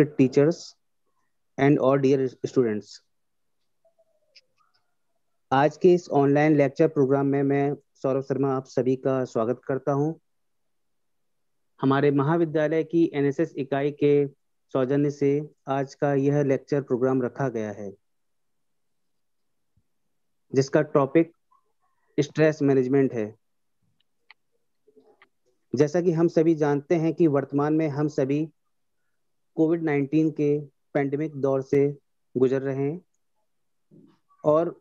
respected teachers and all dear students. आज के इस ऑनलाइन लेक्चर प्रोग्राम में मैं सौरभ शर्मा आप सभी का स्वागत करता हूं। हमारे महाविद्यालय की एनएसएस इकाई के सौजन्य से आज का यह लेक्चर प्रोग्राम रखा गया है, जिसका टॉपिक स्ट्रेस मैनेजमेंट है। जैसा कि हम सभी जानते हैं कि वर्तमान में हम सभी कोविड-19 के पैंडेमिक दौर से गुजर रहे हैं और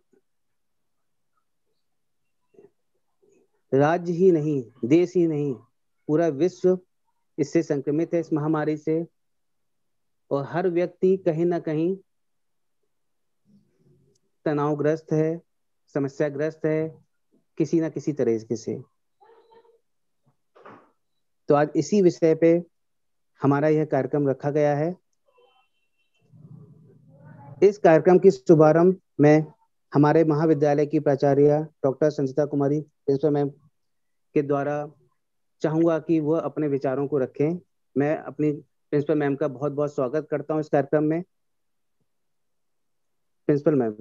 राज्य ही नहीं, देश ही नहीं, पूरा विश्व इससे संक्रमित है, इस महामारी से। और हर व्यक्ति कहीं ना कहीं तनावग्रस्त है, समस्याग्रस्त है, किसी ना किसी तरह से। तो आज इसी विषय पे हमारा यह कार्यक्रम रखा गया है। इस कार्यक्रम की शुभारंभ में हमारे महाविद्यालय की प्राचार्य doctor Sanchita Kumari principal ma'am के द्वारा चाहूंगा कि वह अपने विचारों को रखें। मैं अपनी प्रिंसिपल मैम का बहुत बहुत स्वागत करता हूं इस कार्यक्रम में। Principal ma'am.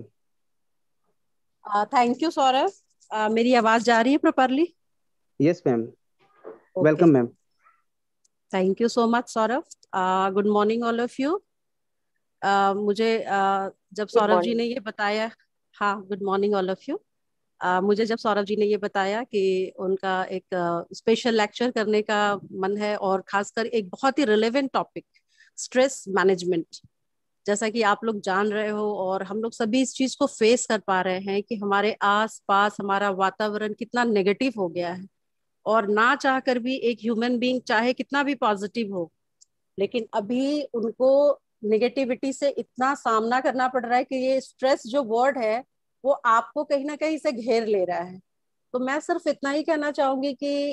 Thank you Saurabh. मेरी आवाज जा रही है properly? Yes ma'am. Welcome ma'am. Thank you so much Saurabh. Good morning all of you. मुझे जब सौरभ जी ने ये बताया, हाँ good morning all of you. मुझे जब सौरभ जी ने ये बताया कि उनका एक स्पेशल लेक्चर करने का मन है और खासकर एक बहुत ही रिलेवेंट टॉपिक स्ट्रेस मैनेजमेंट, जैसा कि आप लोग जान रहे हो और हम लोग सभी इस चीज को फेस कर पा रहे हैं कि हमारे आस पास हमारा वातावरण कितना नेगेटिव हो गया है। और ना चाह कर भी एक ह्यूमन बीइंग चाहे कितना भी पॉजिटिव हो, लेकिन अभी उनको नेगेटिविटी से इतना सामना करना पड़ रहा है कि ये स्ट्रेस जो वर्ड है वो आपको कहीं ना कहीं से घेर ले रहा है। तो मैं सिर्फ इतना ही कहना चाहूंगी कि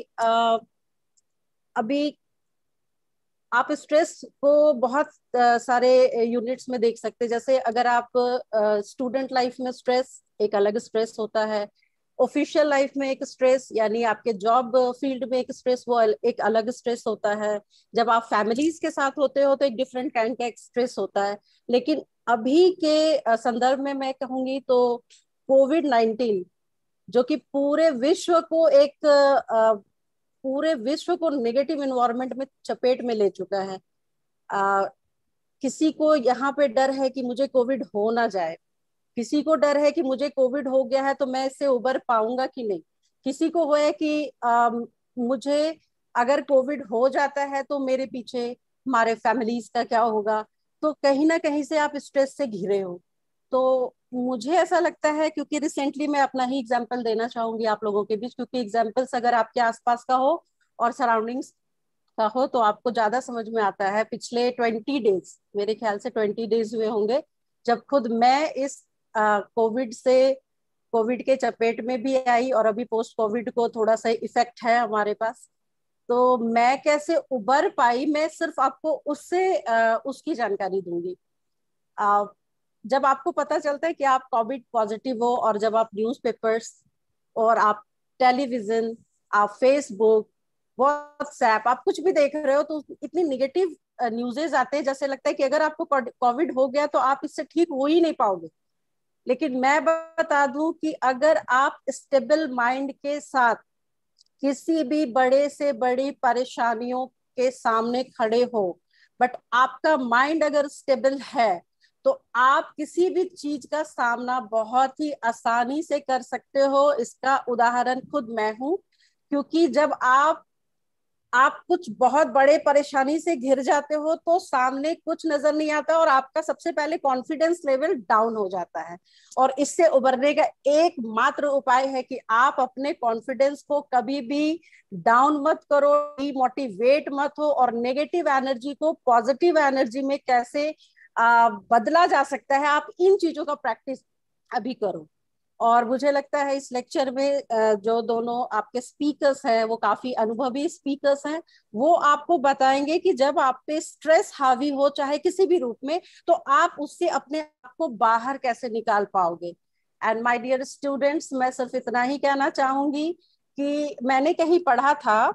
अभी आप स्ट्रेस को बहुत सारे यूनिट्स में देख सकते हैं। जैसे अगर आप स्टूडेंट लाइफ में स्ट्रेस एक अलग स्ट्रेस होता है, ऑफिशियल लाइफ में एक स्ट्रेस यानी आपके जॉब फील्ड में एक स्ट्रेस, वो एक अलग स्ट्रेस होता है। जब आप फैमिलीज के साथ होते हो तो एक डिफरेंट काइंड का स्ट्रेस होता है। लेकिन अभी के संदर्भ में मैं कहूंगी तो कोविड-19 जो कि पूरे विश्व को नेगेटिव एनवायरनमेंट में चपेट में ले चुका है। किसी को यहाँ पे डर है कि मुझे कोविड हो ना जाए, किसी को डर है कि मुझे कोविड हो गया है तो मैं इससे उबर पाऊंगा कि नहीं, किसी को है कि मुझे अगर कोविड हो जाता है तो मेरे पीछे हमारे फैमिलीज का क्या होगा। तो कहीं ना कहीं से आप स्ट्रेस से घिरे हो। तो मुझे ऐसा लगता है, क्योंकि रिसेंटली मैं अपना ही एग्जांपल देना चाहूंगी आप लोगों के बीच, क्योंकि एग्जांपल्स अगर आपके आसपास का हो और सराउंडिंग्स का हो तो आपको ज्यादा समझ में आता है। पिछले 20 डेज, मेरे ख्याल से 20 डेज हुए होंगे जब खुद मैं इस कोविड के चपेट में भी आई और अभी पोस्ट कोविड को थोड़ा सा इफेक्ट है हमारे पास। तो मैं कैसे उबर पाई, मैं सिर्फ आपको उसकी जानकारी दूंगी। जब आपको पता चलता है कि आप कोविड पॉजिटिव हो और जब आप न्यूज़पेपर्स और आप टेलीविजन, आप फेसबुक, व्हाट्सएप, आप कुछ भी देख रहे हो तो इतनी निगेटिव न्यूज़ेस आते हैं, जैसे लगता है कि अगर आपको कोविड हो गया तो आप इससे ठीक हो ही नहीं पाओगे। लेकिन मैं बता दूं कि अगर आप स्टेबल माइंड के साथ किसी भी बड़े से बड़ी परेशानियों के सामने खड़े हो, बट आपका माइंड अगर स्टेबल है तो आप किसी भी चीज का सामना बहुत ही आसानी से कर सकते हो। इसका उदाहरण खुद मैं हूं, क्योंकि जब आप कुछ बहुत बड़े परेशानी से घिर जाते हो तो सामने कुछ नजर नहीं आता और आपका सबसे पहले कॉन्फिडेंस लेवल डाउन हो जाता है। और इससे उबरने का एकमात्र उपाय है कि आप अपने कॉन्फिडेंस को कभी भी डाउन मत करो, डिमोटिवेट मत हो, और नेगेटिव एनर्जी को पॉजिटिव एनर्जी में कैसे बदला जा सकता है, आप इन चीजों का प्रैक्टिस अभी करो। और मुझे लगता है इस लेक्चर में जो दोनों आपके स्पीकर्स हैं वो काफी अनुभवी स्पीकर्स हैं। वो आपको बताएंगे कि जब आप पे स्ट्रेस हावी हो चाहे किसी भी रूप में तो आप उससे अपने आप को बाहर कैसे निकाल पाओगे। एंड माय डियर स्टूडेंट्स, मैं सिर्फ इतना ही कहना चाहूंगी कि मैंने कहीं पढ़ा था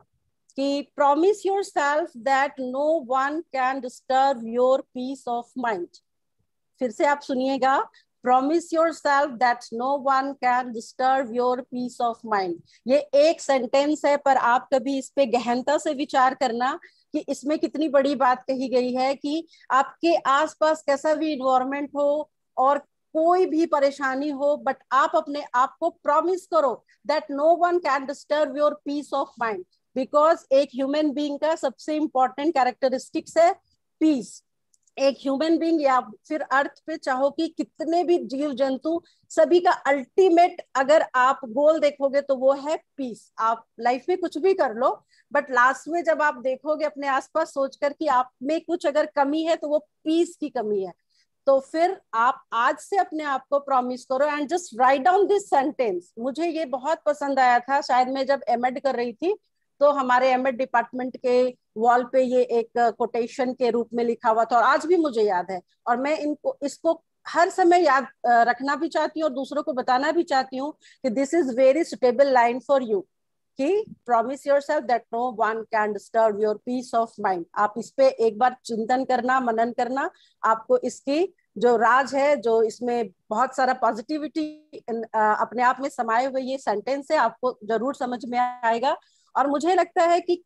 कि promise yourself that no one can disturb your peace of mind. फिर से आप सुनिएगा, promise yourself that no one can disturb your peace of mind. ये एक सेंटेंस है, पर आप कभी इस पे गहनता से विचार करना कि इसमें कितनी बड़ी बात कही गई है कि आपके आसपास कैसा भी इन्वायरमेंट हो और कोई भी परेशानी हो, बट आप अपने आप को प्रॉमिस करो that no one can disturb your peace of mind. Because एक ह्यूमन बीइंग का सबसे इंपॉर्टेंट कैरेक्टरिस्टिक्स है पीस। एक ह्यूमन बीइंग या फिर अर्थ पे चाहो कि कितने भी जीव जंतु, सभी का अल्टीमेट अगर आप गोल देखोगे तो वो है पीस। आप लाइफ में कुछ भी कर लो, बट लास्ट में जब आप देखोगे अपने आसपास सोचकर कि आप में कुछ अगर कमी है तो वो पीस की कमी है। तो फिर आप आज से अपने आप को प्रॉमिस करो and just write down this sentence. मुझे ये बहुत पसंद आया था, शायद मैं जब एमएड कर रही थी तो हमारे एमएड डिपार्टमेंट के वॉल पे ये एक कोटेशन के रूप में लिखा हुआ था और आज भी मुझे याद है। और मैं इसको हर समय याद रखना भी चाहती हूँ और दूसरों को बताना भी चाहती हूँ कि this is very suitable line for you, कि promise yourself that no one can disturb your peace of mind. आप इस पे एक बार चिंतन करना, मनन करना, आपको इसकी जो राज है, जो इसमें बहुत सारा पॉजिटिविटी अपने आप में समाये हुए ये सेंटेंस है, आपको जरूर समझ में आएगा। और मुझे लगता है कि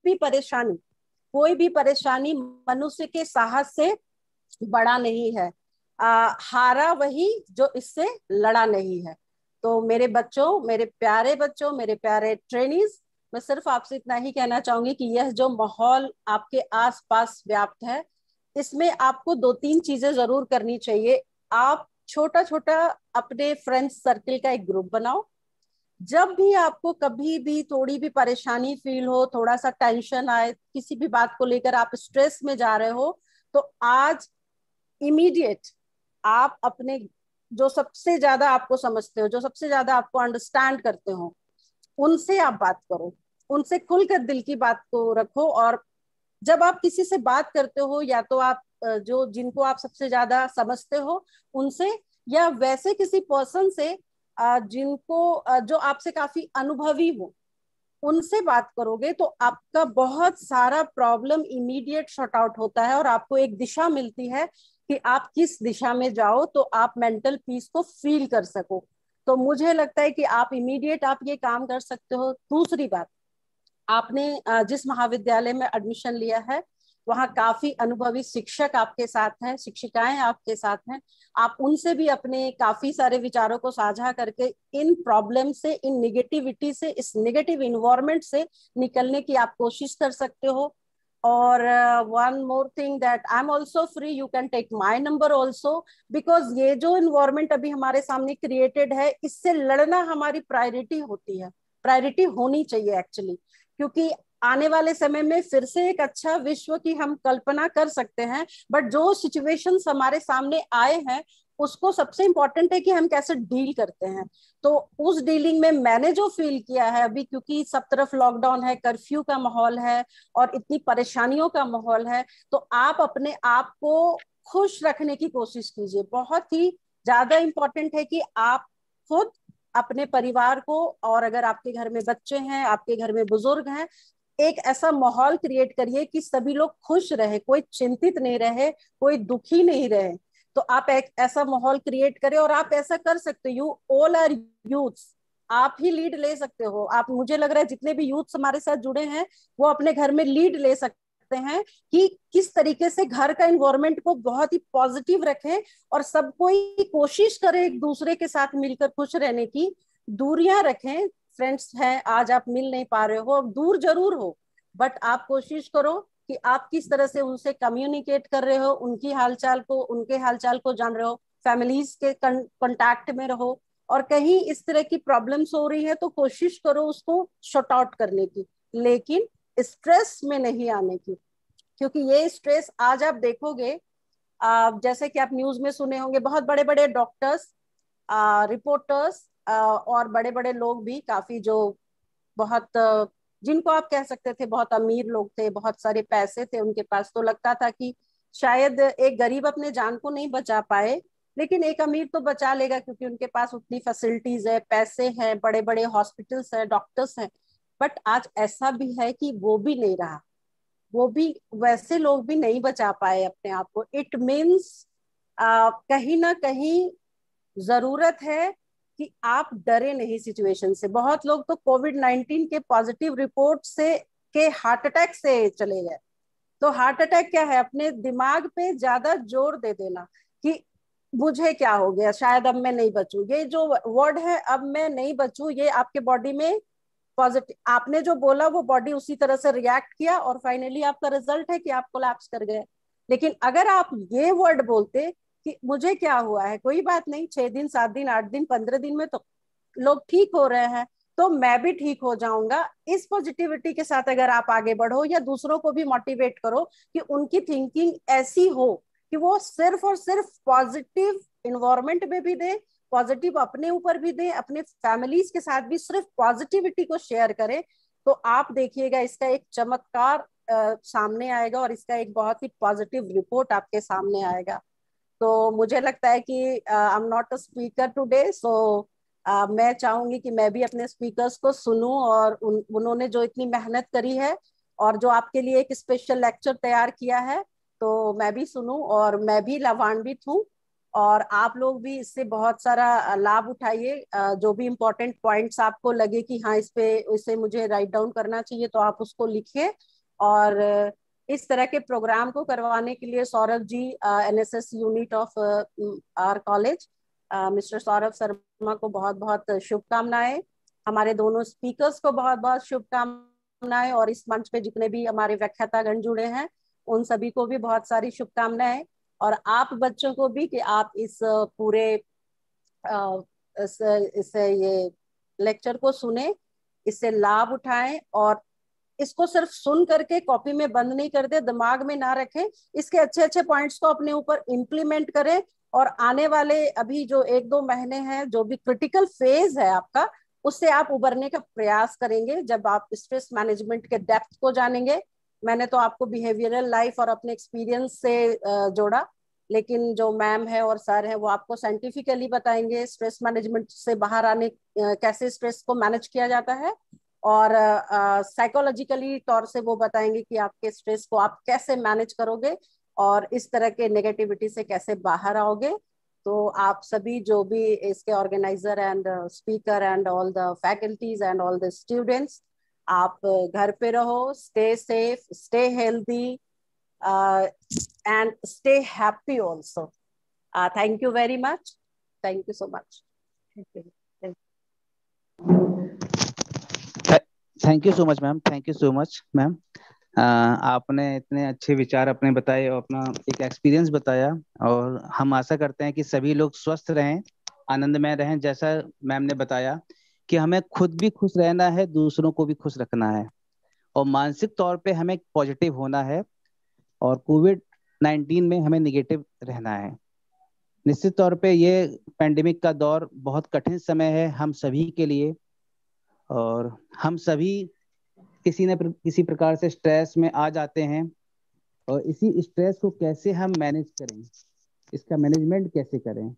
कोई भी परेशानी मनुष्य के साहस से बड़ा नहीं है। हारा वही जो इससे लड़ा नहीं है। तो मेरे बच्चों, मेरे प्यारे बच्चों, मेरे प्यारे ट्रेनीज, मैं सिर्फ आपसे इतना ही कहना चाहूंगी कि यह जो माहौल आपके आसपास व्याप्त है, इसमें आपको 2-3 चीजें जरूर करनी चाहिए। आप छोटा छोटा अपने फ्रेंड्स सर्किल का एक ग्रुप बनाओ। जब भी आपको कभी भी थोड़ी भी परेशानी फील हो, थोड़ा सा टेंशन आए, किसी भी बात को लेकर आप स्ट्रेस में जा रहे हो, तो आज इमीडिएट आप अपने जो सबसे ज्यादा आपको समझते हो, जो सबसे ज्यादा आपको अंडरस्टैंड करते हो, उनसे आप बात करो, उनसे खुलकर दिल की बात को रखो। और जब आप किसी से बात करते हो, या तो आप जो जिनको आप सबसे ज्यादा समझते हो उनसे, या वैसे किसी पर्सन से जिनको जो आपसे काफी अनुभवी हो, उनसे बात करोगे तो आपका बहुत सारा प्रॉब्लम इमीडिएट शॉर्ट आउट होता है और आपको एक दिशा मिलती है कि आप किस दिशा में जाओ तो आप मेंटल पीस को फील कर सको। तो मुझे लगता है कि आप इमीडिएट आप ये काम कर सकते हो। दूसरी बात, आपने जिस महाविद्यालय में एडमिशन लिया है वहाँ काफी अनुभवी शिक्षक आपके साथ हैं, शिक्षिकाएं आपके साथ हैं। आप उनसे भी अपने काफी सारे विचारों को साझा करके इन प्रॉब्लम से, इन निगेटिविटी से, इस निगेटिव इन्वायरमेंट से निकलने की आप कोशिश कर सकते हो। और one more thing that I am also free, you can take my number also, because ये जो इन्वायरमेंट अभी हमारे सामने क्रिएटेड है, इससे लड़ना हमारी प्रायोरिटी होती है, प्रायोरिटी होनी चाहिए एक्चुअली। क्योंकि आने वाले समय में फिर से एक अच्छा विश्व की हम कल्पना कर सकते हैं, बट जो सिचुएशंस हमारे सामने आए हैं उसको सबसे इंपॉर्टेंट है कि हम कैसे डील करते हैं। तो उस डीलिंग में मैंने जो फील किया है अभी, क्योंकि सब तरफ लॉकडाउन है, कर्फ्यू का माहौल है और इतनी परेशानियों का माहौल है, तो आप अपने आप को खुश रखने की कोशिश कीजिए। बहुत ही ज्यादा इंपॉर्टेंट है कि आप खुद अपने परिवार को, और अगर आपके घर में बच्चे हैं, आपके घर में बुजुर्ग हैं, एक ऐसा माहौल क्रिएट करिए कि सभी लोग खुश रहे, कोई चिंतित नहीं रहे, कोई दुखी नहीं रहे। तो आप एक ऐसा माहौल क्रिएट करें और आप ऐसा कर सकते हो। यू ऑल आर यूथ्स, आप ही लीड ले सकते हो। आप, मुझे लग रहा है जितने भी यूथ्स हमारे साथ जुड़े हैं वो अपने घर में लीड ले सकते हैं कि किस तरीके से घर का इन्वायरमेंट को बहुत ही पॉजिटिव रखें और सब कोई कोशिश करे एक दूसरे के साथ मिलकर खुश रहने की। दूरियां रखें, फ्रेंड्स हैं, आज आप मिल नहीं पा रहे हो, दूर जरूर हो, बट आप कोशिश करो कि आप किस तरह से उनसे कम्युनिकेट कर रहे हो, उनकी हालचाल को, उनके हालचाल को जान रहे हो, फैमिलीज के कांटेक्ट में रहो। और कहीं इस तरह की प्रॉब्लम्स हो रही है तो कोशिश करो उसको शॉर्ट आउट करने की, लेकिन स्ट्रेस में नहीं आने की। क्योंकि ये स्ट्रेस आज आप देखोगे, जैसे कि आप न्यूज में सुने होंगे, बहुत बड़े बड़े डॉक्टर्स, रिपोर्टर्स और बड़े बड़े लोग भी, काफी जो बहुत जिनको आप कह सकते थे बहुत अमीर लोग थे, बहुत सारे पैसे थे उनके पास, तो लगता था कि शायद एक गरीब अपने जान को नहीं बचा पाए लेकिन एक अमीर तो बचा लेगा, क्योंकि उनके पास उतनी फैसिलिटीज है, पैसे हैं, बड़े बड़े हॉस्पिटल्स हैं, डॉक्टर्स हैं। बट आज ऐसा भी है कि वो भी नहीं रहा, वो भी वैसे लोग भी नहीं बचा पाए अपने आप को। इट मीन्स कहीं ना कहीं जरूरत है कि आप डरे नहीं सिचुएशन से। बहुत लोग तो कोविड-19 के पॉजिटिव रिपोर्ट से के हार्ट अटैक से चले गए। तो हार्ट अटैक क्या है, अपने दिमाग पे ज्यादा जोर दे देना कि मुझे क्या हो गया, शायद अब मैं नहीं बचूं। ये जो वर्ड है अब मैं नहीं बचूं, ये आपके बॉडी में पॉजिटिव, आपने जो बोला वो बॉडी उसी तरह से रिएक्ट किया और फाइनली आपका रिजल्ट है कि आप कोलैप्स कर गए। लेकिन अगर आप ये वर्ड बोलते कि मुझे क्या हुआ है, कोई बात नहीं, 6 दिन 7 दिन 8 दिन 15 दिन में तो लोग ठीक हो रहे हैं, तो मैं भी ठीक हो जाऊंगा। इस पॉजिटिविटी के साथ अगर आप आगे बढ़ो या दूसरों को भी मोटिवेट करो कि उनकी थिंकिंग ऐसी हो कि वो सिर्फ और सिर्फ पॉजिटिव इन्वायरमेंट में भी दे, पॉजिटिव अपने ऊपर भी दें, अपने फैमिलीज के साथ भी सिर्फ पॉजिटिविटी को शेयर करें, तो आप देखिएगा इसका एक चमत्कार सामने आएगा और इसका एक बहुत ही पॉजिटिव रिपोर्ट आपके सामने आएगा। तो मुझे लगता है कि I am not a speaker today, so मैं चाहूंगी कि मैं भी अपने स्पीकर्स को सुनूं और उन्होंने जो इतनी मेहनत करी है और जो आपके लिए एक स्पेशल लेक्चर तैयार किया है, तो मैं भी सुनूं और मैं भी लाभान्वित हूँ। और आप लोग भी इससे बहुत सारा लाभ उठाइए। जो भी इम्पोर्टेंट पॉइंट्स आपको लगे कि हाँ इस पे इसे मुझे राइट डाउन करना चाहिए, तो आप उसको लिखिए। और इस तरह के प्रोग्राम को करवाने के लिए Saurabh ji, NSS unit of our college, mister Saurabh Sharma को बहुत बहुत शुभकामनाएं। हमारे दोनों स्पीकर्स को बहुत बहुत शुभकामनाएं और इस मंच पे जितने भी हमारे व्याख्यातागण जुड़े हैं उन सभी को भी बहुत सारी शुभकामनाएं। और आप बच्चों को भी कि आप इस पूरे इस ये लेक्चर को सुने, इससे लाभ उठाएं और इसको सिर्फ सुन करके कॉपी में बंद नहीं कर दे, दिमाग में ना रखें, इसके अच्छे अच्छे पॉइंट्स को अपने ऊपर इम्प्लीमेंट करें। और आने वाले अभी जो 1-2 महीने हैं, जो भी क्रिटिकल फेज है आपका, उससे आप उबरने का प्रयास करेंगे जब आप स्ट्रेस मैनेजमेंट के डेप्थ को जानेंगे। मैंने तो आपको बिहेवियरल लाइफ और अपने एक्सपीरियंस से जोड़ा, लेकिन जो मैम है और सर है वो आपको साइंटिफिकली बताएंगे स्ट्रेस मैनेजमेंट से बाहर आने, कैसे स्ट्रेस को मैनेज किया जाता है, और साइकोलॉजिकली तौर से वो बताएंगे कि आपके स्ट्रेस को आप कैसे मैनेज करोगे और इस तरह के नेगेटिविटी से कैसे बाहर आओगे। तो आप सभी जो भी इसके organizer and speaker and all the faculties and all the students, आप घर पे रहो, stay safe, stay healthy and stay happy also. Thank you very much, thank you so much. Thank you so much ma'am, thank you so much ma'am. आपने इतने अच्छे विचार अपने बताए और अपना एक एक्सपीरियंस बताया, और हम आशा करते हैं कि सभी लोग स्वस्थ रहें, आनंदमय रहें। जैसा मैम ने बताया कि हमें खुद भी खुश रहना है, दूसरों को भी खुश रखना है, और मानसिक तौर पे हमें पॉजिटिव होना है, और कोविड-19 में हमें निगेटिव रहना है। निश्चित तौर पे ये पेंडेमिक का दौर बहुत कठिन समय है हम सभी के लिए, और हम सभी किसी प्रकार से स्ट्रेस में आ जाते हैं, और इसी स्ट्रेस को कैसे हम मैनेज करें, इसका मैनेजमेंट कैसे करें,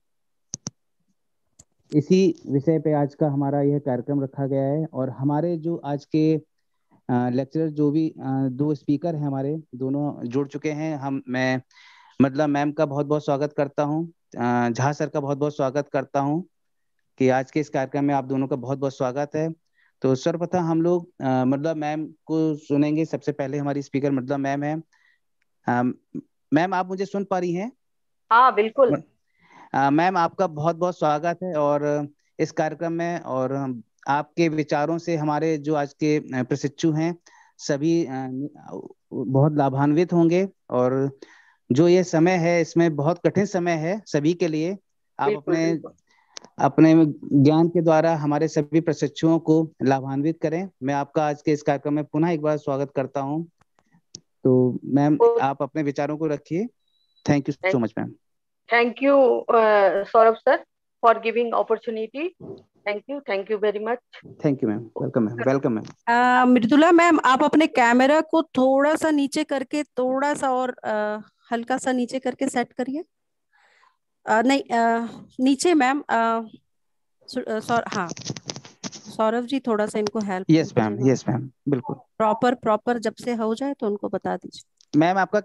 इसी विषय पे आज का हमारा यह कार्यक्रम रखा गया है। और हमारे जो आज के लेक्चरर, जो भी दो स्पीकर हैं हमारे, दोनों जुड़ चुके हैं। मैं मतलब मैम का बहुत बहुत स्वागत करता हूँ, झा सर का बहुत बहुत स्वागत करता हूँ कि आज के इस कार्यक्रम में आप दोनों का बहुत बहुत स्वागत है। तो सर्वप्रथम हम लोग मतलब मैम को सुनेंगे। सबसे पहले हमारी स्पीकर मतलब मैम है। मैम, आप मुझे सुन पा रही हैं? हाँ बिल्कुल। मैम, आपका बहुत बहुत स्वागत है और इस कार्यक्रम में, और आपके विचारों से हमारे जो आज के प्रशिक्षु हैं सभी बहुत लाभान्वित होंगे। और जो ये समय है इसमें बहुत कठिन समय है सभी के लिए। आप बिल्कुल अपने बिल्कुल। अपने ज्ञान के द्वारा हमारे सभी प्रशिक्षुओं को लाभान्वित करें। मैं आपका आज के इस कार्यक्रम में पुनः एक बार स्वागत करता हूं। तो मैम, आप अपने विचारों को रखिए। Thank you so much ma'am. Thank you Saurabh sir for giving opportunity. Thank you very much. Thank you ma'am, welcome ma'am, welcome ma'am. Mridula ma'am, आप अपने कैमरा को थोड़ा सा नीचे करके, थोड़ा सा और हल्का सा नीचे करके सेट करिए। नहीं, नीचे मैम। हाँ, सौरभ जी थोड़ा सा इनको हेल्प कर यस मैम, दीजिएगा। यस मैम, बिल्कुल। प्रॉपर प्रॉपर जब से हो जाए तो उनको बता दीजिए। मैम आपका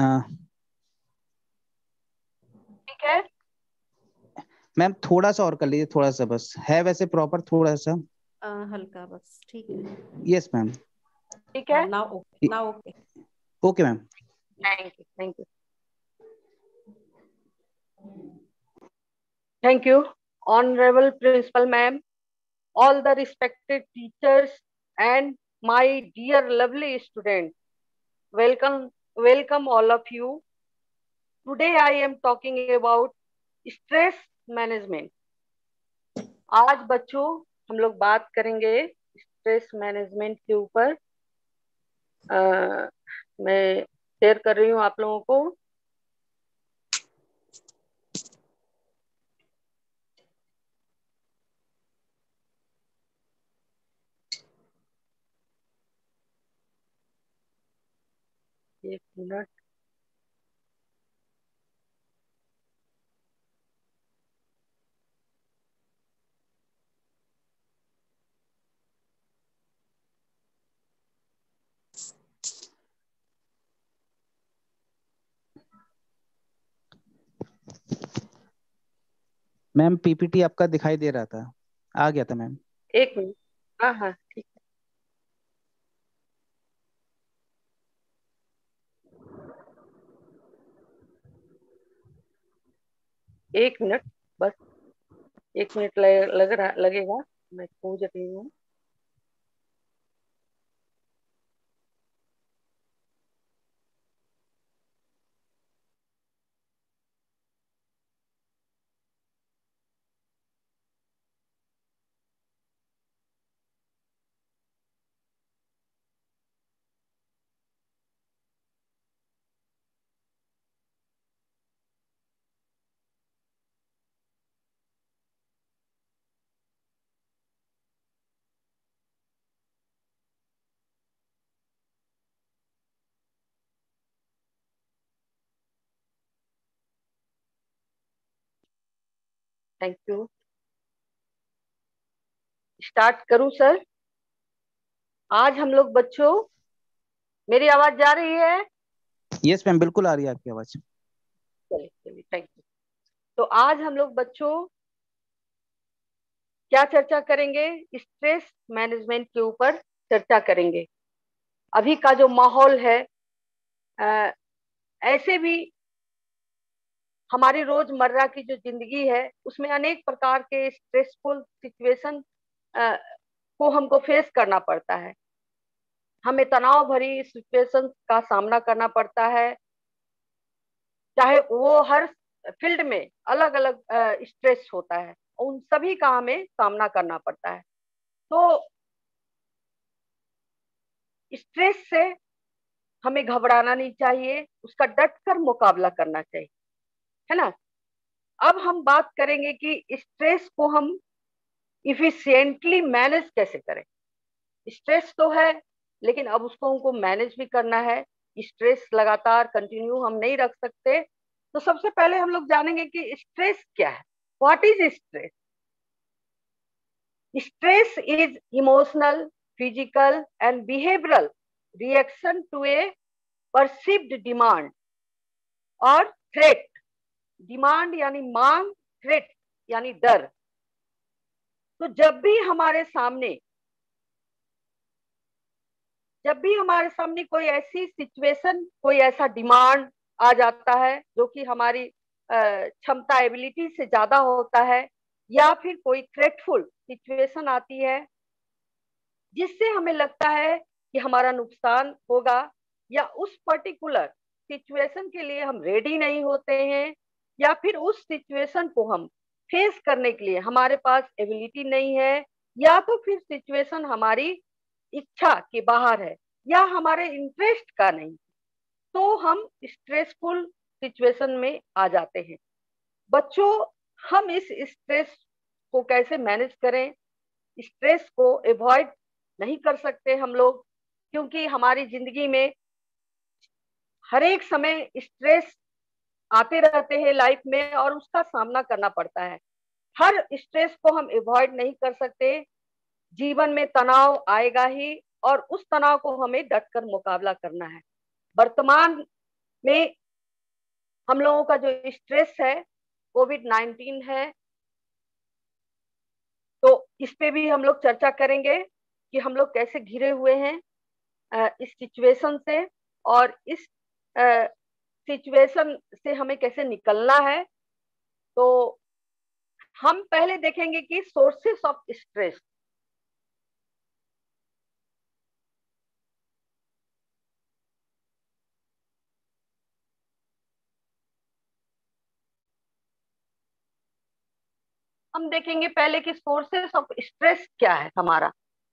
ठीक है, मैम थोड़ा सा और कर लीजिए, थोड़ा सा बस है वैसे प्रॉपर, थोड़ा सा। हल्का बस, ठीक है। Yes ma'am. ठीक है। Now okay, now okay. Okay ma'am. Thank you, thank you, thank you, honourable principal ma'am, all the respected teachers and my dear lovely students. Welcome, welcome all of you. Today I am talking about stress management. आज बच्चों हम लोग बात करेंगे stress management के ऊपर। मैं share कर रही हूँ आप लोगों को। एक मिनट। मैम पीपीटी आपका दिखाई दे रहा था, आ गया था मैम। एक मिनट। हाँ हाँ ठीक है, एक मिनट बस, एक मिनट लग रहा लगेगा। मैं खोज रही हूँ। Thank you. स्टार्ट करूं सर? आज हम लोग बच्चों, मेरी आवाज जा रही है? यस मैम, बिल्कुल आ रही है आपकी आवाज। चलिए चलिए, थैंक यू। तो आज हम लोग बच्चों क्या चर्चा करेंगे? स्ट्रेस मैनेजमेंट के ऊपर चर्चा करेंगे। अभी का जो माहौल है, अ, ऐसे भी हमारी रोजमर्रा की जो जिंदगी है उसमें अनेक प्रकार के स्ट्रेसफुल सिचुएशन को हमको फेस करना पड़ता है। हमें तनाव भरी सिचुएशन का सामना करना पड़ता है, चाहे वो हर फील्ड में अलग अलग स्ट्रेस होता है, उन सभी का हमें सामना करना पड़ता है। तो स्ट्रेस से हमें घबराना नहीं चाहिए, उसका डट कर मुकाबला करना चाहिए, है ना। अब हम बात करेंगे कि स्ट्रेस को हम इफिशिएंटली मैनेज कैसे करें। स्ट्रेस तो है, लेकिन अब उसको हमको मैनेज भी करना है। स्ट्रेस लगातार कंटिन्यू हम नहीं रख सकते। तो सबसे पहले हम लोग जानेंगे कि स्ट्रेस क्या है। What is stress? Stress is emotional, physical and behavioural reaction to a perceived demand और थ्रेट। डिमांड यानी मांग, थ्रेट यानी डर। तो जब भी हमारे सामने कोई ऐसी सिचुएशन, कोई ऐसा डिमांड आ जाता है जो कि हमारी क्षमता, एबिलिटी से ज्यादा होता है, या फिर कोई थ्रेटफुल सिचुएशन आती है जिससे हमें लगता है कि हमारा नुकसान होगा, या उस पर्टिकुलर सिचुएशन के लिए हम रेडी नहीं होते हैं, या फिर उस सिचुएशन को हम फेस करने के लिए हमारे पास एबिलिटी नहीं है, या तो फिर सिचुएशन हमारी इच्छा के बाहर है या हमारे इंटरेस्ट का नहीं, तो हम स्ट्रेसफुल सिचुएशन में आ जाते हैं। बच्चों, हम इस स्ट्रेस को कैसे मैनेज करें? स्ट्रेस को अवॉइड नहीं कर सकते हम लोग, क्योंकि हमारी जिंदगी में हर एक समय स्ट्रेस आते रहते हैं लाइफ में और उसका सामना करना पड़ता है। हर स्ट्रेस को हम अवॉइड नहीं कर सकते। जीवन में तनाव आएगा ही, और उस तनाव को हमें डटकर मुकाबला करना है। वर्तमान में हम लोगों का जो स्ट्रेस है, कोविड-19 है, तो इस पे भी हम लोग चर्चा करेंगे कि हम लोग कैसे घिरे हुए हैं इस सिचुएशन से, और इस सिचुएशन से हमें कैसे निकलना है। तो हम पहले देखेंगे कि सोर्सेस ऑफ स्ट्रेस। हम देखेंगे पहले कि सोर्सेस ऑफ स्ट्रेस क्या है हमारा।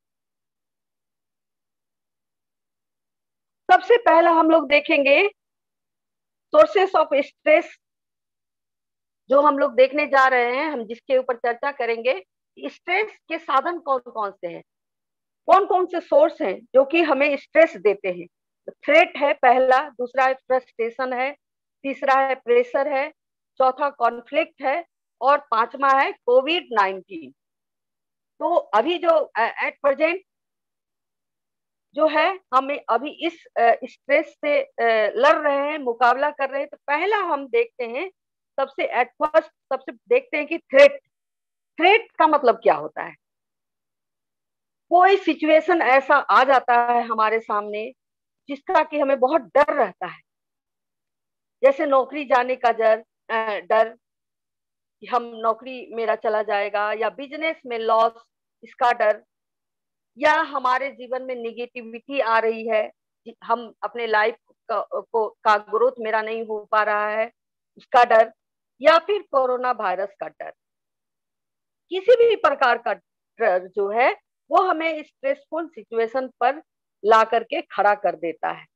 सबसे पहला हम लोग देखेंगे सोर्सेस ऑफ स्ट्रेस। जो हम लोग देखने जा रहे हैं, हम जिसके ऊपर चर्चा करेंगे, स्ट्रेस के साधन कौन कौन से हैं, कौन कौन से सोर्स हैं जो कि हमें स्ट्रेस देते हैं। थ्रेट है पहला, दूसरा है फ्रस्ट्रेशन है, तीसरा है प्रेशर है, चौथा कॉन्फ्लिक्ट है, और पांचवा है कोविड-19। तो अभी जो एट प्रेजेंट जो है, हमें अभी इस स्ट्रेस से लड़ रहे हैं, मुकाबला कर रहे हैं। तो पहला हम देखते हैं, सबसे एट फर्स्ट सबसे देखते हैं कि थ्रेट। थ्रेट का मतलब क्या होता है। कोई सिचुएशन ऐसा आ जाता है हमारे सामने जिसका कि हमें बहुत डर रहता है, जैसे नौकरी जाने का डर कि हम नौकरी मेरा चला जाएगा, या बिजनेस में लॉस इसका डर, या हमारे जीवन में निगेटिविटी आ रही है, हम अपने लाइफ का ग्रोथ मेरा नहीं हो पा रहा है उसका डर, या फिर कोरोना वायरस का डर। किसी भी प्रकार का डर जो है वो हमें स्ट्रेसफुल सिचुएशन पर ला करके खड़ा कर देता है।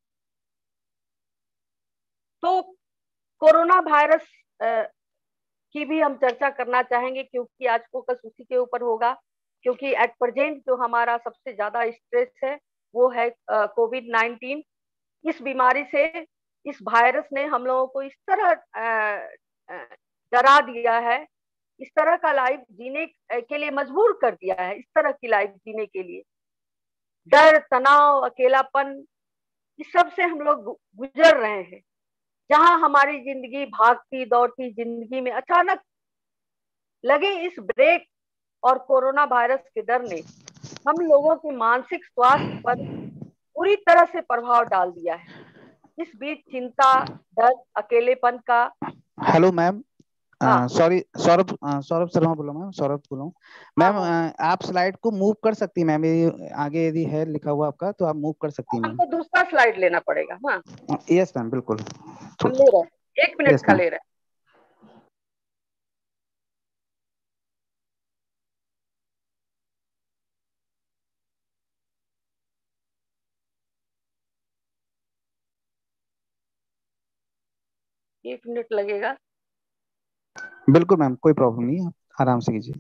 तो कोरोना वायरस की भी हम चर्चा करना चाहेंगे, क्योंकि आज फोकस उसी के ऊपर होगा, क्योंकि एट प्रेजेंट जो हमारा सबसे ज्यादा स्ट्रेस है वो है कोविड-19। इस बीमारी से, इस वायरस ने हम लोगों को इस तरह डरा दिया है, इस तरह का लाइफ जीने के लिए मजबूर कर दिया है, इस तरह की लाइफ जीने के लिए डर, तनाव, अकेलापन, इस सब से हम लोग गुजर रहे हैं। जहां हमारी जिंदगी भागती दौड़ती जिंदगी में अचानक लगे इस ब्रेक और कोरोना वायरस के डर ने हम लोगों के मानसिक स्वास्थ्य पर पूरी तरह से प्रभाव डाल दिया है। इस बीच चिंता, डर, अकेलेपन का। हेलो मैम, हाँ सॉरी, सौरभ शर्मा बोलो मैम, सौरभ बोलो मैम। हाँ, आप स्लाइड को मूव कर सकती हैं मैम, ये आगे यदि है लिखा हुआ आपका तो आप मूव कर सकती हैं मैम। हमको दूसरा स्लाइड लेना पड़ेगा। हाँ, यस मैम, बिल्कुल। हम ले रहे हैं, 1 मिनट यस का मैम। ले रहे हैं। एक मिनट लगेगा। बिल्कुल मैम, कोई प्रॉब्लम नहीं है, आप आराम से कीजिए।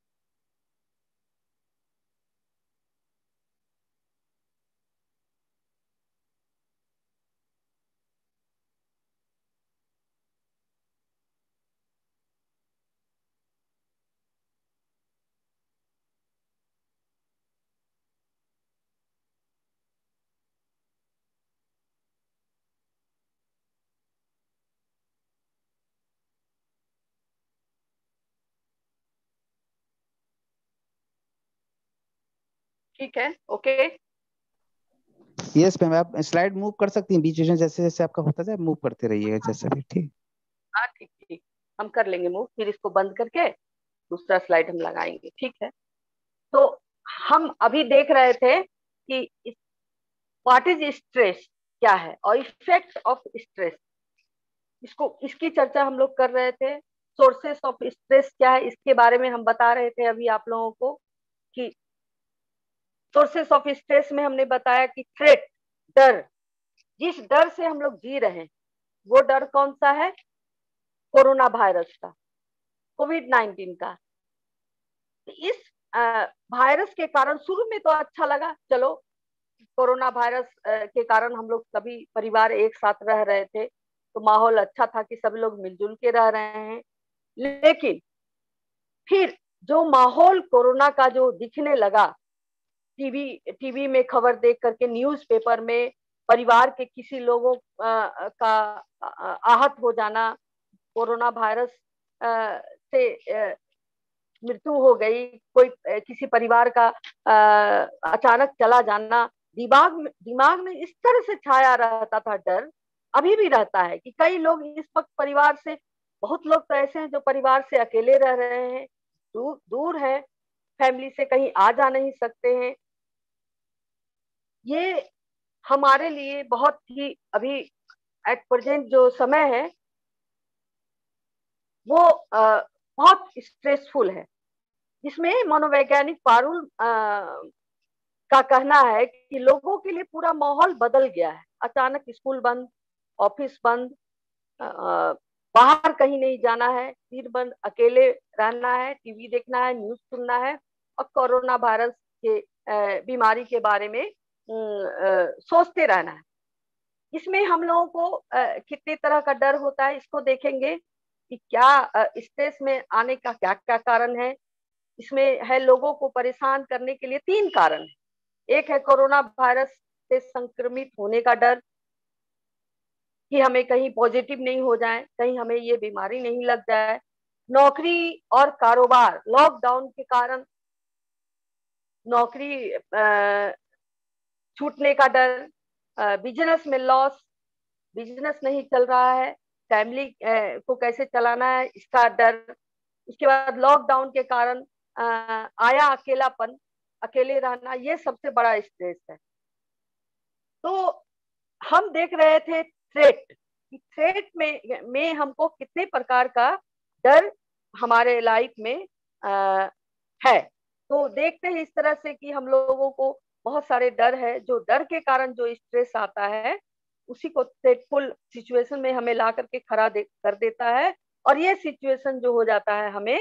ठीक है, ओके। यस मैम, आप स्लाइड मूव कर सकती हैं बीच बीच में, जैसे जैसे आपका होता जाए मूव करते रहिएगा, जैसे भी। ठीक। हाँ ठीक ठीक, हम कर लेंगे मूव, फिर इसको बंद करके दूसरा स्लाइड हम लगाएंगे। ठीक है। तो हम अभी देख रहे थे कि व्हाट इज स्ट्रेस क्या है और इफेक्ट ऑफ स्ट्रेस, इसकी चर्चा हम लोग कर रहे थे। सोर्सेस ऑफ स्ट्रेस क्या है इसके बारे में हम बता रहे थे अभी आप लोगों को, कि सोर्सेस ऑफ स्ट्रेस में हमने बताया कि थ्रेट, डर, जिस डर से हम लोग जी रहे हैं वो डर कौन सा है, कोरोना वायरस का, कोविड-19 का। इस वायरस के कारण शुरू में तो अच्छा लगा, चलो कोरोना वायरस के कारण हम लोग सभी परिवार एक साथ रह रहे थे, तो माहौल अच्छा था कि सभी लोग मिलजुल के रह रहे हैं। लेकिन फिर जो माहौल कोरोना का जो दिखने लगा, टीवी में खबर देख करके, न्यूज़पेपर में परिवार के किसी लोगों का आहत हो जाना, कोरोना वायरस से मृत्यु हो गई, कोई किसी परिवार का अचानक चला जाना, दिमाग में इस तरह से छाया रहता था डर, अभी भी रहता है कि कई लोग इस वक्त परिवार से, बहुत लोग तो ऐसे हैं जो परिवार से अकेले रह रहे हैं, दूर है, फैमिली से कहीं आ जा नहीं सकते हैं। ये हमारे लिए बहुत ही अभी एट प्रेजेंट जो समय है वो बहुत स्ट्रेसफुल है, जिसमें मनोवैज्ञानिक पारुल का कहना है कि लोगों के लिए पूरा माहौल बदल गया है। अचानक स्कूल बंद, ऑफिस बंद, बाहर कहीं नहीं जाना है, सिर बंद, अकेले रहना है, टीवी देखना है, न्यूज सुनना है और कोरोना वायरस के बीमारी के बारे में सोचते रहना है। इसमें हम लोगों को कितने तरह का डर होता है, इसको देखेंगे कि क्या स्ट्रेस में आने का क्या क्या कारण है। इसमें है लोगों को परेशान करने के लिए 3 कारण है। एक है कोरोना वायरस से संक्रमित होने का डर, कि हमें कहीं पॉजिटिव नहीं हो जाए, कहीं हमें ये बीमारी नहीं लग जाए। नौकरी और कारोबार, लॉकडाउन के कारण नौकरी छूटने का डर, बिजनेस में लॉस, बिजनेस नहीं चल रहा है, फैमिली को कैसे चलाना है इसका डर। उसके बाद लॉकडाउन के कारण आया अकेलापन, अकेले रहना, ये सबसे बड़ा स्ट्रेस है। तो हम देख रहे थे थ्रेट में हमको कितने प्रकार का डर हमारे लाइफ में है। तो देखते हैं इस तरह से कि हम लोगों को बहुत सारे डर है, जो डर के कारण जो स्ट्रेस आता है उसी को थ्रेटफुल सिचुएशन में हमें ला करके खड़ा कर देता है, और ये सिचुएशन जो हो जाता है हमें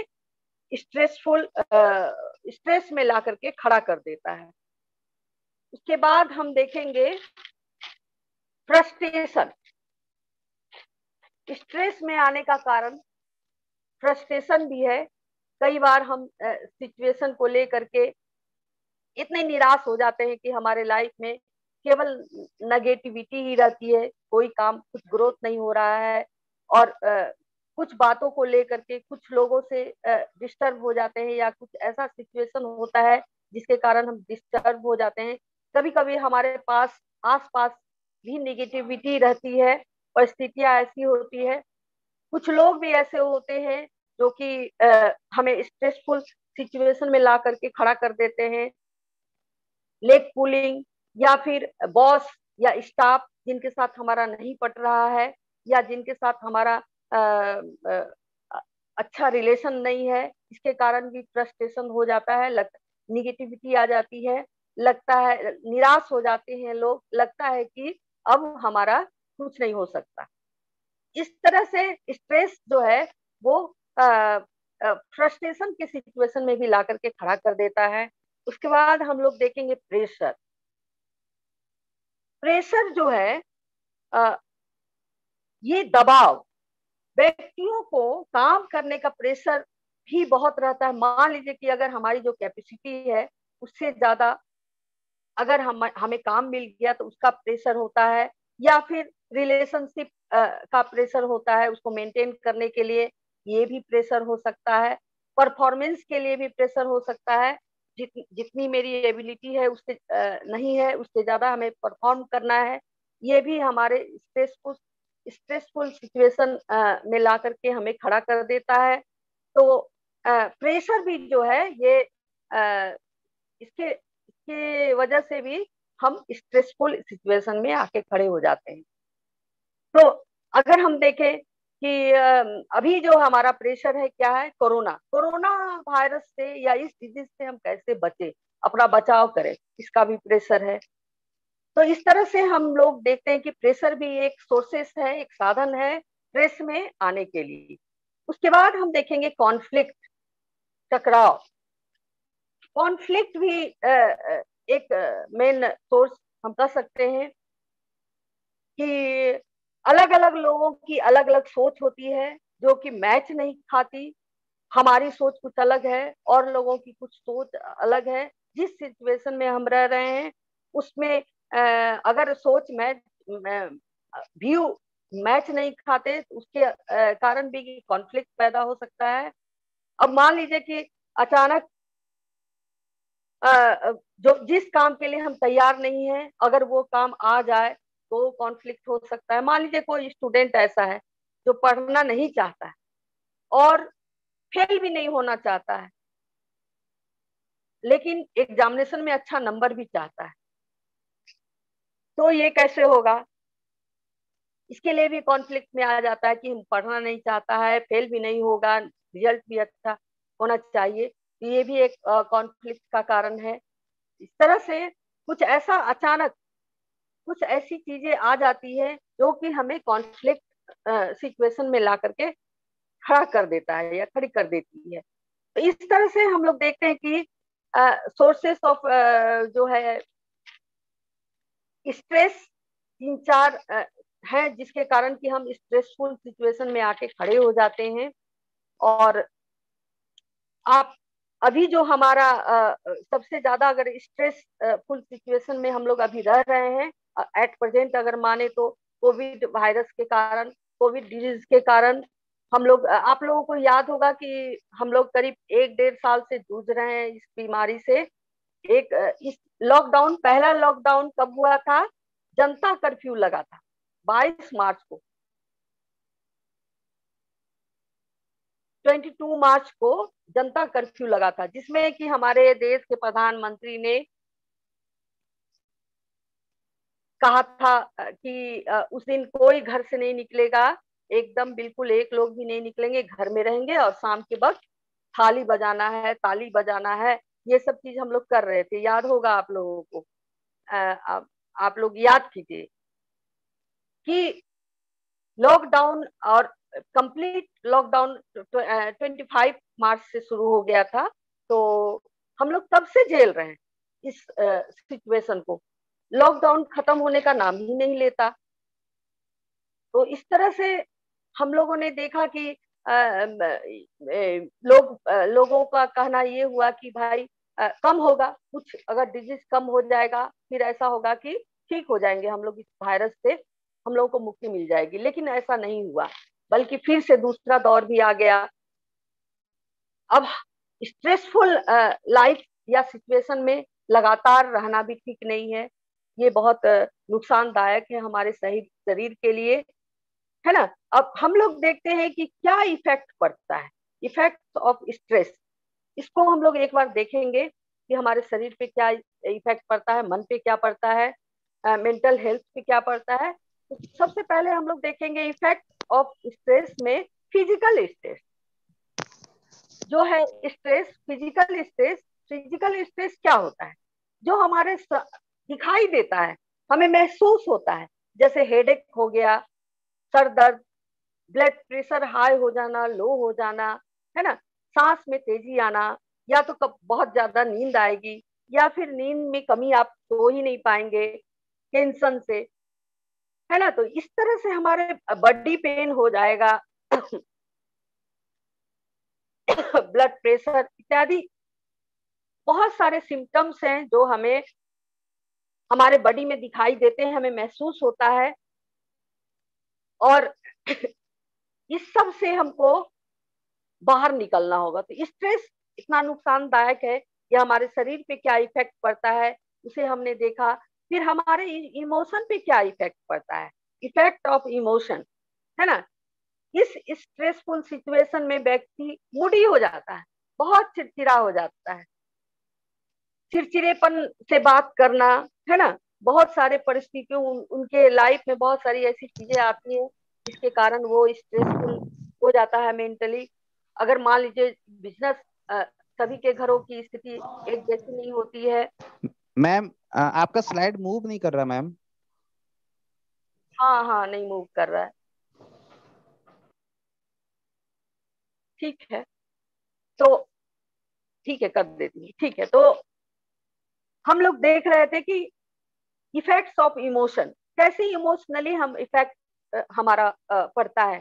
स्ट्रेस में ला करके खड़ा कर देता है। उसके बाद हम देखेंगे फ्रस्ट्रेशन। स्ट्रेस में आने का कारण फ्रस्ट्रेशन भी है। कई बार हम सिचुएशन को लेकर के इतने निराश हो जाते हैं कि हमारे लाइफ में केवल नेगेटिविटी ही रहती है, कोई काम, कुछ ग्रोथ नहीं हो रहा है, और कुछ बातों को लेकर के कुछ लोगों से डिस्टर्ब हो जाते हैं, या कुछ ऐसा सिचुएशन होता है जिसके कारण हम डिस्टर्ब हो जाते हैं। कभी कभी हमारे पास आसपास भी नेगेटिविटी रहती है, परिस्थितियां ऐसी होती है, कुछ लोग भी ऐसे होते हैं जो कि हमें स्ट्रेसफुल सिचुएशन में ला करके खड़ा कर देते हैं। लेग पुलिंग, या फिर बॉस या स्टाफ जिनके साथ हमारा नहीं पट रहा है, या जिनके साथ हमारा अच्छा रिलेशन नहीं है, इसके कारण भी फ्रस्ट्रेशन हो जाता है, निगेटिविटी आ जाती है, लगता है निराश हो जाते हैं लोग, लगता है कि अब हमारा कुछ नहीं हो सकता। इस तरह से स्ट्रेस जो है वो फ्रस्ट्रेशन के सिचुएशन में भी ला करके खड़ा कर देता है। उसके बाद हम लोग देखेंगे प्रेशर। प्रेशर जो है ये दबाव, व्यक्तियों को काम करने का प्रेशर भी बहुत रहता है। मान लीजिए कि अगर हमारी जो कैपेसिटी है उससे ज्यादा अगर हमें काम मिल गया तो उसका प्रेशर होता है, या फिर रिलेशनशिप का प्रेशर होता है उसको मेंटेन करने के लिए, ये भी प्रेशर हो सकता है। परफॉर्मेंस के लिए भी प्रेशर हो सकता है, जितनी मेरी एबिलिटी है उससे नहीं है, उससे ज्यादा हमें परफॉर्म करना है, ये भी हमारे स्ट्रेसफुल सिचुएशन में ला करके हमें खड़ा कर देता है। तो प्रेशर भी जो है ये इसके वजह से भी हम स्ट्रेसफुल सिचुएशन में आके खड़े हो जाते हैं। तो अगर हम देखें कि अभी जो हमारा प्रेशर है क्या है, कोरोना वायरस से या इस डिजीज से हम कैसे बचे, अपना बचाव करें, इसका भी प्रेशर है। तो इस तरह से हम लोग देखते हैं कि प्रेशर भी एक सोर्सेस है, एक साधन है स्ट्रेस में आने के लिए। उसके बाद हम देखेंगे कॉन्फ्लिक्ट, टकराव। कॉन्फ्लिक्ट भी एक मेन सोर्स हम कह सकते हैं कि अलग अलग लोगों की अलग अलग सोच होती है जो कि मैच नहीं खाती। हमारी सोच कुछ अलग है और लोगों की कुछ सोच अलग है, जिस सिचुएशन में हम रह रहे हैं उसमें अगर सोच मैच व्यू मैच नहीं खाते तो उसके कारण भी कॉन्फ्लिक्ट पैदा हो सकता है। अब मान लीजिए कि अचानक जो जिस काम के लिए हम तैयार नहीं है अगर वो काम आ जाए तो कॉन्फ्लिक्ट हो सकता है। मान लीजिए कोई स्टूडेंट ऐसा है जो पढ़ना नहीं चाहता है और फेल भी नहीं होना चाहता है, लेकिन एग्जामिनेशन में अच्छा नंबर भी चाहता है, तो ये कैसे होगा? इसके लिए भी कॉन्फ्लिक्ट में आ जाता है कि हम पढ़ना नहीं चाहता है, फेल भी नहीं होगा, रिजल्ट भी अच्छा होना चाहिए, तो ये भी एक कॉन्फ्लिक्ट का कारण है। इस तरह से कुछ ऐसा अचानक कुछ ऐसी चीजें आ जाती है जो कि हमें कॉन्फ्लिक्ट सिचुएशन में ला करके खड़ा कर देता है या खड़ी कर देती है। तो इस तरह से हम लोग देखते हैं कि सोर्सेस ऑफ जो है स्ट्रेस 3-4 है जिसके कारण कि हम स्ट्रेसफुल सिचुएशन में आके खड़े हो जाते हैं। और आप अभी जो हमारा सबसे ज्यादा अगर स्ट्रेस फुल सिचुएशन में हम लोग अभी रह रहे हैं एट प्रेजेंट अगर माने तो कोविड वायरस के कारण, कोविड डिजीज के कारण हम लोग, आप लोगों को याद होगा कि हम लोग करीब 1-1.5 साल से जूझ रहे हैं इस बीमारी से। इस लॉकडाउन, पहला लॉकडाउन कब हुआ था? जनता कर्फ्यू लगा था 22 मार्च को, 22 मार्च को जनता कर्फ्यू लगा था, जिसमें कि हमारे देश के प्रधानमंत्री ने कहा था कि उस दिन कोई घर से नहीं निकलेगा, एकदम बिल्कुल एक लोग भी नहीं निकलेंगे, घर में रहेंगे और शाम के वक्त थाली बजाना है, ताली बजाना है, ये सब चीज हम लोग कर रहे थे। याद होगा आप लोगों को। आप लोग याद कीजिए कि लॉकडाउन और कंप्लीट लॉकडाउन 25 मार्च से शुरू हो गया था, तो हम लोग तब से झेल रहे हैं इस सिचुएशन को। लॉकडाउन खत्म होने का नाम ही नहीं लेता। तो इस तरह से हम लोगों ने देखा कि लोगों का कहना ये हुआ कि भाई कम होगा, कुछ अगर डिजीज कम हो जाएगा फिर ऐसा होगा कि ठीक हो जाएंगे हम लोग, इस वायरस से हम लोगों को मुक्ति मिल जाएगी, लेकिन ऐसा नहीं हुआ, बल्कि फिर से दूसरा दौर भी आ गया। अब स्ट्रेसफुल लाइफ या सिचुएशन में लगातार रहना भी ठीक नहीं है, ये बहुत नुकसानदायक है हमारे शरीर के लिए, है ना। अब हम लोग देखते हैं कि क्या इफेक्ट पड़ता है, इफेक्ट ऑफ स्ट्रेस, इसको हम लोग एक बार देखेंगे कि हमारे शरीर पे क्या इफेक्ट पड़ता है, मन पे क्या पड़ता है, मेंटल हेल्थ पे क्या पड़ता है। तो सबसे पहले हम लोग देखेंगे इफेक्ट ऑफ स्ट्रेस में फिजिकल स्ट्रेस जो है। स्ट्रेस, फिजिकल स्ट्रेस क्या होता है? जो हमारे दिखाई देता है, हमें महसूस होता है, जैसे हेडेक हो गया, सर दर्द, ब्लड प्रेशर हाई हो जाना, लो हो जाना, है ना, सांस में तेजी आना, या तो कब बहुत ज्यादा नींद आएगी, या फिर नींद में कमी, आप सो ही नहीं पाएंगे टेंशन से, है ना। तो इस तरह से हमारे बॉडी पेन हो जाएगा ब्लड प्रेशर इत्यादि बहुत सारे सिम्टम्स हैं जो हमें हमारे बॉडी में दिखाई देते हैं, हमें महसूस होता है। और इस सब से हमको बाहर निकलना होगा। तो स्ट्रेस इतना नुकसानदायक है, ये हमारे शरीर पे क्या इफेक्ट पड़ता है उसे हमने देखा। फिर हमारे इमोशन पे क्या इफेक्ट पड़ता है, इफेक्ट ऑफ इमोशन, है ना। इस स्ट्रेसफुल सिचुएशन में व्यक्ति मूडी हो जाता है, बहुत चिड़चिड़ा हो जाता है, चिड़चिड़ेपन से बात करना, है ना। बहुत सारे परिस्थितियों उनके लाइफ में बहुत सारी ऐसी चीजें आती हैं जिसके कारण वो स्ट्रेसफुल हो जाता है मेंटली। अगर मान लीजिए बिजनेस, सभी के घरों की स्थिति एक जैसी नहीं होती है। मैम आपका स्लाइड मूव नहीं कर रहा मैम। हाँ हाँ, नहीं मूव कर रहा है, ठीक है, तो ठीक है, कर देती हूँ, ठीक है। तो हम लोग देख रहे थे कि इफेक्ट्स ऑफ इमोशन, कैसे इमोशनली हम इफेक्ट हमारा पड़ता है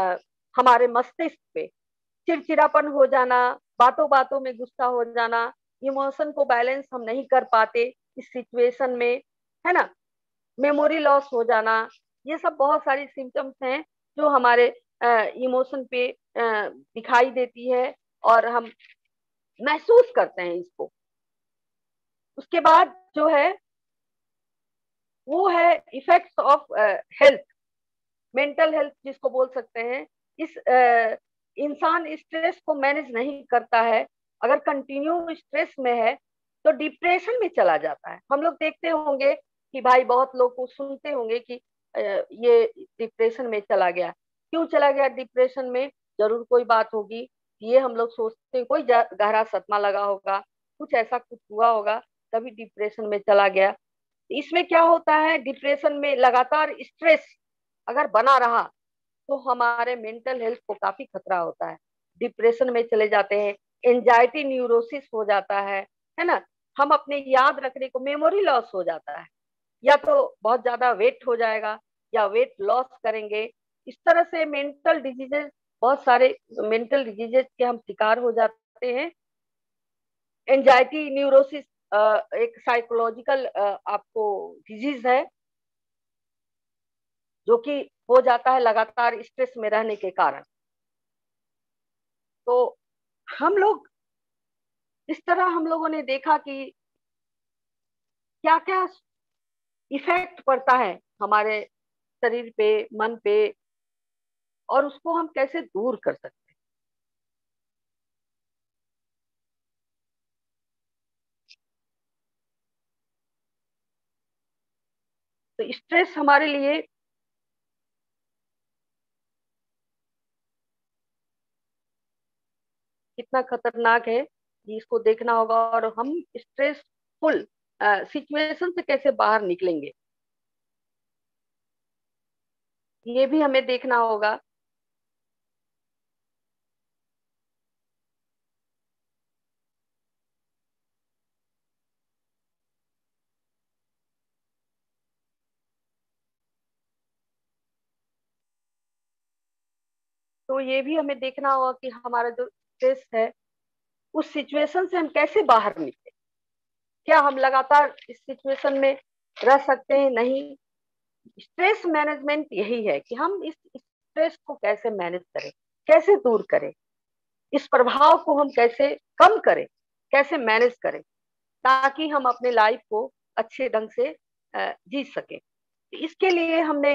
हमारे मस्तिष्क पे। चिड़चिड़ापन हो जाना, बातों बातों में गुस्सा हो जाना, इमोशन को बैलेंस हम नहीं कर पाते इस सिचुएशन में, है ना, मेमोरी लॉस हो जाना, ये सब बहुत सारी सिम्टम्स हैं जो हमारे इमोशन पे दिखाई देती है और हम महसूस करते हैं इसको। उसके बाद जो है वो है effects of health, mental health जिसको बोल सकते हैं। इस इंसान स्ट्रेस को मैनेज नहीं करता है, अगर कंटिन्यू स्ट्रेस में है तो डिप्रेशन में चला जाता है। हम लोग देखते होंगे कि भाई बहुत लोग को सुनते होंगे कि ये डिप्रेशन में चला गया। क्यों चला गया डिप्रेशन में? जरूर कोई बात होगी, ये हम लोग सोचते हैं कोई गहरा सदमा लगा होगा, कुछ ऐसा कुछ हुआ होगा तभी डिप्रेशन में चला गया। इसमें क्या होता है, डिप्रेशन में लगातार स्ट्रेस अगर बना रहा तो हमारे मेंटल हेल्थ को काफी खतरा होता है, डिप्रेशन में चले जाते हैं, एंजाइटी न्यूरोसिस हो जाता है ना, हम अपने याद रखने को, मेमोरी लॉस हो जाता है, या तो बहुत ज्यादा वेट हो जाएगा या वेट लॉस करेंगे। इस तरह से मेंटल डिजीजेस, बहुत सारे मेंटल डिजीजेस के हम शिकार हो जाते हैं। एंजाइटी न्यूरोसिस एक साइकोलॉजिकल आपको डिजीज है जो कि हो जाता है लगातार स्ट्रेस में रहने के कारण। तो हम लोग इस तरह हम लोगों ने देखा कि क्या क्या इफेक्ट पड़ता है हमारे शरीर पे, मन पे, और उसको हम कैसे दूर कर सकते हैं। तो स्ट्रेस हमारे लिए कितना खतरनाक है ये इसको देखना होगा, और हम स्ट्रेसफुल सिचुएशन से कैसे बाहर निकलेंगे ये भी हमें देखना होगा। तो ये भी हमें देखना होगा कि हमारा जो स्ट्रेस है उस सिचुएशन से हम कैसे बाहर निकले। क्या हम लगातार इस सिचुएशन में रह सकते हैं? नहीं। स्ट्रेस मैनेजमेंट यही है कि हम इस स्ट्रेस को कैसे मैनेज करें, कैसे दूर करें, इस प्रभाव को हम कैसे कम करें, कैसे मैनेज करें, ताकि हम अपने लाइफ को अच्छे ढंग से जी सके। इसके लिए हमने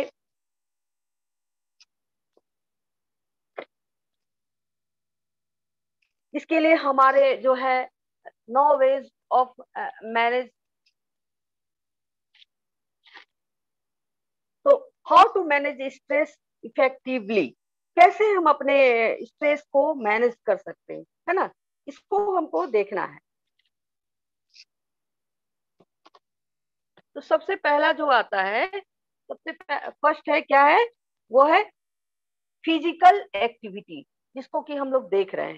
हमारे जो है 9 वेज ऑफ मैनेज। तो how to manage stress effectively, कैसे हम अपने स्ट्रेस को मैनेज कर सकते हैं, है ना, इसको हमको देखना है। तो सबसे पहला जो आता है, सबसे फर्स्ट है क्या है, वो है फिजिकल एक्टिविटी, जिसको कि हम लोग देख रहे हैं।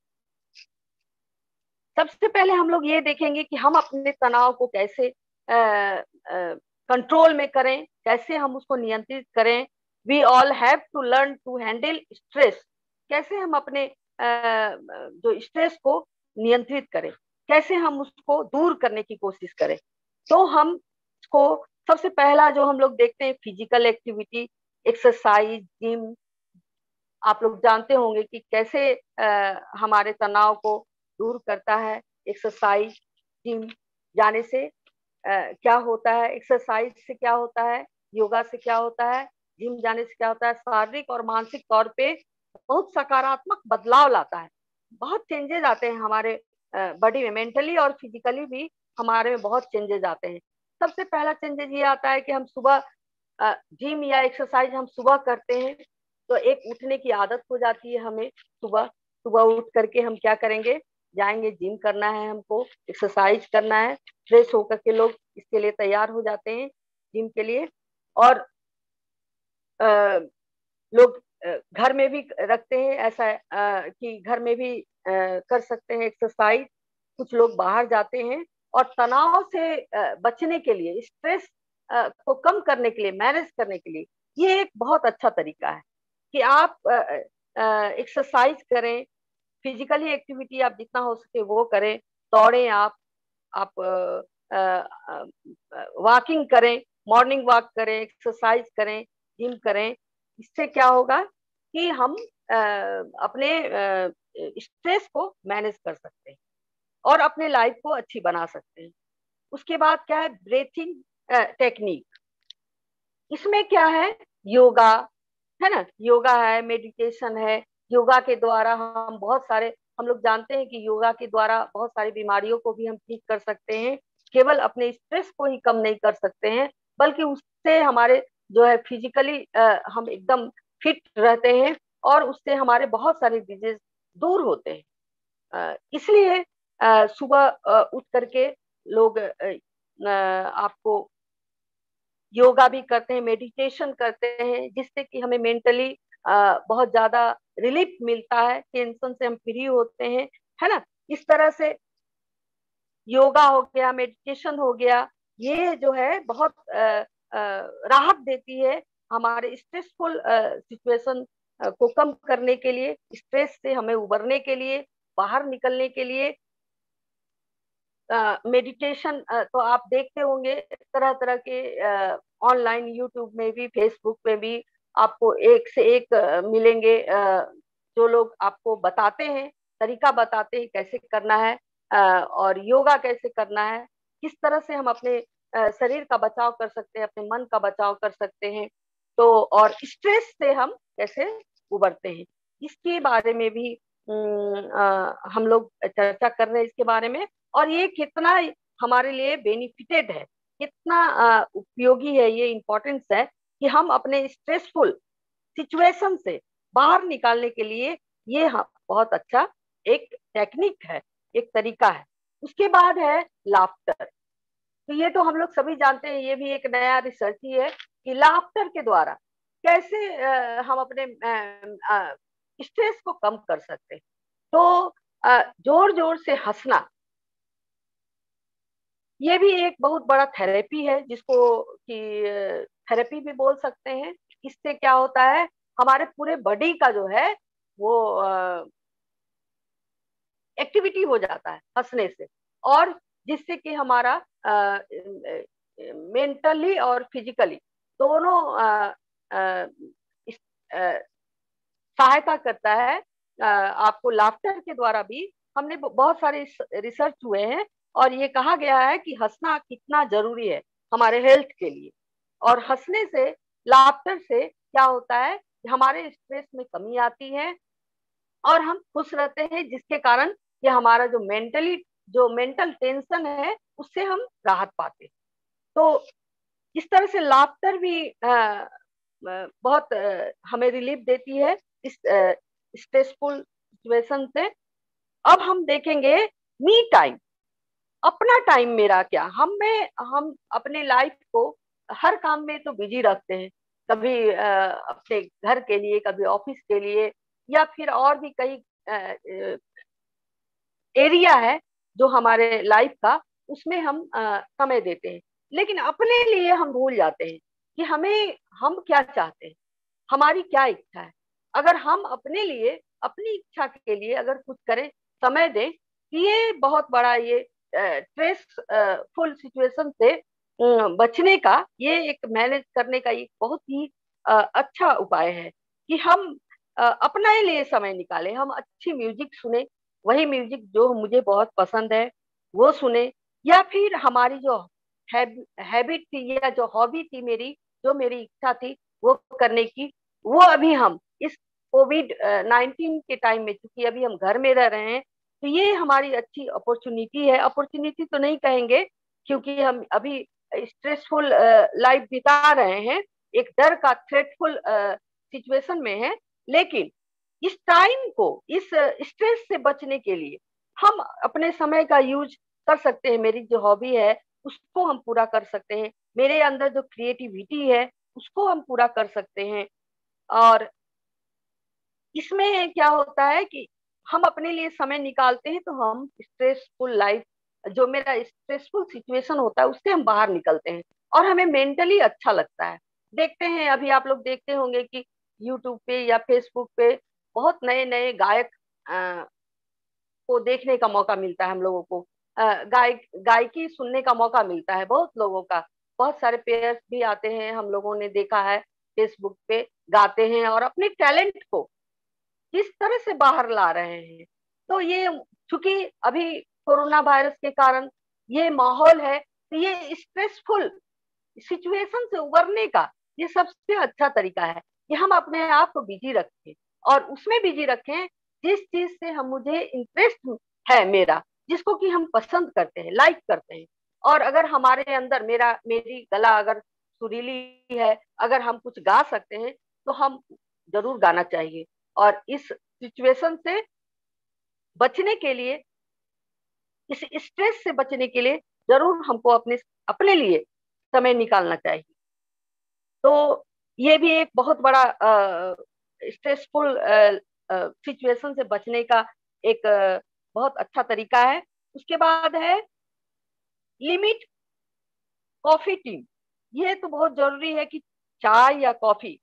सबसे पहले हम लोग ये देखेंगे कि हम अपने तनाव को कैसे कंट्रोल में करें, कैसे हम उसको नियंत्रित करें। We all have to learn to handle stress, कैसे हम अपने जो स्ट्रेस को नियंत्रित करें, कैसे हम उसको दूर करने की कोशिश करें। तो हम इसको सबसे पहला जो हम लोग देखते हैं फिजिकल एक्टिविटी, एक्सरसाइज, जिम। आप लोग जानते होंगे कि कैसे हमारे तनाव को दूर करता है एक्सरसाइज। जिम जाने से क्या होता है, एक्सरसाइज से क्या होता है, योगा से क्या होता है, जिम जाने से क्या होता है, शारीरिक और मानसिक तौर पे बहुत सकारात्मक बदलाव लाता है। बहुत चेंजेस आते हैं हमारे बॉडी में, मेंटली और फिजिकली भी हमारे में बहुत चेंजेस आते हैं। सबसे पहला चेंजेस ये आता है कि हम सुबह जिम या एक्सरसाइज हम सुबह करते हैं तो एक उठने की आदत हो जाती है हमें। सुबह सुबह उठ करके हम क्या करेंगे, जाएंगे, जिम करना है, हमको एक्सरसाइज करना है। फ्रेश होकर के लोग इसके लिए तैयार हो जाते हैं जिम के लिए। और लोग घर में भी रखते हैं ऐसा कि घर में भी कर सकते हैं एक्सरसाइज। कुछ लोग बाहर जाते हैं और तनाव से बचने के लिए, स्ट्रेस को कम करने के लिए, मैनेज करने के लिए ये एक बहुत अच्छा तरीका है कि आप एक्सरसाइज करें, फिजिकली एक्टिविटी आप जितना हो सके वो करें, दौड़ें, आप वॉकिंग करें, मॉर्निंग वॉक करें, एक्सरसाइज करें, जिम करें। इससे क्या होगा कि हम अपने स्ट्रेस को मैनेज कर सकते हैं और अपने लाइफ को अच्छी बना सकते हैं। उसके बाद क्या है, ब्रीथिंग टेक्निक। इसमें क्या है, योगा है ना, योगा है, मेडिटेशन है। योगा के द्वारा हम बहुत सारे, हम लोग जानते हैं कि योगा के द्वारा बहुत सारी बीमारियों को भी हम ठीक कर सकते हैं। केवल अपने स्ट्रेस को ही कम नहीं कर सकते हैं, बल्कि उससे हमारे जो है फिजिकली हम एकदम फिट रहते हैं और उससे हमारे बहुत सारे डिजीज दूर होते हैं। इसलिए सुबह उठ करके लोग आपको योगा भी करते हैं, मेडिटेशन करते हैं, जिससे कि हमें मेंटली बहुत ज्यादा रिलीफ मिलता है, टेंशन से हम फ्री होते हैं, है ना। इस तरह से योगा हो गया, मेडिटेशन हो गया, ये जो है बहुत राहत देती है हमारे स्ट्रेसफुल सिचुएशन को कम करने के लिए, स्ट्रेस से हमें उबरने के लिए, बाहर निकलने के लिए। मेडिटेशन तो आप देखते होंगे तरह तरह के ऑनलाइन, यूट्यूब में भी, फेसबुक में भी आपको एक से एक मिलेंगे, जो लोग आपको बताते हैं, तरीका बताते हैं कैसे करना है, और योगा कैसे करना है, किस तरह से हम अपने शरीर का बचाव कर सकते हैं, अपने मन का बचाव कर सकते हैं, तो और स्ट्रेस से हम कैसे उबरते हैं, इसके बारे में भी हम लोग चर्चा कर रहे हैं इसके बारे में। और ये कितना हमारे लिए बेनिफिटेड है, कितना उपयोगी है, ये इम्पोर्टेंस है कि हम अपने स्ट्रेसफुल सिचुएशन से बाहर निकालने के लिए ये बहुत अच्छा एक टेक्निक है, एक तरीका है। उसके बाद है लाफ्टर। तो ये तो हम लोग सभी जानते हैं, ये भी एक नया रिसर्च ही है कि लाफ्टर के द्वारा कैसे हम अपने स्ट्रेस को कम कर सकते हैं। तो जोर जोर से हंसना, ये भी एक बहुत बड़ा थेरेपी है, जिसको कि थेरेपी भी बोल सकते हैं। इससे क्या होता है, हमारे पूरे बॉडी का जो है वो एक्टिविटी हो जाता है हंसने से, और जिससे कि हमारा मेंटली और फिजिकली दोनों सहायता करता है। आपको लाफ्टर के द्वारा भी हमने बहुत सारे रिसर्च हुए हैं, और ये कहा गया है कि हंसना कितना जरूरी है हमारे हेल्थ के लिए। और हंसने से, लाफ्टर से क्या होता है, हमारे स्ट्रेस में कमी आती है और हम खुश रहते हैं, जिसके कारण ये हमारा जो मेंटल टेंशन है उससे हम राहत पाते हैं। तो इस तरह से लाफ्टर भी बहुत हमें रिलीफ देती है इस स्ट्रेसफुल सिचुएशन से। अब हम देखेंगे मी टाइम, अपना टाइम मेरा क्या। हम अपने लाइफ को हर काम में तो बिजी रखते हैं, कभी अपने घर के लिए, कभी ऑफिस के लिए, या फिर और भी कई एरिया है जो हमारे लाइफ का, उसमें हम समय देते हैं। लेकिन अपने लिए हम भूल जाते हैं कि हम क्या चाहते हैं, हमारी क्या इच्छा है। अगर हम अपने लिए, अपनी इच्छा के लिए अगर कुछ करें, समय दें, ये बहुत बड़ा, ये स्ट्रेस फुल सिचुएशन से बचने का, ये एक मैनेज करने का एक बहुत ही अच्छा उपाय है कि हम अपने लिए समय निकालें। हम अच्छी म्यूजिक सुने, वही म्यूजिक जो मुझे बहुत पसंद है वो सुने, या फिर हमारी जो हैबिट थी या जो हॉबी थी मेरी, जो मेरी इच्छा थी वो करने की, वो अभी हम इस कोविड-19 के टाइम में, चूंकि अभी हम घर में रह रहे हैं, तो ये हमारी अच्छी अपॉर्चुनिटी है। अपॉर्चुनिटी तो नहीं कहेंगे, क्योंकि हम अभी स्ट्रेसफुल लाइफ बिता रहे हैं, एक डर का थ्रेटफुल सिचुएशन में है। लेकिन इस टाइम को, इस स्ट्रेस से बचने के लिए हम अपने समय का यूज कर सकते हैं। मेरी जो हॉबी है उसको हम पूरा कर सकते हैं, मेरे अंदर जो क्रिएटिविटी है उसको हम पूरा कर सकते हैं। और इसमें क्या होता है कि हम अपने लिए समय निकालते हैं, तो हम स्ट्रेसफुल लाइफ, जो मेरा स्ट्रेसफुल सिचुएशन होता है उससे हम बाहर निकलते हैं और हमें मेंटली अच्छा लगता है। देखते हैं, अभी आप लोग देखते होंगे कि यूट्यूब पे या फेसबुक पे बहुत नए नए गायक को देखने का मौका मिलता है हम लोगों को, गायकी सुनने का मौका मिलता है बहुत लोगों का। बहुत सारे पेयर्स भी आते हैं, हम लोगों ने देखा है फेसबुक पे, गाते हैं और अपने टैलेंट को किस तरह से बाहर ला रहे हैं। तो ये चूंकि अभी कोरोना वायरस के कारण ये माहौल है, तो ये स्ट्रेसफुल सिचुएशन से उबरने का ये सबसे अच्छा तरीका है कि हम अपने आप को बिजी रखें और उसमें बिजी रखें जिस चीज से हम मुझे इंटरेस्ट है मेरा, जिसको कि हम पसंद करते हैं, लाइक करते हैं। और अगर हमारे अंदर मेरी गला अगर सुरीली है, अगर हम कुछ गा सकते हैं तो हम जरूर गाना चाहिए। और इस सिचुएशन से बचने के लिए, इस स्ट्रेस से बचने के लिए जरूर हमको अपने अपने लिए समय निकालना चाहिए। तो ये भी एक बहुत बड़ा स्ट्रेसफुल सिचुएशन से बचने का एक बहुत अच्छा तरीका है। उसके बाद है लिमिट कॉफी टी। ये तो बहुत जरूरी है कि चाय या कॉफी,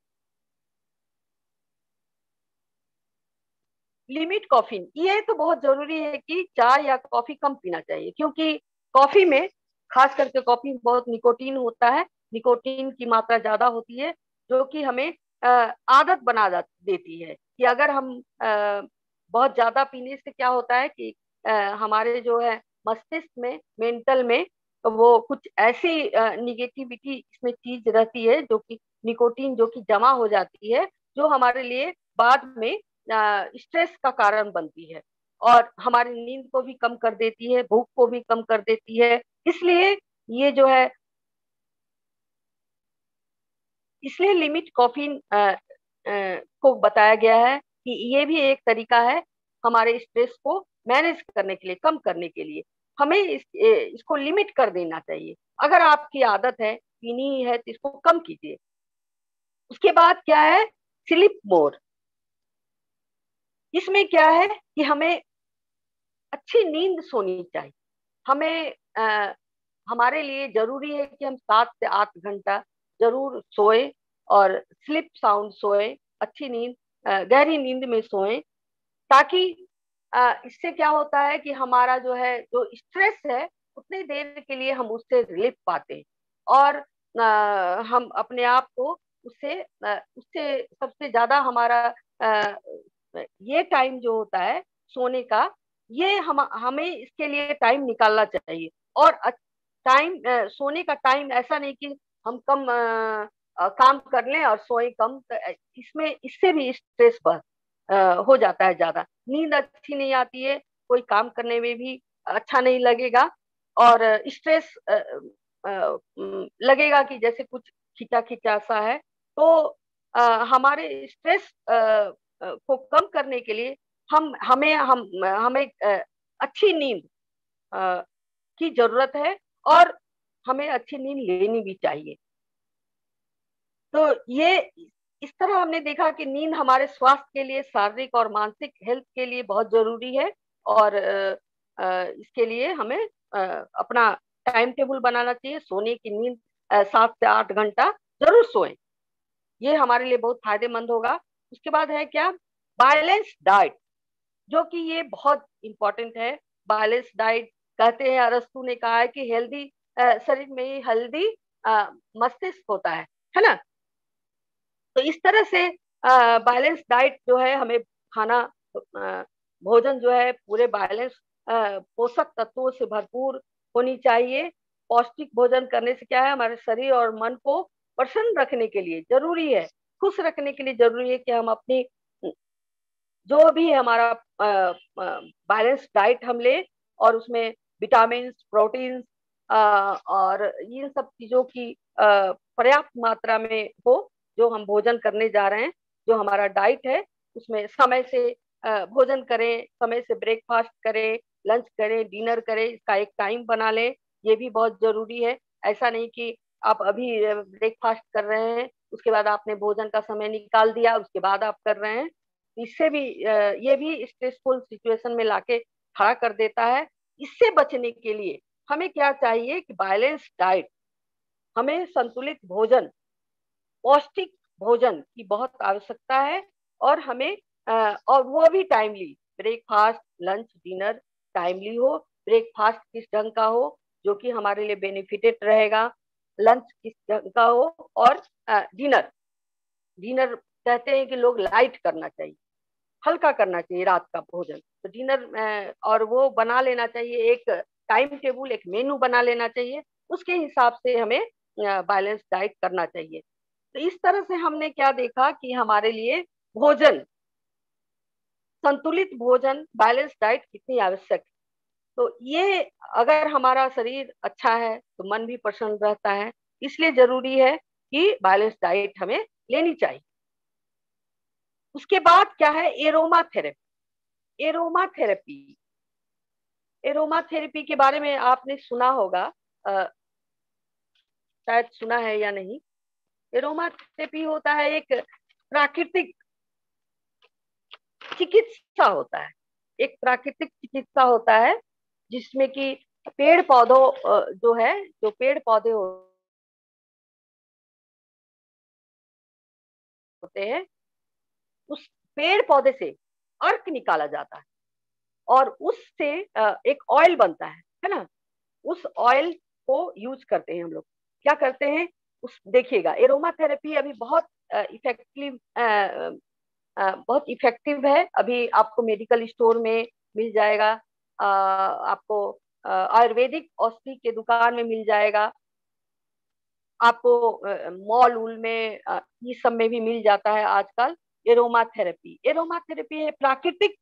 लिमिट कॉफी, ये तो बहुत जरूरी है कि चाय या कॉफी कम पीना चाहिए, क्योंकि कॉफी में, खास करके कॉफी में बहुत निकोटीन होता है, निकोटीन की मात्रा ज्यादा होती है, जो कि हमें आदत बना देती है कि अगर हम बहुत ज्यादा पीने से क्या होता है कि हमारे जो है मस्तिष्क में, मेंटल में वो कुछ ऐसी निगेटिविटी इसमें चीज रहती है जो कि निकोटीन जो कि जमा हो जाती है, जो हमारे लिए बाद में स्ट्रेस का कारण बनती है और हमारी नींद को भी कम कर देती है, भूख को भी कम कर देती है। इसलिए ये जो है, इसलिए लिमिट कॉफीन को बताया गया है कि ये भी एक तरीका है हमारे स्ट्रेस को मैनेज करने के लिए, कम करने के लिए। हमें इसको लिमिट कर देना चाहिए। अगर आपकी आदत है पीनी ही है तो इसको कम कीजिए। उसके बाद क्या है, स्लीप मोर। इसमें क्या है कि हमें अच्छी नींद सोनी चाहिए। हमें हमारे लिए जरूरी है कि हम 7 से 8 घंटा जरूर सोए और स्लिप साउंड सोए, अच्छी नींद, गहरी नींद में सोए, ताकि इससे क्या होता है कि हमारा जो है, जो स्ट्रेस है, उतनी देर के लिए हम उससे रिलीफ पाते हैं और हम अपने आप को उससे उससे सबसे ज्यादा हमारा ये टाइम जो होता है सोने का, ये हमें इसके लिए टाइम निकालना चाहिए। और टाइम, सोने का टाइम ऐसा नहीं कि हम कम काम कर लें और सोए कम, तो इसमें इससे भी स्ट्रेस हो जाता है ज्यादा, नींद अच्छी नहीं आती है, कोई काम करने में भी अच्छा नहीं लगेगा और स्ट्रेस लगेगा कि जैसे कुछ खींचा खींचा सा है। तो हमारे स्ट्रेस को कम करने के लिए हमें अच्छी नींद की जरूरत है और हमें अच्छी नींद लेनी भी चाहिए। तो ये इस तरह हमने देखा कि नींद हमारे स्वास्थ्य के लिए, शारीरिक और मानसिक हेल्थ के लिए बहुत जरूरी है और इसके लिए हमें अपना टाइम टेबल बनाना चाहिए। सोने की नींद 7 से 8 घंटा जरूर सोएं, ये हमारे लिए बहुत फायदेमंद होगा। उसके बाद है क्या, बैलेंस डाइट, जो कि ये बहुत इंपॉर्टेंट है। बैलेंस डाइट, कहते हैं, अरस्तु ने कहा है कि हेल्दी शरीर में ही हेल्दी मस्तिष्क होता है ना। तो इस तरह से बैलेंस डाइट जो है, हमें खाना, भोजन जो है पूरे बैलेंस पोषक तत्वों से भरपूर होनी चाहिए। पौष्टिक भोजन करने से क्या है, हमारे शरीर और मन को प्रसन्न रखने के लिए जरूरी है, खुश रखने के लिए जरूरी है कि हम अपनी जो भी हमारा बैलेंस डाइट हम ले और उसमें विटामिन, प्रोटीन्स और इन सब चीजों की पर्याप्त मात्रा में हो। जो हम भोजन करने जा रहे हैं, जो हमारा डाइट है, उसमें समय से भोजन करें, समय से ब्रेकफास्ट करें, लंच करें, डिनर करें, इसका एक टाइम बना लें, ये भी बहुत जरूरी है। ऐसा नहीं कि आप अभी ब्रेकफास्ट कर रहे हैं, उसके बाद आपने भोजन का समय निकाल दिया, उसके बाद आप कर रहे हैं, इससे भी ये भी स्ट्रेसफुल सिचुएशन में लाके खड़ा कर देता है। इससे बचने के लिए हमें क्या चाहिए कि बैलेंस डाइट, हमें संतुलित भोजन, पौष्टिक भोजन की बहुत आवश्यकता है और हमें और वो भी timely, breakfast, lunch, dinner timely हो ब्रेकफास्ट किस ढंग का हो जो कि हमारे लिए बेनिफिटेड रहेगा, लंच किस ढंग का हो, और डिनर डिनर कहते हैं कि लोग लाइट करना चाहिए, हल्का करना चाहिए रात का भोजन। तो डिनर और वो बना लेना चाहिए, एक टाइम टेबल, एक मेनू बना लेना चाहिए, उसके हिसाब से हमें बैलेंस डाइट करना चाहिए। तो इस तरह से हमने क्या देखा कि हमारे लिए भोजन, संतुलित भोजन, बैलेंस डाइट कितनी आवश्यक है। तो ये अगर हमारा शरीर अच्छा है तो मन भी प्रसन्न रहता है, इसलिए जरूरी है कि बैलेंस डाइट हमें लेनी चाहिए। उसके बाद क्या है, aroma therapy. Aroma therapy aroma therapy के बारे में आपने सुना होगा, शायद सुना है या नहीं। एरोमा थेरेपी होता है एक प्राकृतिक चिकित्सा होता है, एक प्राकृतिक चिकित्सा होता है जिसमें कि पेड़ पौधों जो है, जो पेड़ पौधे होते हैं, उस पेड़ पौधे से अर्क निकाला जाता है और उससे एक ऑयल बनता है ना। उस ऑयल को यूज करते हैं हम लोग। क्या करते हैं, उस देखिएगा, एरोमा थेरेपी अभी बहुत इफेक्टिव बहुत इफेक्टिव है। अभी आपको मेडिकल स्टोर में मिल जाएगा, आपको आयुर्वेदिक औषधि के दुकान में मिल जाएगा, आपको मॉल उल में ये सब में भी मिल जाता है आजकल। एरोमा थेरेपी है प्राकृतिक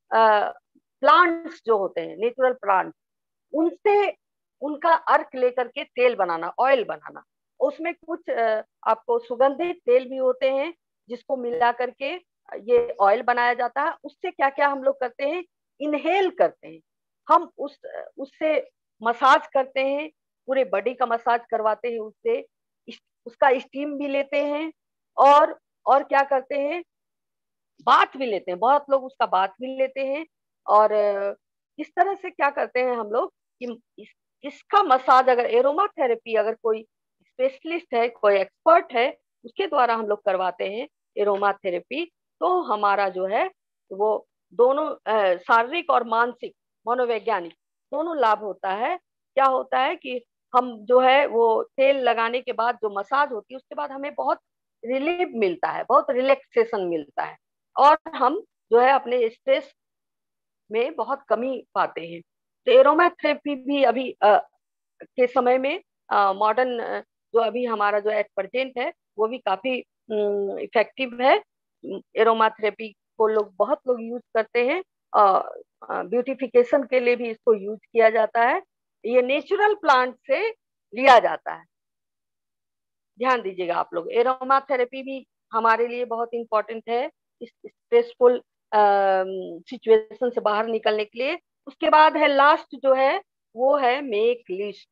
प्लांट्स जो होते हैं, नेचुरल प्लांट्स, उनसे उनका अर्क लेकर के तेल बनाना, ऑयल बनाना। उसमें कुछ आपको सुगंधित तेल भी होते हैं जिसको मिला करके ये ऑयल बनाया जाता है। उससे क्या क्या हम लोग करते हैं, इनहेल करते हैं हम, उससे मसाज करते हैं, पूरे बॉडी का मसाज करवाते हैं उससे, उसका स्टीम भी लेते हैं, और क्या करते हैं, बात भी लेते हैं, बहुत लोग उसका बात भी लेते हैं। और इस तरह से क्या करते हैं हम लोग कि इसका मसाज, अगर एरोमा थेरेपी अगर कोई स्पेशलिस्ट है, कोई एक्सपर्ट है, उसके द्वारा हम लोग करवाते हैं एरोमा थेरेपी, तो हमारा जो है वो दोनों शारीरिक और मानसिक, मनोवैज्ञानिक दोनों लाभ होता है। क्या होता है कि हम जो है वो तेल लगाने के बाद जो मसाज होती है उसके बाद हमें बहुत रिलीफ मिलता है, बहुत रिलैक्सेशन मिलता है, और हम जो है अपने स्ट्रेस में बहुत कमी पाते हैं। तो एरोमा थेरेपी भी अभी के समय में मॉडर्न जो अभी हमारा जो एट प्रेजेंट है वो भी काफी इफेक्टिव है। एरोमा थेरेपी को बहुत लोग यूज करते हैं, ब्यूटिफिकेशन के लिए भी इसको यूज किया जाता है। ये नेचुरल प्लांट से लिया जाता है, ध्यान दीजिएगा आप लोग। एरोमा थेरेपी भी हमारे लिए बहुत इंपॉर्टेंट है इस स्ट्रेसफुल सिचुएशन से बाहर निकलने के लिए। उसके बाद है लास्ट जो है वो है make list,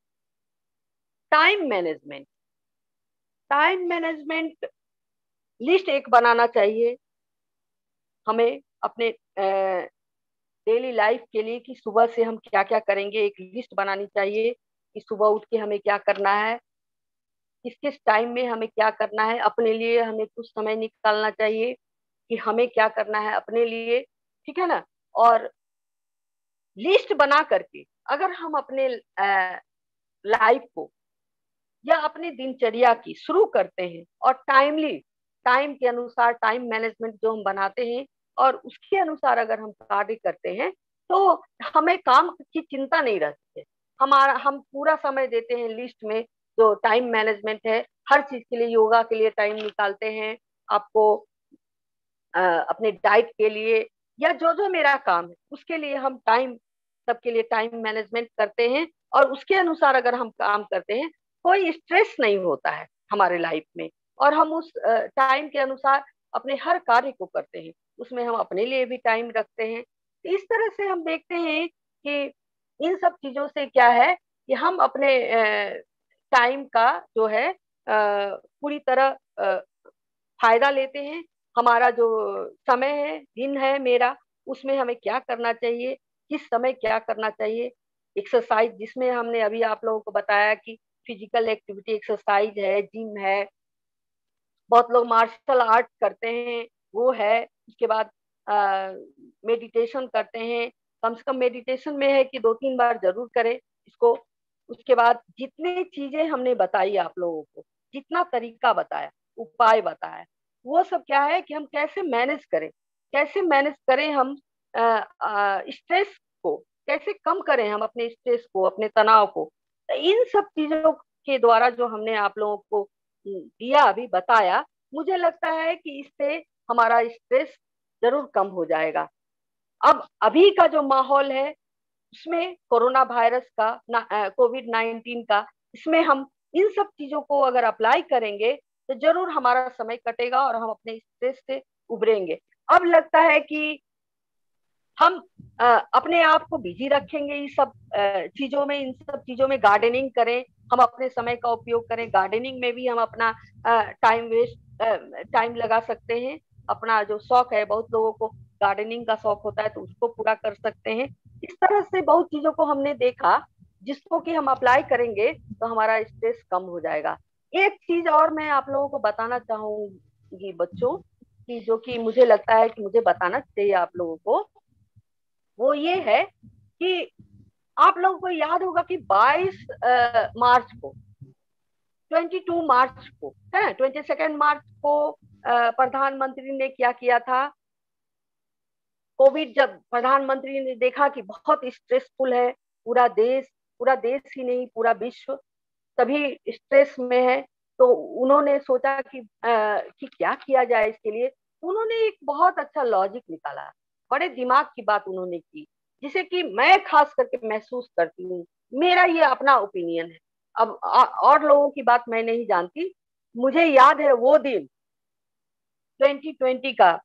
time management. Time management list एक बनाना चाहिए हमें अपने डेली लाइफ के लिए कि सुबह से हम क्या क्या करेंगे। एक लिस्ट बनानी चाहिए कि सुबह उठ के हमें क्या करना है, किस किस टाइम में हमें क्या करना है, अपने लिए हमें कुछ समय निकालना चाहिए कि हमें क्या करना है अपने लिए, ठीक है ना। और लिस्ट बना करके अगर हम अपने लाइफ को या अपनी दिनचर्या की शुरू करते हैं और टाइम के अनुसार, टाइम मैनेजमेंट जो हम बनाते हैं और उसके अनुसार अगर हम कार्य करते हैं तो हमें काम की चिंता नहीं रहती है। हम पूरा समय देते हैं लिस्ट में, जो टाइम मैनेजमेंट है, हर चीज के लिए, योगा के लिए टाइम निकालते हैं आपको, अपने डाइट के लिए, या जो जो मेरा काम है उसके लिए हम सबके लिए टाइम मैनेजमेंट करते हैं, और उसके अनुसार अगर हम काम करते हैं कोई स्ट्रेस नहीं होता है हमारे लाइफ में, और हम उस टाइम के अनुसार अपने हर कार्य को करते हैं, उसमें हम अपने लिए भी टाइम रखते हैं। इस तरह से हम देखते हैं कि इन सब चीजों से क्या है कि हम अपने टाइम का जो है पूरी तरह फायदा लेते हैं। हमारा जो समय है, दिन है मेरा, उसमें हमें क्या करना चाहिए, किस समय क्या करना चाहिए। एक्सरसाइज, जिसमें हमने अभी आप लोगों को बताया कि फिजिकल एक्टिविटी, एक्सरसाइज है, जिम है, बहुत लोग मार्शल आर्ट करते हैं वो है, उसके बाद मेडिटेशन करते हैं, कम से कम मेडिटेशन में है कि 2-3 बार जरूर करें इसको। उसके बाद जितनी चीजें हमने बताई आप लोगों को, जितना तरीका बताया, उपाय बताया, वो सब क्या है कि हम कैसे मैनेज करें, कैसे मैनेज करें हम स्ट्रेस को, कैसे कम करें हम अपने स्ट्रेस को, अपने तनाव को। तो इन सब चीजों के द्वारा जो हमने आप लोगों को दिया, अभी बताया, मुझे लगता है कि इससे हमारा स्ट्रेस जरूर कम हो जाएगा। अब अभी का जो माहौल है उसमें कोरोना वायरस का, कोविड-19 का, इसमें हम इन सब चीजों को अगर अप्लाई करेंगे तो जरूर हमारा समय कटेगा और हम अपने स्ट्रेस से उबरेंगे। अब लगता है कि हम अपने आप को बिजी रखेंगे इस सब चीजों में, इन सब चीजों में गार्डनिंग करें, हम अपने समय का उपयोग करें। गार्डनिंग में भी हम अपना टाइम लगा सकते हैं। अपना जो शौक है, बहुत लोगों को गार्डनिंग का शौक होता है, तो उसको पूरा कर सकते हैं। इस तरह से बहुत चीजों को हमने देखा जिसको कि हम अप्लाई करेंगे तो हमारा स्ट्रेस कम हो जाएगा। एक चीज और मैं आप लोगों को बताना चाहूंगी बच्चों, कि जो कि मुझे लगता है कि मुझे बताना चाहिए आप लोगों को, वो ये है कि आप लोगों को याद होगा कि 22 मार्च को, 22 मार्च को है, 22 मार्च को प्रधानमंत्री ने क्या किया था। कोविड, जब प्रधानमंत्री ने देखा कि बहुत स्ट्रेसफुल है पूरा देश ही नहीं, पूरा विश्व सभी स्ट्रेस में है, तो उन्होंने सोचा कि क्या किया जाए इसके लिए। उन्होंने एक बहुत अच्छा लॉजिक निकाला, बड़े दिमाग की बात उन्होंने की, जिसे कि मैं खास करके महसूस करती हूँ। मेरा ये अपना ओपिनियन है, अब और लोगों की बात मैं नहीं जानती। मुझे याद है वो दिन 2020 का,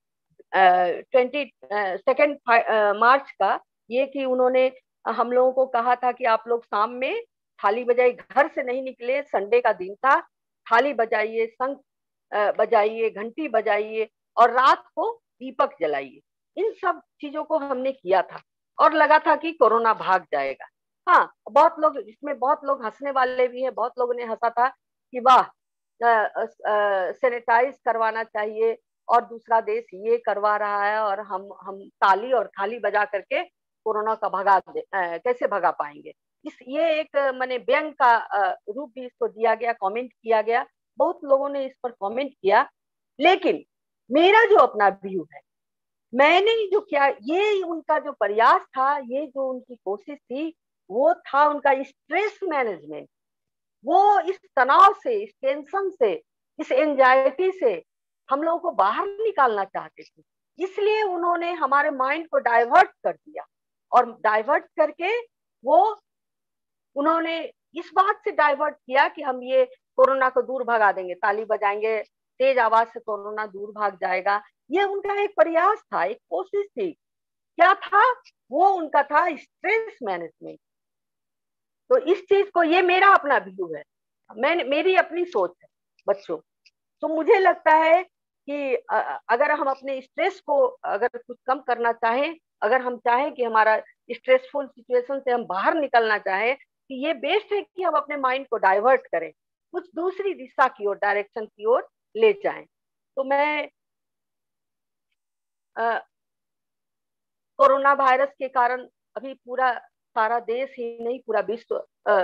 22 मार्च का, ये कि उन्होंने हम लोगों को कहा था कि आप लोग शाम में थाली बजाइए, घर से नहीं निकले, संडे का दिन था, थाली बजाइए, शंख बजाइए, घंटी बजाइए और रात को दीपक जलाइए। इन सब चीजों को हमने किया था और लगा था कि कोरोना भाग जाएगा। हाँ, बहुत लोग इसमें, बहुत लोग हंसने वाले भी हैं, बहुत लोगों ने हंसा था कि वाह, सैनिटाइज करवाना चाहिए और दूसरा देश ये करवा रहा है और हम ताली और थाली बजा करके कोरोना का कैसे भगा पाएंगे। इस ये एक माने व्यंग का रूप भी इसको दिया गया, कमेंट किया गया, बहुत लोगों ने इस पर कमेंट किया। लेकिन मेरा जो अपना व्यू है, मैंने जो किया, ये उनका जो प्रयास था, ये जो उनकी कोशिश थी, वो था उनका स्ट्रेस मैनेजमेंट। वो इस तनाव से, इस टेंशन से, इस एंजाइटी से हम लोगों को बाहर निकालना चाहते थे। इसलिए उन्होंने हमारे माइंड को डाइवर्ट कर दिया, और डाइवर्ट करके वो उन्होंने इस बात से डाइवर्ट किया कि हम ये कोरोना को दूर भगा देंगे, ताली बजाएंगे, तेज आवाज से कोरोना दूर भाग जाएगा। ये उनका एक प्रयास था, एक कोशिश थी। क्या था वो? उनका था स्ट्रेस मैनेजमेंट। तो इस चीज को, ये मेरा अपना व्यू है, मेरी अपनी सोच है बच्चों। तो मुझे लगता है कि अगर हम अपने स्ट्रेस को अगर कुछ कम करना चाहें, अगर हम चाहें कि हमारा स्ट्रेसफुल सिचुएशन से हम बाहर निकलना चाहें, कि ये बेस्ट है कि हम अपने माइंड को डाइवर्ट करें, कुछ दूसरी दिशा की ओर, डायरेक्शन की ओर ले जाएं। तो मैं कोरोना वायरस के कारण अभी पूरा सारा देश ही नहीं, पूरा विश्व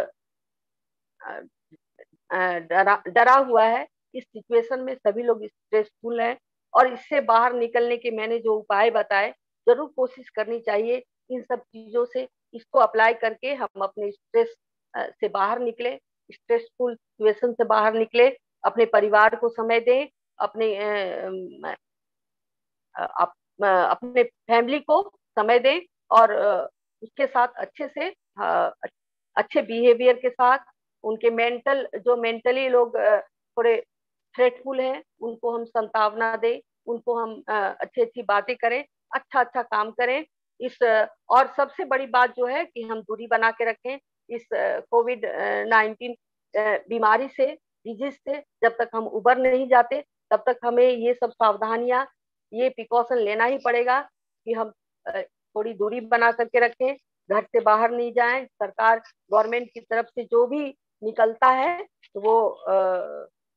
डरा हुआ है। इस सिचुएशन में सभी लोग स्ट्रेसफुल हैं, और इससे बाहर निकलने के मैंने जो उपाय बताए, जरूर कोशिश करनी चाहिए इन सब चीजों से। इसको अप्लाई करके हम अपने स्ट्रेस से बाहर निकले, स्ट्रेसफुल सिचुएशन से बाहर निकले, अपने परिवार को समय दें, अपने अपने फैमिली को समय दें, और उसके साथ अच्छे से, अच्छे बिहेवियर के साथ, उनके मेंटली लोग थोड़े थ्रेटफुल हैं, उनको हम सांत्वना दें, उनको हम अच्छी अच्छी बातें करें, अच्छा अच्छा काम करें। और सबसे बड़ी बात जो है कि हम दूरी बना के रखें इस कोविड-19 बीमारी से, डिजीज से। जब तक हम उबर नहीं जाते, तब तक हमें ये सब सावधानियां, ये प्रिकॉशन लेना ही पड़ेगा कि हम थोड़ी दूरी बना करके रखें, घर से बाहर नहीं जाएं। सरकार, गवर्नमेंट की तरफ से जो भी निकलता है, तो वो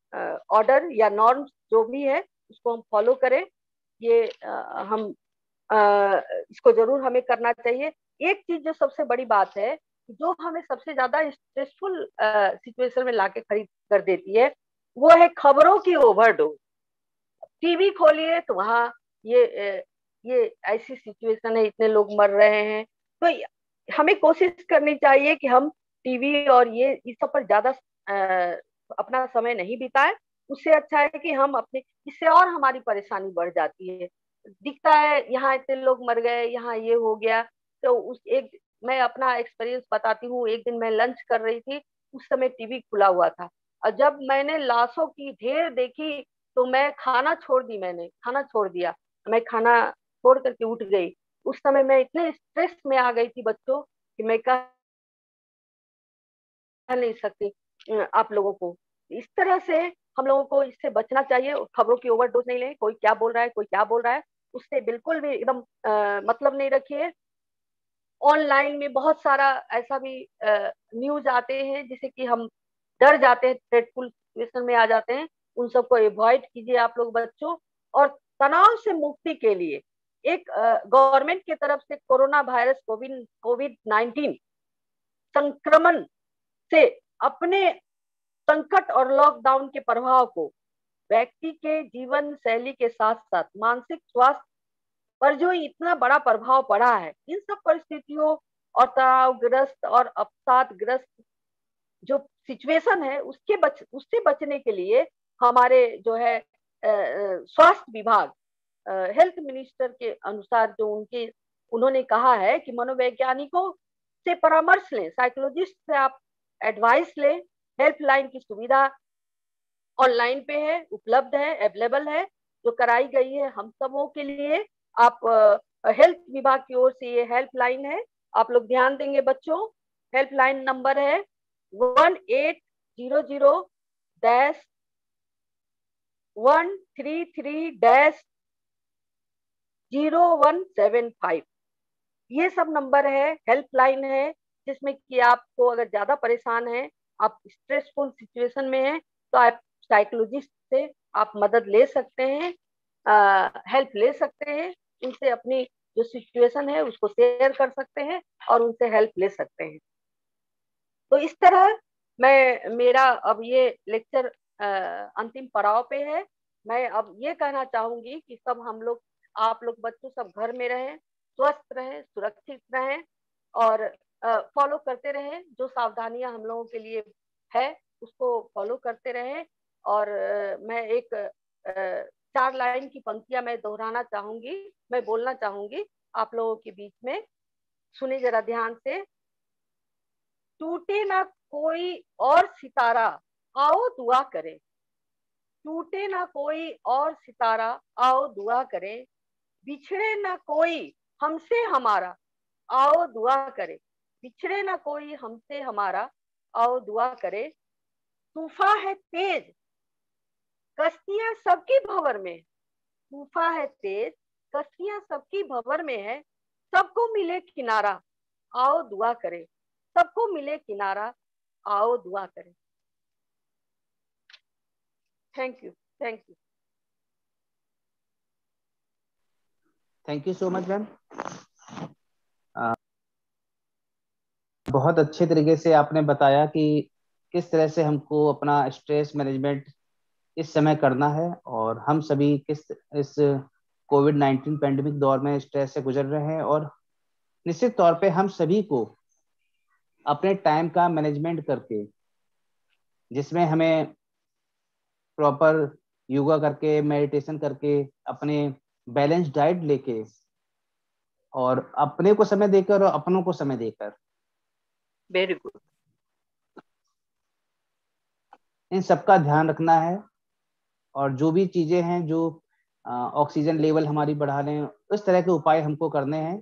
ऑर्डर या नॉर्म्स जो भी है, उसको हम फॉलो करें। ये हम इसको जरूर हमें करना चाहिए। एक चीज जो सबसे बड़ी बात है, जो हमें सबसे ज्यादा स्ट्रेसफुल सिचुएशन में लाके खड़ी कर देती है, वो है खबरों की ओवरडोज। टीवी खोलिए तो वहाँ ये ऐसी सिचुएशन है, इतने लोग मर रहे हैं। तो हमें कोशिश करनी चाहिए कि हम टीवी और ये इस सब पर ज्यादा अपना समय नहीं बिताएं। उससे अच्छा है कि हम अपने, इससे और हमारी परेशानी बढ़ जाती है। दिखता है यहाँ इतने लोग मर गए, यहाँ ये हो गया, तो उस एक, मैं अपना एक्सपीरियंस बताती हूँ। एक दिन मैं लंच कर रही थी, उस समय टीवी खुला हुआ था, और जब मैंने लाशों की ढेर देखी तो मैं खाना छोड़ दी, मैंने खाना छोड़ दिया, मैं खाना छोड़ करके उठ गई। उस समय मैं इतने स्ट्रेस में आ गई थी बच्चों कि मैं कह नहीं सकती आप लोगों को। इस तरह से हम लोगों को इससे बचना चाहिए, खबरों की ओवरडोज नहीं लें। कोई क्या बोल रहा है, कोई क्या बोल रहा है, उससे बिल्कुल भी एकदम मतलब नहीं रखिए। ऑनलाइन में बहुत सारा ऐसा भी न्यूज आते हैं जिसे कि हम डर जाते हैं, थ्रेटफुल सिचुएशन में आ जाते हैं। उन सबको अवॉइड कीजिए आप लोग बच्चों। और तनाव से मुक्ति के लिए एक गवर्नमेंट की तरफ से कोरोना वायरस कोविड 19 संक्रमण से अपने संकट और लॉकडाउन के प्रभाव को व्यक्ति के जीवन शैली के साथ साथ मानसिक स्वास्थ्य पर जो इतना बड़ा प्रभाव पड़ा है, इन सब परिस्थितियों और तनावग्रस्त और अवसादग्रस्त जो सिचुएशन है उससे बचने के लिए हमारे जो है स्वास्थ्य विभाग, हेल्थ मिनिस्टर के अनुसार जो उन्होंने कहा है कि मनोवैज्ञानिकों से परामर्श लें, साइकोलॉजिस्ट से आप एडवाइस लें। हेल्पलाइन की सुविधा ऑनलाइन पे है, उपलब्ध है, अवेलेबल है, जो कराई गई है हम सबों के लिए। आप हेल्थ विभाग की ओर से ये हेल्पलाइन है, आप लोग ध्यान देंगे बच्चों। हेल्पलाइन नंबर है 1800-133-0175। ये सब नंबर है, हेल्पलाइन है, जिसमें कि आपको अगर ज्यादा परेशान है, आप स्ट्रेसफुल सिचुएशन में हैं, तो आप साइकोलॉजिस्ट से आप मदद ले सकते हैं, हेल्प ले सकते हैं। उनसे अपनी जो सिचुएशन है उसको शेयर कर सकते हैं और उनसे हेल्प ले सकते हैं। तो इस तरह मेरा अब ये लेक्चर अंतिम पड़ाव पे है। मैं अब ये कहना चाहूंगी कि सब हम लोग, आप लोग बच्चों सब घर में रहें, स्वस्थ रहें, सुरक्षित रहें और फॉलो करते रहें। जो सावधानियां हम लोगों के लिए है उसको फॉलो करते रहें। और मैं एक 4 लाइन की पंक्तियां मैं दोहराना चाहूंगी, मैं बोलना चाहूंगी आप लोगों के बीच में। सुनिए जरा ध्यान से। टूटे ना कोई और सितारा, आओ दुआ करें। टूटे ना कोई और सितारा, आओ दुआ करें। बिछड़े ना कोई हमसे हमारा, आओ दुआ करे। बिछड़े ना कोई हमसे हमारा, आओ दुआ करे। तूफा है तेज, कश्तियां सबकी भंवर में। तूफा है तेज, कश्तियां सबकी भंवर में है। सबको मिले किनारा, आओ दुआ करे। सबको मिले किनारा, आओ दुआ करे। Thank you, thank you. Thank you so much ma'am. बहुत अच्छे तरीके से आपने बताया कि किस तरह से हमको अपना स्ट्रेस मैनेजमेंट इस समय करना है, और हम सभी किस इस कोविड-19 पैंडेमिक दौर में स्ट्रेस से गुजर रहे हैं। और निश्चित तौर पे हम सभी को अपने टाइम का मैनेजमेंट करके, जिसमें हमें प्रॉपर योगा करके, मेडिटेशन करके, अपने बैलेंस डाइट लेके, और अपने को समय देकर और अपनों को समय देकर, वेरी गुड, इन सबका ध्यान रखना है। और जो भी चीजें हैं जो ऑक्सीजन लेवल हमारी बढ़ा लें, उस तरह के उपाय हमको करने हैं।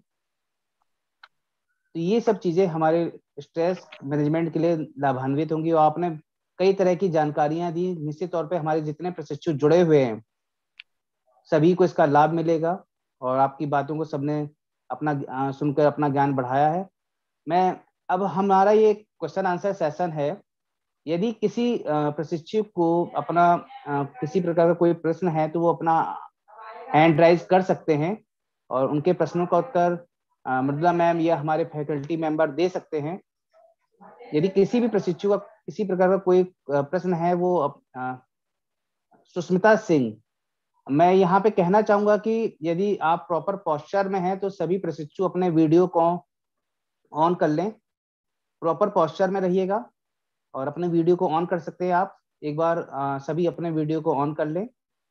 तो ये सब चीजें हमारे स्ट्रेस मैनेजमेंट के लिए लाभान्वित होंगी। और आपने कई तरह की जानकारियां दी। निश्चित तौर पे हमारे जितने प्रशिक्षु जुड़े हुए हैं सभी को इसका लाभ मिलेगा, और आपकी बातों को सबने अपना सुनकर अपना ज्ञान बढ़ाया है। मैं अब हमारा ये क्वेश्चन आंसर सेशन है। यदि किसी प्रशिक्षु को अपना किसी प्रकार का कोई प्रश्न है तो वो अपना हैंड राइज कर सकते हैं। और उनके प्रश्नों का उत्तर मृदुला मैम या हमारे फैकल्टी मेंबर दे सकते हैं। यदि किसी भी प्रशिक्षु का किसी प्रकार का कोई प्रश्न है, वो सुष्मिता सिंह, मैं यहाँ पे कहना चाहूंगा कि यदि आप प्रॉपर पोस्चर में हैं तो सभी प्रशिक्षु अपने वीडियो को ऑन कर लें। प्रॉपर पोस्चर में रहिएगा और अपने वीडियो को ऑन कर सकते हैं आप। एक बार सभी अपने वीडियो को ऑन कर लें।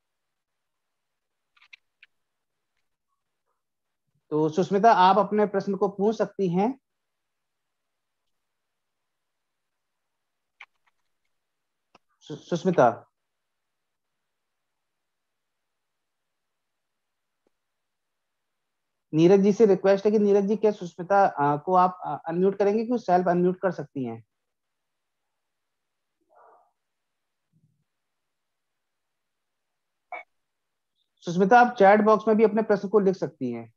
तो सुष्मिता, आप अपने प्रश्न को पूछ सकती हैं। सुष्मिता, नीरज जी से रिक्वेस्ट है कि नीरज जी, क्या सुष्मिता को आप अनम्यूट करेंगे कि सेल्फ अनम्यूट कर सकती हैं? सुष्मिता, आप चैट बॉक्स में भी अपने प्रश्न को लिख सकती हैं।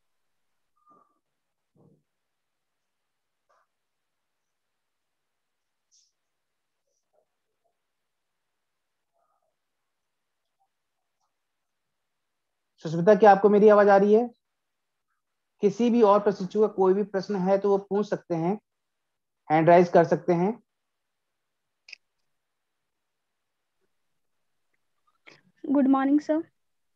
सुष्मिता, क्या आपको मेरी आवाज आ रही है? किसी भी और प्रशिक्षु का कोई भी प्रश्न है तो वो पूछ सकते हैं, हैंड राइज कर सकते हैं। Good morning sir.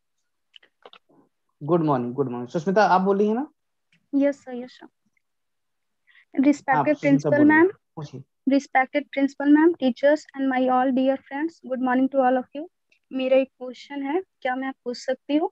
Good morning, good morning. Sushmita, आप बोल रही है ना? Yes sir, yes sir. Respected Sushmita principal बोलिए, ma'am, पूछिए। respected principal ma'am, teachers and my all dear friends, good morning to all of you. मेरा एक क्वेश्चन है, क्या मैं पूछ सकती हूँ?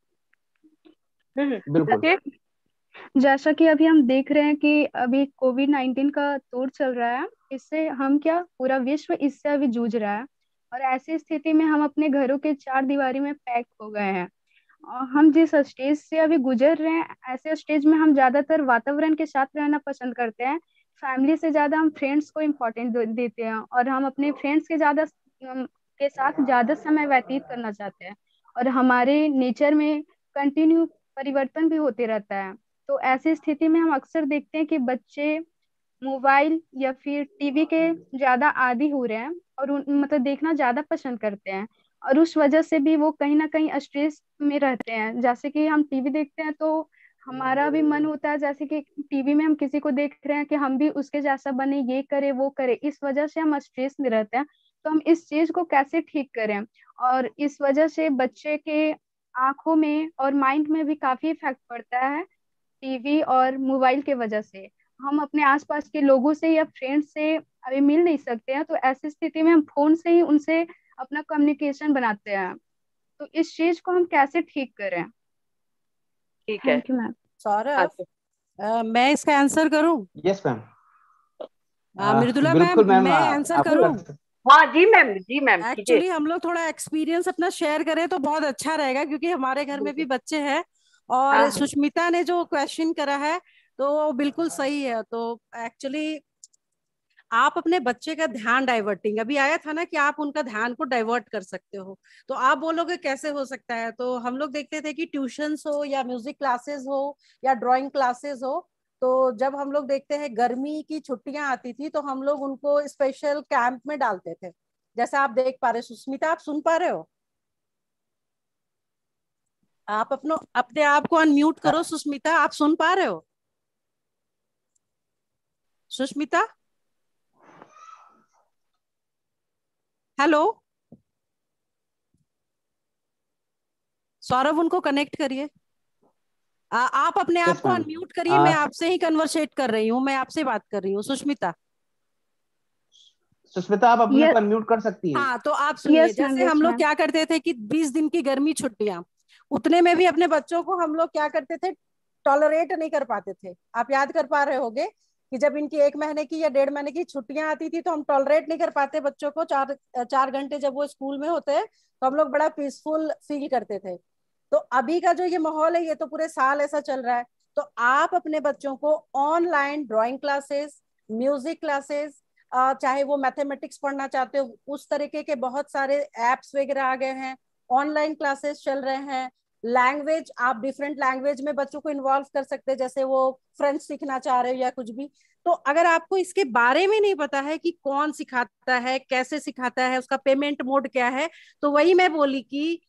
बिल्कुल। जैसा कि अभी हम देख रहे हैं कि अभी कोविड-19 का दौर चल रहा है, इससे हम क्या पूरा विश्व इससे अभी जूझ रहा है, और ऐसी स्थिति में हम अपने घरों के चार दीवारी में पैक हो गए हैं। हम जिस स्टेज से अभी गुजर रहे हैं, ऐसे स्टेज में हम ज्यादातर वातावरण के साथ रहना पसंद करते हैं। फैमिली से ज्यादा हम फ्रेंड्स को इम्पोर्टेंट देते हैं, और हम अपने फ्रेंड्स के साथ ज्यादा समय व्यतीत करना चाहते हैं, और हमारे नेचर में कंटिन्यू परिवर्तन भी होते रहता है। तो ऐसी स्थिति में हम अक्सर देखते हैं कि बच्चे मोबाइल या फिर टीवी के ज्यादा आदी हो रहे हैं, और मतलब देखना ज्यादा पसंद करते हैं, और उस वजह से भी वो कहीं ना कहीं स्ट्रेस में रहते हैं। जैसे कि हम टीवी देखते हैं तो हमारा भी मन होता है, जैसे कि टीवी में हम किसी को देख रहे हैं कि हम भी उसके जैसा बने, ये करे वो करे, इस वजह से हम स्ट्रेस में रहते हैं। तो हम इस चीज को कैसे ठीक करें? और इस वजह से बच्चे के आंखों में और माइंड में भी काफी इफेक्ट पड़ता है, टीवी और मोबाइल के वजह से। हम अपने आसपास के लोगों से या फ्रेंड से अभी मिल नहीं सकते हैं, तो ऐसी स्थिति में हम फोन से ही उनसे अपना कम्युनिकेशन बनाते हैं। तो इस चीज को हम कैसे ठीक करें? ठीक है। Thank you ma'am. सौरभ, मैं इसका आंसर करूं? Yes ma'am. मृदुला मैम, बिल्कुल मैम, मैं आंसर आप करूं? हाँ जी मैम, जी मैम, कीजिए। एक्चुअली हम लोग थोड़ा एक्सपीरियंस अपना शेयर करें तो बहुत अच्छा रहेगा, क्योंकि हमारे घर में भी बच्चे हैं। और हाँ सुष्मिता ने जो क्वेश्चन करा है तो वो बिल्कुल सही है। तो एक्चुअली आप अपने बच्चे का ध्यान डाइवर्टिंग, अभी आया था ना कि आप उनका ध्यान को डाइवर्ट कर सकते हो। तो आप बोलोगे कैसे हो सकता है? तो हम लोग देखते थे कि ट्यूशंस हो या म्यूजिक क्लासेस हो या ड्राइंग क्लासेस हो, तो जब हम लोग देखते हैं गर्मी की छुट्टियां आती थी तो हम लोग उनको स्पेशल कैंप में डालते थे। जैसा आप देख पा रहे हो, सुष्मिता आप सुन पा रहे हो? आप अपने आप को अनम्यूट करो। सुष्मिता, आप सुन पा रहे हो? सुष्मिता, हेलो। सौरभ, उनको कनेक्ट करिए। आप अपने आप यस को मैम। अनम्यूट करिए। मैं आपसे ही कन्वर्सेट कर रही हूँ, मैं आपसे बात कर रही हूँ। सुष्मिता, सुष्मिता, आप अपने को यस अनम्यूट कर सकती हैं। हाँ, तो आप सुनिए। यस मैम, जैसे यस हम लोग मैम। क्या करते थे कि 20 दिन की गर्मी छुट्टियां, उतने में भी अपने बच्चों को हम लोग क्या करते थे, टॉलरेट नहीं कर पाते थे। आप याद कर पा रहे होगे कि जब इनकी 1 महीने की या 1.5 महीने की छुट्टियां आती थी तो हम टॉलरेट नहीं कर पाते बच्चों को। 4 4 घंटे जब वो स्कूल में होते हैं तो हम लोग बड़ा पीसफुल फील करते थे। तो अभी का जो ये माहौल है, ये तो पूरे साल ऐसा चल रहा है। तो आप अपने बच्चों को online drawing classes, music classes, चाहे वो मैथमेटिक्स पढ़ना चाहते हो, उस तरीके के बहुत सारे एप्स वगैरह आ गए हैं, ऑनलाइन क्लासेस चल रहे हैं। लैंग्वेज, आप डिफरेंट लैंग्वेज में बच्चों को इन्वॉल्व कर सकते हैं, जैसे वो फ्रेंच सीखना चाह रहे हो या कुछ भी। तो अगर आपको इसके बारे में नहीं पता है कि कौन सिखाता है, कैसे सिखाता है, उसका पेमेंट मोड क्या है, तो वही मैं बोली कि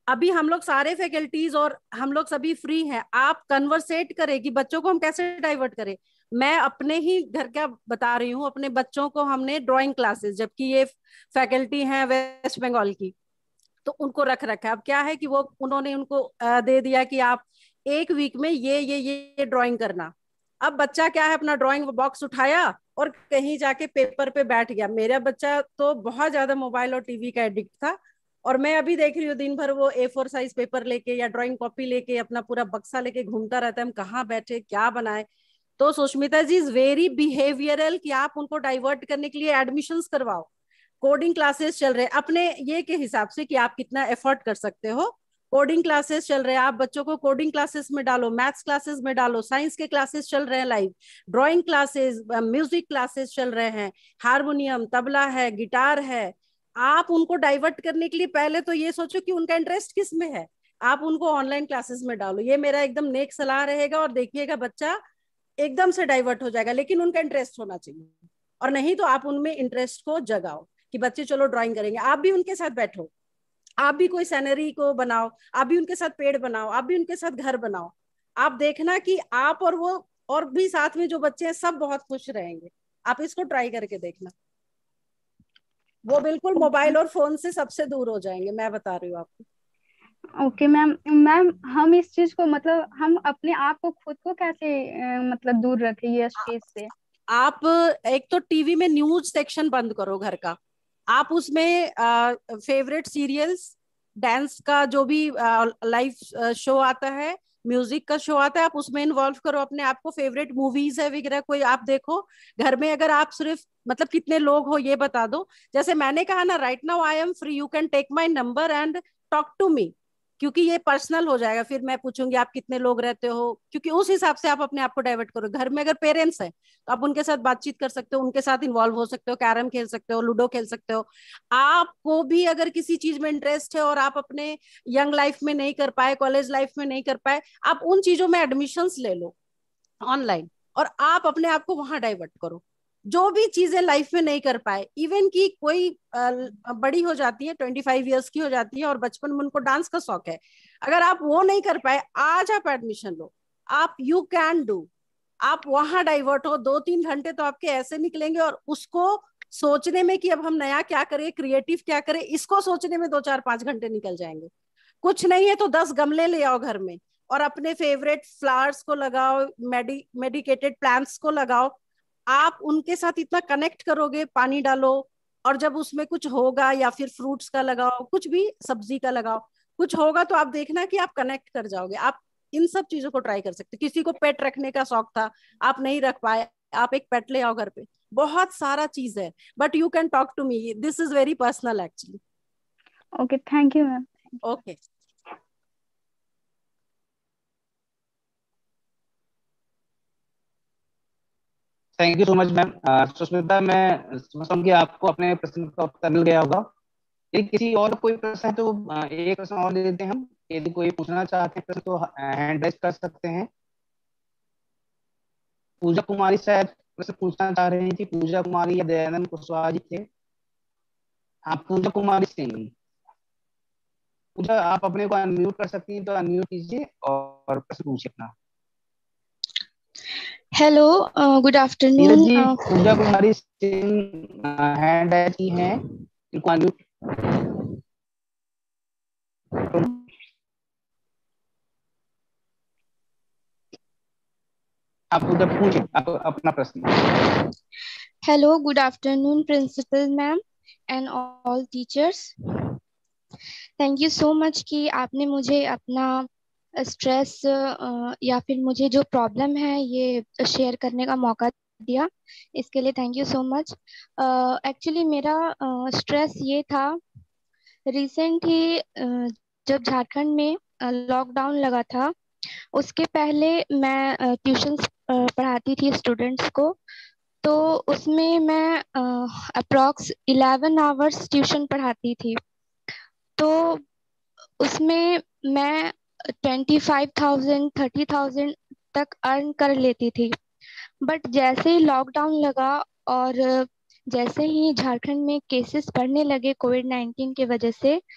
अभी हम लोग सारे फैकल्टीज और हम लोग सभी फ्री हैं, आप कन्वर्सेट करें कि बच्चों को हम कैसे डाइवर्ट करें। मैं अपने ही घर का बता रही हूँ, अपने बच्चों को हमने ड्राइंग क्लासेस, जबकि ये फैकल्टी है वेस्ट बंगाल की, तो उनको रख रखा है। अब क्या है कि वो उन्होंने उनको दे दिया कि आप एक वीक में ये ड्राइंग करना। अब बच्चा क्या है, अपना ड्राइंग बॉक्स उठाया और कहीं जाके पेपर पे बैठ गया। मेरा बच्चा तो बहुत ज्यादा मोबाइल और टीवी का एडिक्ट था, और मैं अभी देख रही हूँ दिन भर वो A4 साइज पेपर लेके या ड्राइंग कॉपी लेके अपना पूरा बक्सा लेके घूमता रहता है, हम कहाँ बैठे क्या बनाए। तो Sushmita ji, is very behavioural कि आप उनको डाइवर्ट करने के लिए एडमिशंस करवाओ। कोडिंग क्लासेस चल रहे हैं अपने ये के हिसाब से कि आप कितना एफर्ट कर सकते हो। कोडिंग क्लासेस चल रहे हैं, आप बच्चों को कोडिंग क्लासेस में डालो, मैथ्स क्लासेस में डालो, साइंस के क्लासेस चल रहे हैं live, drawing classes, music classes चल रहे हैं, हारमोनियम, तबला है, गिटार है। आप उनको डाइवर्ट करने के लिए पहले तो ये सोचो कि उनका इंटरेस्ट किस में है, आप उनको ऑनलाइन क्लासेस में डालो। ये मेरा एकदम नेक सलाह रहेगा, और देखिएगा बच्चा एकदम से डाइवर्ट हो जाएगा, लेकिन उनका इंटरेस्ट होना चाहिए। और नहीं तो आप उनमें इंटरेस्ट को जगाओ कि बच्चे चलो ड्राइंग करेंगे, आप भी उनके साथ बैठो, आप भी कोई सैनरी को बनाओ, आप भी उनके साथ पेड़ बनाओ, आप भी उनके साथ घर बनाओ। आप देखना कि आप और वो और भी साथ में जो बच्चे हैं सब बहुत खुश रहेंगे। आप इसको ट्राई करके देखना, वो बिल्कुल मोबाइल और फोन से सबसे दूर हो जाएंगे, मैं बता रही हूँ आपको। Okay ma'am. मैम हम इस चीज को मतलब हम अपने आप को खुद को कैसे मतलब दूर रखें ये स्पेस से? आप एक तो टीवी में न्यूज सेक्शन बंद करो घर का, आप उसमें फेवरेट सीरियल्स, डांस का जो भी लाइव शो आता है, म्यूजिक का शो आता है, आप उसमें इन्वॉल्व करो अपने आप को। फेवरेट मूवीज है वगैरह कोई आप देखो घर में। अगर आप सिर्फ मतलब कितने लोग हो ये बता दो, जैसे मैंने कहा ना, right now I am free, you can take my number and talk to me, क्योंकि ये पर्सनल हो जाएगा। फिर मैं पूछूंगी आप कितने लोग रहते हो, क्योंकि उस हिसाब से आप अपने आप को डाइवर्ट करो। घर में अगर पेरेंट्स हैं तो आप उनके साथ बातचीत कर सकते हो, उनके साथ इन्वॉल्व हो सकते हो, कैरम खेल सकते हो, लूडो खेल सकते हो। आपको भी अगर किसी चीज में इंटरेस्ट है और आप अपने यंग लाइफ में नहीं कर पाए, कॉलेज लाइफ में नहीं कर पाए, आप उन चीजों में एडमिशंस ले लो ऑनलाइन, और आप अपने आप को वहां डाइवर्ट करो। जो भी चीजें लाइफ में नहीं कर पाए, इवन की कोई बड़ी हो जाती है, 25 ईयर्स की हो जाती है और बचपन में उनको डांस का शौक है, अगर आप वो नहीं कर पाए, आज आप एडमिशन लो, आप यू कैन डू। आप वहां डाइवर्ट हो, 2-3 घंटे तो आपके ऐसे निकलेंगे, और उसको सोचने में कि अब हम नया क्या करें, क्रिएटिव क्या करें, इसको सोचने में 2-4-5 घंटे निकल जाएंगे। कुछ नहीं है तो 10 गमले ले आओ घर में, और अपने फेवरेट फ्लावर्स को लगाओ, मेडिकेटेड प्लांट्स को लगाओ। आप उनके साथ इतना कनेक्ट करोगे, पानी डालो, और जब उसमें कुछ होगा, या फिर फ्रूट्स का लगाओ, कुछ भी सब्जी का लगाओ, कुछ होगा तो आप देखना कि आप कनेक्ट कर जाओगे। आप इन सब चीजों को ट्राई कर सकते हो। किसी को पेट रखने का शौक था, आप नहीं रख पाए, आप एक पेट ले आओ घर पे, बहुत सारा चीज है। But you can talk to me, this is very personal actually. Okay, thank you ma'am. Okay, thank you so much ma'am. Sushmita, मैं समझता हूँ कि आपको अपने प्रश्न का उत्तर मिल गया होगा। यदि किसी और कोई प्रश्न है तो एक प्रश्न और दे देते हैं हम। यदि कोई पूछना चाहते हैं प्रश्न तो हैंड रेज कर सकते हैं। पूजा कुमारी शायद प्रश्न पूछना चाह रही थी, पूजा कुमारी या दयानंद कुशवाहा जी थे। हाँ, पूजा कुमारी सिंह। पूजा, आप अपने को अनम्यूट कर सकती हैं तो अनम्यूट कीजिए और प्रश्न पूछिए अपना। Hello, good Neeraj afternoon. जी, पूजा कुमारी सिंह हैंड रेज की हैं, इनको अनम्यूट। आप पूजा पूछिए आप अपना प्रश्न। Hello, good afternoon principal ma'am and all teachers. Thank you so much कि आपने मुझे अपना स्ट्रेस या फिर मुझे जो प्रॉब्लम है ये शेयर करने का मौका दिया। इसके लिए thank you so much. Actually मेरा स्ट्रेस ये था, रिसेंट ही जब झारखंड में लॉकडाउन लगा था, उसके पहले मैं ट्यूशन पढ़ाती थी स्टूडेंट्स को। तो उसमें मैं अप्रॉक्स 11 आवर्स ट्यूशन पढ़ाती थी। तो उसमें मैं 25,000 30,000 तक अर्न कर लेती थी। बट जैसे ही लॉकडाउन लगा और जैसे ही झारखंड में केसेस बढ़ने लगे कोविड-19 की वजह से,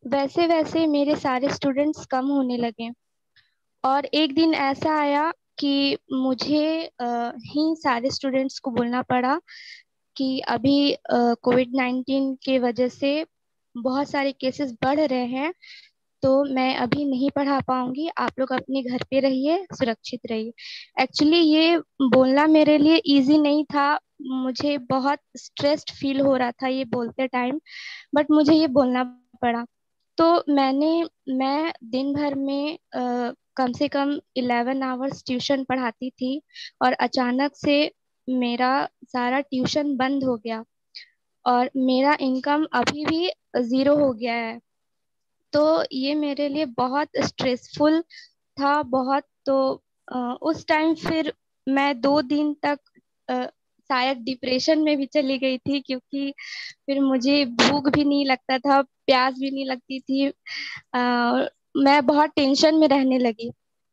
वैसे वैसे मेरे सारे स्टूडेंट्स कम होने लगे। और एक दिन ऐसा आया कि मुझे ही सारे स्टूडेंट्स को बोलना पड़ा कि अभी कोविड-19 के वजह से बहुत सारे केसेस बढ़ रहे हैं, तो मैं अभी नहीं पढ़ा पाऊंगी, आप लोग अपने घर पे रहिए, सुरक्षित रहिए। एक्चुअली ये बोलना मेरे लिए इजी नहीं था, मुझे बहुत स्ट्रेस्ड फील हो रहा था ये बोलते टाइम, बट मुझे ये बोलना पड़ा। तो मैं दिन भर में कम से कम 11 आवर्स ट्यूशन पढ़ाती थी, और अचानक से मेरा सारा ट्यूशन बंद हो गया और मेरा इनकम अभी भी जीरो हो गया है। तो ये मेरे लिए बहुत स्ट्रेसफुल था, बहुत। तो उस टाइम फिर मैं 2 दिन तक शायद डिप्रेशन में भी चली गई थी, क्योंकि फिर मुझे भूख भी नहीं लगता था, प्यास भी नहीं लगती थी। मैं बहुत टेंशन में रहने लगी।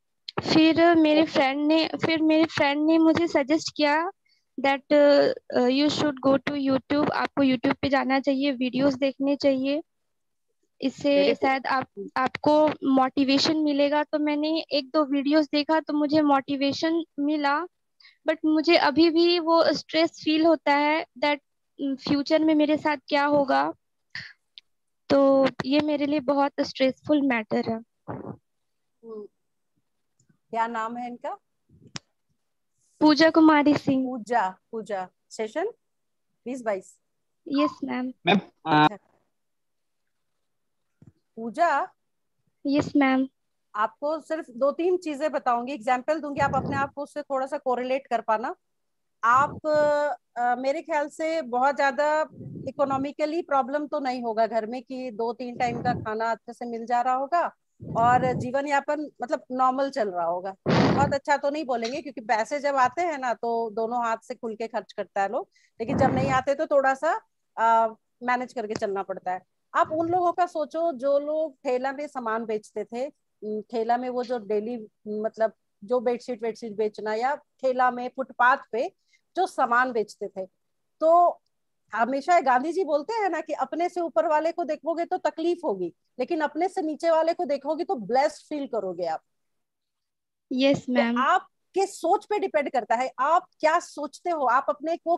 फिर मेरे फ्रेंड ने मुझे सजेस्ट किया that you should go to YouTube, आपको यूट्यूब पे जाना चाहिए, वीडियोस देखने चाहिए, इससे वेरी शायद आपको मोटिवेशन मिलेगा। तो मैंने 1-2 वीडियोस देखा तो मुझे मोटिवेशन मिला, बट मुझे अभी भी वो स्ट्रेस फील होता है दैट फ्यूचर में मेरे साथ क्या होगा। तो ये मेरे लिए बहुत स्ट्रेसफुल मैटर है। गुड। क्या नाम है इनका? Pooja Kumari Singh. Pooja. Pooja session 2022। Yes ma'am. Ma'am अच्छा पूजा, यस मैम। आपको सिर्फ 2-3 चीजें बताऊंगी, एग्जाम्पल दूंगी, आप अपने आप को उससे थोड़ा सा कोरिलेट कर पाना। आप मेरे ख्याल से बहुत ज्यादा इकोनॉमिकली प्रॉब्लम तो नहीं होगा घर में कि 2-3 टाइम का खाना अच्छे से मिल जा रहा होगा और जीवन यापन मतलब नॉर्मल चल रहा होगा। बहुत अच्छा तो नहीं बोलेंगे क्योंकि पैसे जब आते हैं ना तो दोनों हाथ से खुल के खर्च करता है लोग, लेकिन जब नहीं आते तो थोड़ा सा मैनेज करके चलना पड़ता है। आप उन लोगों का सोचो जो लोग ठेला में सामान बेचते थे, ठेला में वो जो डेली मतलब जो बेडशीट वेडशीट बेचना या ठेला में फुटपाथ पे जो सामान बेचते थे। तो हमेशा गांधी जी बोलते हैं ना कि अपने से ऊपर वाले को देखोगे तो तकलीफ होगी, लेकिन अपने से नीचे वाले को देखोगे तो ब्लेस्ड फील करोगे आप। यस तो मैम। आपके सोच पे डिपेंड करता है आप क्या सोचते हो, आप अपने को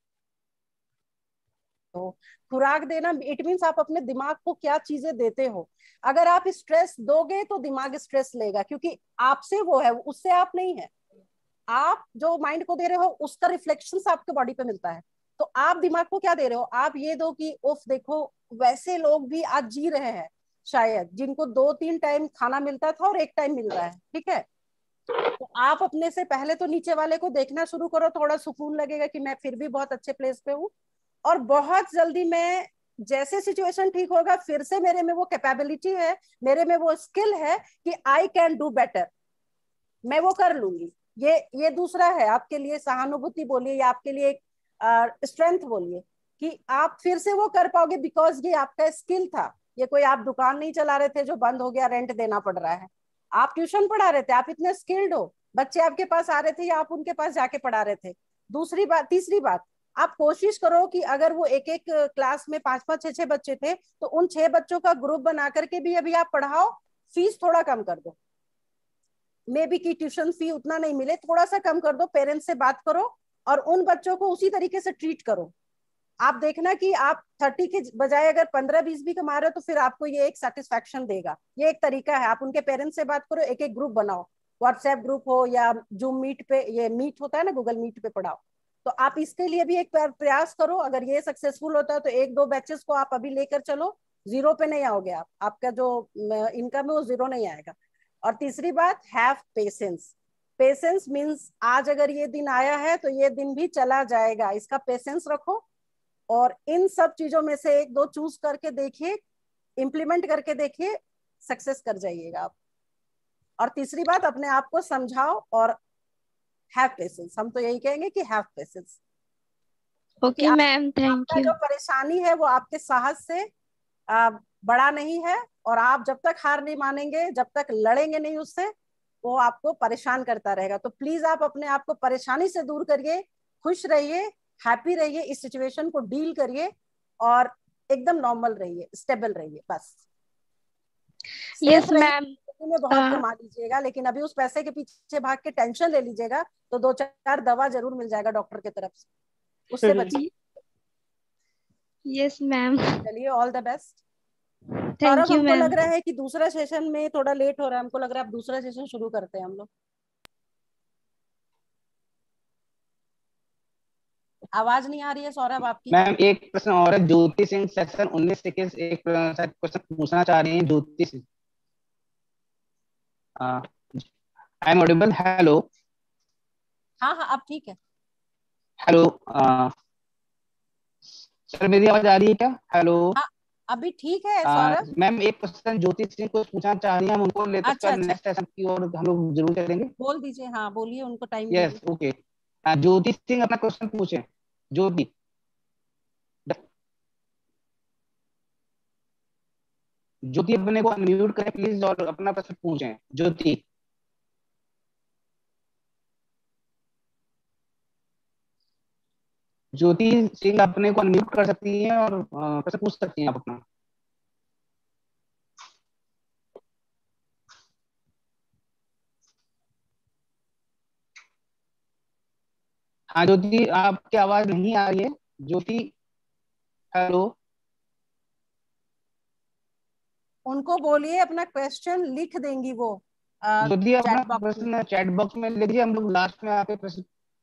खुराक देना इट मीन्स आप अपने दिमाग को क्या चीजें देते हो। अगर आप स्ट्रेस दोगे तो दिमाग स्ट्रेस लेगा, क्योंकि आपसे वो है, उससे आप नहीं है। आप जो माइंड को दे रहे हो उसका रिफ्लेक्शन आपके बॉडी पे मिलता है। तो आप दिमाग को क्या दे रहे हो, आप ये दो कि उफ देखो वैसे लोग भी आज जी रहे हैं शायद जिनको 2-3 टाइम खाना मिलता था और 1 टाइम मिल रहा है, ठीक है। तो आप अपने से पहले तो नीचे वाले को देखना शुरू करो, थोड़ा सुकून लगेगा कि मैं फिर भी बहुत अच्छे प्लेस पे हूँ। और बहुत जल्दी मैं जैसे सिचुएशन ठीक होगा फिर से मेरे में वो कैपेबिलिटी है, मेरे में वो स्किल है कि आई कैन डू बेटर, मैं वो कर लूंगी। ये दूसरा है आपके लिए सहानुभूति बोलिए या आपके लिए एक स्ट्रेंथ बोलिए कि आप फिर से वो कर पाओगे बिकॉज ये आपका स्किल था। ये कोई आप दुकान नहीं चला रहे थे जो बंद हो गया रेंट देना पड़ रहा है, आप ट्यूशन पढ़ा रहे थे, आप इतने स्किल्ड हो, बच्चे आपके पास आ रहे थे या आप उनके पास जाके पढ़ा रहे थे। दूसरी बात, तीसरी बात, आप कोशिश करो कि अगर वो एक एक क्लास में 5-5 6-6 बच्चे थे तो उन 6 बच्चों का ग्रुप बना करके भी अभी आप पढ़ाओ, फीस थोड़ा कम कर दो, मे बी की ट्यूशन फी उतना नहीं मिले, थोड़ा सा कम कर दो, पेरेंट्स से बात करो और उन बच्चों को उसी तरीके से ट्रीट करो। आप देखना कि आप 30 के बजाय अगर 15-20 भी कमा रहे हो तो फिर आपको ये एक सेटिस्फैक्शन देगा। ये एक तरीका है, आप उनके पेरेंट्स से बात करो, एक एक ग्रुप बनाओ, व्हाट्सएप ग्रुप हो या जूम मीट पे, ये मीट होता है ना गूगल मीट पे पढ़ाओ। तो आप इसके लिए भी एक प्रयास करो, अगर ये सक्सेसफुल होता है तो 1-2 बैचेस को आप अभी लेकर चलो, जीरो पे नहीं आओगे आप, आपका जो इनकम है वो जीरो नहीं आएगा। और तीसरी बात, हैव पेशेंस। पेशेंस मीन्स आज अगर ये दिन आया है तो ये दिन भी चला जाएगा, इसका पेशेंस रखो और इन सब चीजों में से 1-2 चूज करके देखिए, इंप्लीमेंट करके देखिए, सक्सेस कर जाइएगा आप। और तीसरी बात, अपने आप को समझाओ और हैव पेशेंस, हम तो यही कहेंगे कि have patience. Okay ma'am, thank आपका यू। जो परेशानी है वो आपके साहस से बड़ा नहीं है, और आप जब तक हार नहीं मानेंगे, जब तक लड़ेंगे नहीं उससे, वो आपको परेशान करता रहेगा। तो प्लीज आप अपने आप को परेशानी से दूर करिए, खुश रहिए, हैप्पी रहिए, इस सिचुएशन को डील करिए और एकदम नॉर्मल रहिए, स्टेबल रहिए, बस। Yes ma'am. में बहुत कमा लीजिएगा, लेकिन अभी उस पैसे के पीछे भाग के टेंशन ले लीजिएगा तो 2-4 दवा जरूर मिल जाएगा डॉक्टर की तरफ से, उससे बचिए। Yes ma'am. चलिए, all the best. Thank you हमको मैम। लग रहा है कि दूसरा सेशन में थोड़ा लेट हो रहा है, हमको लग रहा है अब दूसरा सेशन शुरू करते हैं हम लोग। आवाज नहीं आ रही है सौरभ आपकी। मैम एक प्रश्न और है, ज्योति सिंह सेक्शन 19 से एक क्वेश्चन पूछना चाह रही हैं। Jyoti Singh, I am audible? Hello? हाँ हाँ, अब ठीक है। हेलो सर, मेरी आवाज आ रही है क्या? हेलो? हाँ, अभी ठीक है सौरभ। मैम एक क्वेश्चन ज्योति सिंह को पूछना चाह रही हैं, हम उनको लेकर अच्छा, नेक्स्ट सेशन की ओर हम लोग जरूर चलेंगे। बोल दीजिए। हाँ बोलिए, उनको टाइम यस, दीजिए। ओके। ज्योति सिंह अपना क्वेश्चन पूछे। ज्योति, ज्योति अपने को अनम्यूट करें प्लीज और अपना प्रश्न पूछें। ज्योति, ज्योति सिंह अपने को अनम्यूट कर सकती हैं और प्रश्न पूछ सकती हैं आप अपना। हाँ ज्योति, आपकी आवाज नहीं आ रही है ज्योति। हेलो? उनको बोलिए अपना क्वेश्चन लिख देंगी वो ज्योति अपना चैट बॉक्स में। प्रश्न चैट बॉक्स में लिख दीजिए, हम लोग लास्ट में आपके प्रश्न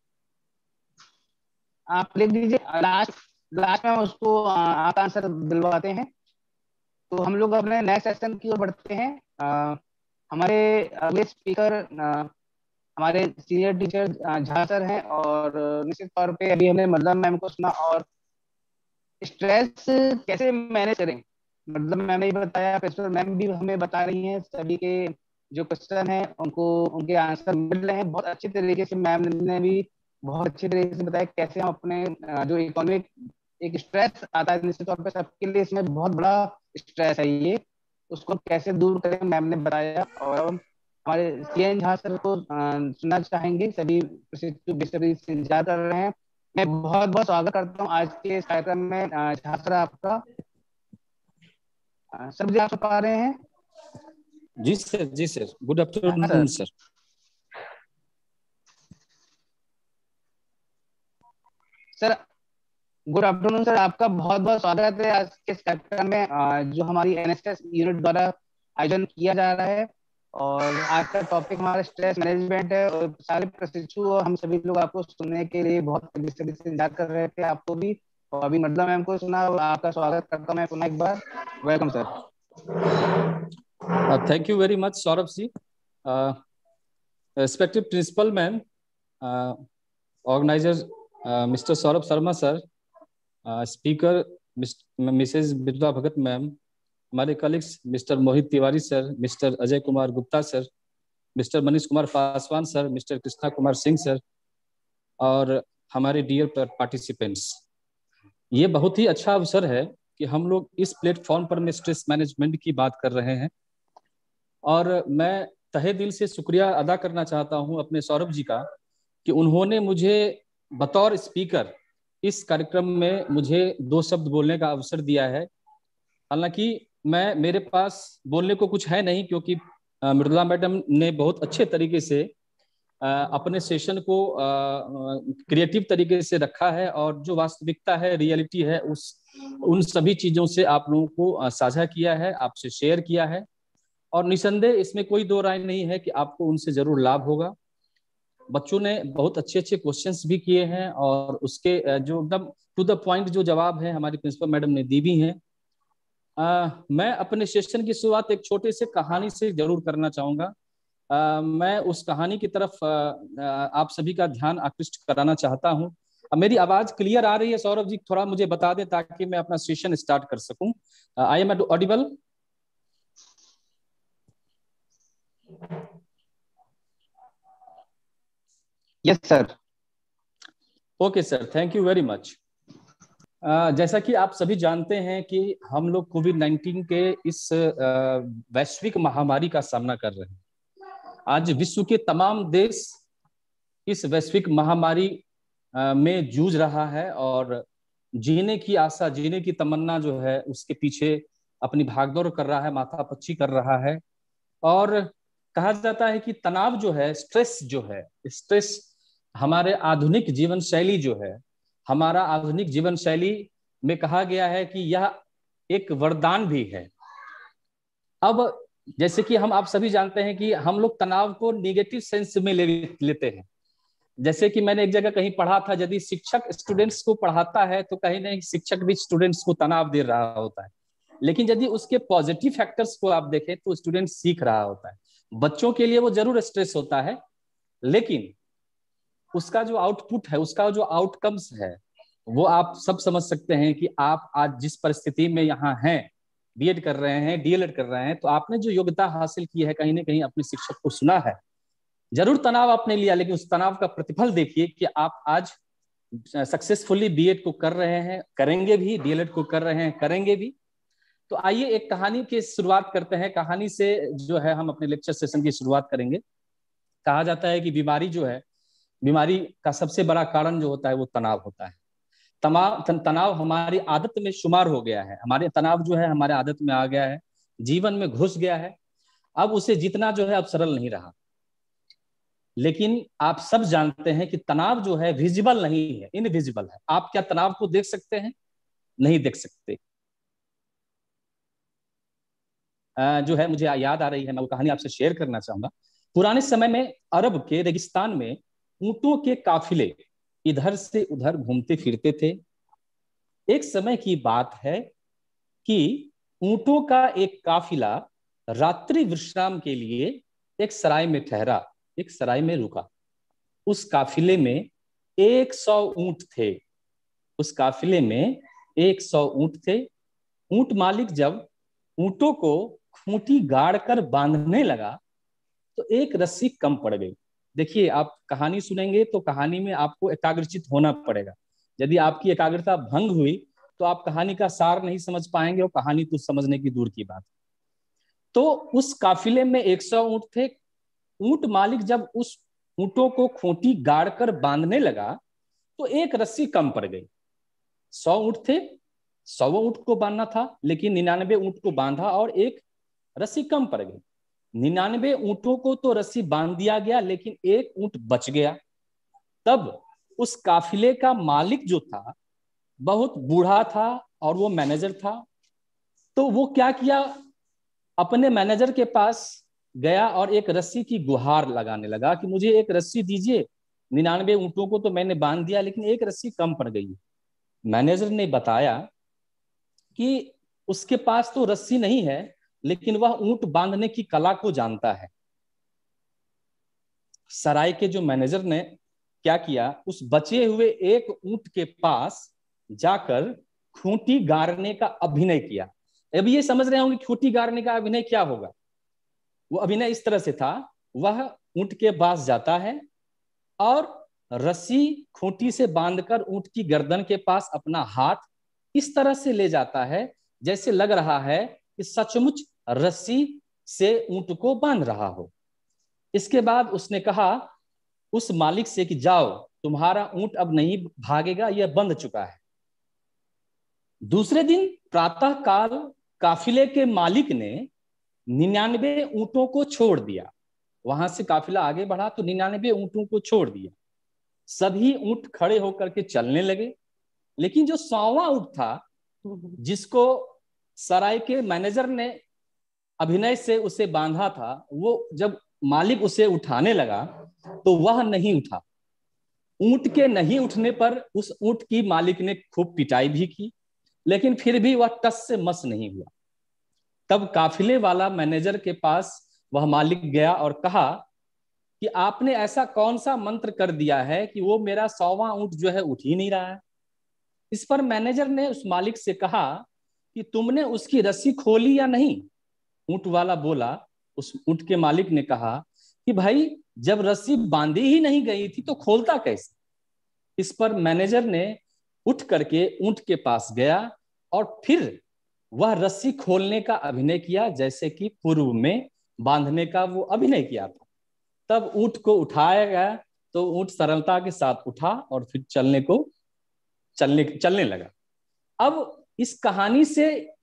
आप लिख दीजिए। लास्ट लास्ट में हम उसको आप आंसर दिलवाते हैं। तो हम लोग अपने नेक्स्ट सेशन की ओर बढ़ते हैं। हमारे अगले स्पीकर हमारे सीनियर टीचर झा सर हैं, और निश्चित तौर पे अभी हमने मतलब मैम को सुना और स्ट्रेस कैसे मैनेज करें, मतलब मैम ने बताया, प्रिंसिपल मैम भी हमें बता रही हैं, सभी के जो क्वेश्चन है उनको उनके आंसर मिल रहे हैं बहुत अच्छी तरीके से। मैम ने भी बहुत अच्छी तरीके से बताया कैसे हम अपने जो इकोनॉमिक एक स्ट्रेस आता है निश्चित तौर पे सबके लिए, इसमें बहुत बड़ा स्ट्रेस है ये, उसको कैसे दूर करें मैम ने बताया। और अब हमारे सीएन झा सर को सुनना चाहेंगे, सभी प्रशिक्षु बेसब्री से इंतजार कर रहे हैं। मैं बहुत बहुत स्वागत करता हूँ आज के इस कार्यक्रम में। झा सर आपका, सर मुझे आप सुन पा रहे हैं? जी सर, जी sir, good afternoon sir. Sir good afternoon sir, आपका बहुत बहुत स्वागत है आज के इस कार्यक्रम में जो हमारी एनएसएस यूनिट द्वारा आयोजन किया जा रहा है। और आज का टॉपिक हमारा स्ट्रेस मैनेजमेंट है, और सारे प्रशिक्षु और हम सभी लोग आपको सुनने के लिए बहुत बेसब्री से इंतजार कर रहे थे, आपको भी। और अभी मतलब मैम को सुना, और आपका स्वागत करता हूँ मैं पुनः एक बार। Welcome sir. Thank you very much, Saurabh ji. Respected Principal Ma'am, Organizer Mr. Saurabh Sharma sir, Speaker Mrs. Birla Bhagat Ma'am, हमारे colleagues mister Mohit Tiwari sir, mister Ajay Kumar Gupta sir, mister Manish Kumar Paswan sir, mister Krishna Kumar Singh sir, और हमारे डियर पार्टिसिपेंट्स, ये बहुत ही अच्छा अवसर है कि हम लोग इस प्लेटफॉर्म पर में स्ट्रेस मैनेजमेंट की बात कर रहे हैं। और मैं तहे दिल से शुक्रिया अदा करना चाहता हूं अपने सौरभ जी का कि उन्होंने मुझे बतौर स्पीकर इस कार्यक्रम में मुझे 2 शब्द बोलने का अवसर दिया है। हालांकि मेरे पास बोलने को कुछ है नहीं, क्योंकि मृदुला मैडम ने बहुत अच्छे तरीके से अपने सेशन को क्रिएटिव तरीके से रखा है, और जो वास्तविकता है, रियलिटी है, उन सभी चीजों से आप लोगों को साझा किया है, आपसे शेयर किया है। और निसंदेह इसमें कोई दो राय नहीं है कि आपको उनसे जरूर लाभ होगा। बच्चों ने बहुत अच्छे अच्छे क्वेश्चंस भी किए हैं, और उसके जो एकदम टू द पॉइंट जो जवाब है हमारी प्रिंसिपल मैडम ने दी भी हैं। मैं अपने सेशन की शुरुआत एक छोटे से कहानी से जरूर करना चाहूंगा। मैं उस कहानी की तरफ आप सभी का ध्यान आकृष्ट कराना चाहता हूं। मेरी आवाज क्लियर आ रही है सौरभ जी? थोड़ा मुझे बता दें ताकि मैं अपना सेशन स्टार्ट कर सकूं। I am audible? Yes sir. Okay sir, thank you very much. जैसा कि आप सभी जानते हैं कि हम लोग कोविड-19 के इस वैश्विक महामारी का सामना कर रहे हैं। आज विश्व के तमाम देश इस वैश्विक महामारी में जूझ रहा है, और जीने की आशा, जीने की तमन्ना जो है उसके पीछे अपनी भागदौड़ कर रहा है, माथापच्ची कर रहा है। और कहा जाता है कि तनाव जो है, स्ट्रेस जो है, स्ट्रेस हमारे आधुनिक जीवन शैली जो है, हमारा आधुनिक जीवन शैली में कहा गया है कि यह एक वरदान भी है। अब जैसे कि हम आप सभी जानते हैं कि हम लोग तनाव को निगेटिव सेंस में लेते हैं। जैसे कि मैंने एक जगह कहीं पढ़ा था, यदि शिक्षक स्टूडेंट्स को पढ़ाता है तो कहीं नहीं शिक्षक भी स्टूडेंट्स को तनाव दे रहा होता है, लेकिन यदि उसके पॉजिटिव फैक्टर्स को आप देखें तो स्टूडेंट सीख रहा होता है। बच्चों के लिए वो जरूर स्ट्रेस होता है, लेकिन उसका जो आउटपुट है, उसका जो आउटकम्स है, वो आप सब समझ सकते हैं कि आप आज जिस परिस्थिति में यहाँ हैं, बीएड कर रहे हैं, डीएलएड कर रहे हैं, तो आपने जो योग्यता हासिल की है कहीं ना कहीं अपने शिक्षक को सुना है। जरूर तनाव आपने लिया, लेकिन उस तनाव का प्रतिफल देखिए कि आप आज सक्सेसफुली बीएड को कर रहे हैं, करेंगे भी, डीएलएड को कर रहे हैं, करेंगे भी। तो आइए एक कहानी की शुरुआत करते हैं। कहानी से जो है हम अपने लेक्चर सेशन की शुरुआत करेंगे। कहा जाता है कि बीमारी जो है, बीमारी का सबसे बड़ा कारण जो होता है वो तनाव होता है। तनाव हमारी आदत में शुमार हो गया है, हमारे तनाव जो है हमारे आदत में आ गया है, जीवन में घुस गया है। अब उसे जितना जो है अब सरल नहीं रहा। लेकिन आप सब जानते हैं कि तनाव जो है विजिबल नहीं है, इनविजिबल है। आप क्या तनाव को देख सकते हैं? नहीं देख सकते। जो है मुझे याद आ रही है, मैं वो कहानी आपसे शेयर करना चाहूंगा। पुराने समय में अरब के रेगिस्तान में ऊंटों के काफिले इधर से उधर घूमते फिरते थे। एक समय की बात है कि ऊंटों का एक काफिला रात्रि विश्राम के लिए एक सराय में ठहरा, एक सराय में रुका। उस काफिले में 100 ऊंट थे। उस काफिले में 100 ऊंट थे। ऊंट मालिक जब ऊंटों को खूंटी गाड़ कर बांधने लगा तो एक रस्सी कम पड़ गई। देखिए, आप कहानी सुनेंगे तो कहानी में आपको एकाग्रचित होना पड़ेगा। यदि आपकी एकाग्रता भंग हुई तो आप कहानी का सार नहीं समझ पाएंगे, और कहानी तो समझने की दूर की बात। तो उस काफिले में 100 ऊंट थे। ऊंट मालिक जब उस ऊंटों को खूंटी गाड़ कर बांधने लगा तो एक रस्सी कम पड़ गई। 100 ऊंट थे, 100 ऊंट को बांधना था, लेकिन 99 ऊंट को बांधा और एक रस्सी कम पड़ गई। 99 ऊंटों को तो रस्सी बांध दिया गया, लेकिन एक ऊंट बच गया। तब उस काफिले का मालिक जो था बहुत बूढ़ा था और वो मैनेजर था। तो वो क्या किया, अपने मैनेजर के पास गया और एक रस्सी की गुहार लगाने लगा कि मुझे एक रस्सी दीजिए, 99 ऊंटों को तो मैंने बांध दिया, लेकिन एक रस्सी कम पड़ गई। मैनेजर ने बताया कि उसके पास तो रस्सी नहीं है, लेकिन वह ऊंट बांधने की कला को जानता है। सराय के जो मैनेजर ने क्या किया, उस बचे हुए एक ऊंट के पास जाकर खूंटी गाड़ने का अभिनय किया। अब ये समझ रहे होंगे खूंटी गाड़ने का अभिनय क्या होगा। वो अभिनय इस तरह से था, वह ऊंट के पास जाता है और रस्सी खूंटी से बांधकर ऊंट की गर्दन के पास अपना हाथ इस तरह से ले जाता है जैसे लग रहा है कि सचमुच रस्सी से ऊंट को बांध रहा हो। इसके बाद उसने कहा उस मालिक से कि जाओ, तुम्हारा ऊंट अब नहीं भागेगा, यह बंध चुका है। दूसरे दिन प्रातः काल काफिले के मालिक ने 99 ऊंटों को छोड़ दिया। वहां से काफिला आगे बढ़ा तो 99 ऊंटों को छोड़ दिया। सभी ऊंट खड़े होकर के चलने लगे, लेकिन जो 100वां ऊंट था, जिसको सराय के मैनेजर ने अभिनय से उसे बांधा था, वो जब मालिक उसे उठाने लगा तो वह नहीं उठा। ऊंट के नहीं उठने पर उस ऊंट की मालिक ने खूब पिटाई भी की, लेकिन फिर भी वह टस से मस नहीं हुआ। तब काफिले वाला मैनेजर के पास वह मालिक गया और कहा कि आपने ऐसा कौन सा मंत्र कर दिया है कि वो मेरा 100वां ऊंट जो है उठ ही नहीं रहा है। इस पर मैनेजर ने उस मालिक से कहा कि तुमने उसकी रस्सी खोली या नहीं। ऊंट वाला बोला, उस ऊंट के मालिक ने कहा कि भाई जब रस्सी बांधी ही नहीं गई थी तो खोलता कैसे। इस पर मैनेजर ने उठ करके ऊंट के पास गया और फिर वह रस्सी खोलने का अभिनय किया जैसे कि पूर्व में बांधने का वो अभिनय किया था। तब ऊंट को उठाया गया तो ऊंट सरलता के साथ उठा और फिर चलने लगा। अब इस कहानी से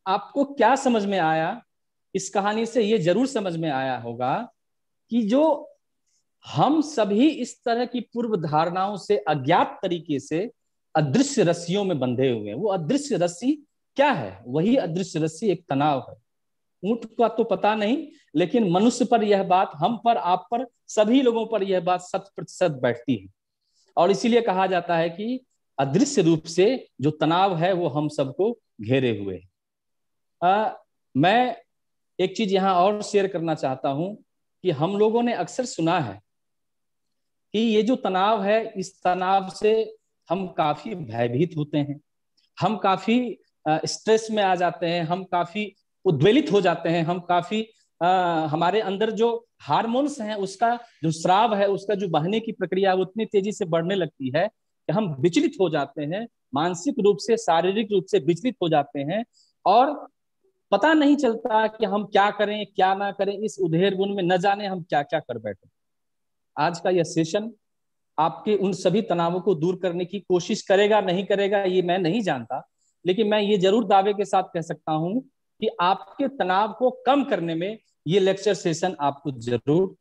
आपको क्या समझ में आया इस कहानी से? ये जरूर समझ में आया होगा कि जो हम सभी इस तरह की पूर्व धारणाओं से अज्ञात तरीके से अदृश्य रस्सियों में बंधे हुए हैं। वो अदृश्य रस्सी क्या है? वही अदृश्य रस्सी एक तनाव है। ऊंट का तो पता नहीं, लेकिन मनुष्य पर यह बात, हम पर, आप पर, सभी लोगों पर यह बात 100% बैठती है। और इसीलिए कहा जाता है कि अदृश्य रूप से जो तनाव है वो हम सबको घेरे हुए है। मैं एक चीज यहाँ और शेयर करना चाहता हूं कि हम लोगों ने अक्सर सुना है कि ये जो तनाव है, इस तनाव से हम काफी भयभीत होते हैं, हम काफी स्ट्रेस में आ जाते हैं, हम काफी उद्वेलित हो जाते हैं, हम काफी हमारे अंदर जो हार्मोन्स हैं उसका जो स्राव है, उसका जो बहने की प्रक्रिया उतनी तेजी से बढ़ने लगती है कि हम विचलित हो जाते हैं, मानसिक रूप से, शारीरिक रूप से विचलित हो जाते हैं और पता नहीं चलता कि हम क्या करें क्या ना करें। इस उधेड़-बुन में न जाने हम क्या क्या कर बैठे। आज का यह सेशन आपके उन सभी तनावों को दूर करने की कोशिश करेगा नहीं करेगा ये मैं नहीं जानता, लेकिन मैं ये जरूर दावे के साथ कह सकता हूं कि आपके तनाव को कम करने में ये लेक्चर सेशन आपको जरूर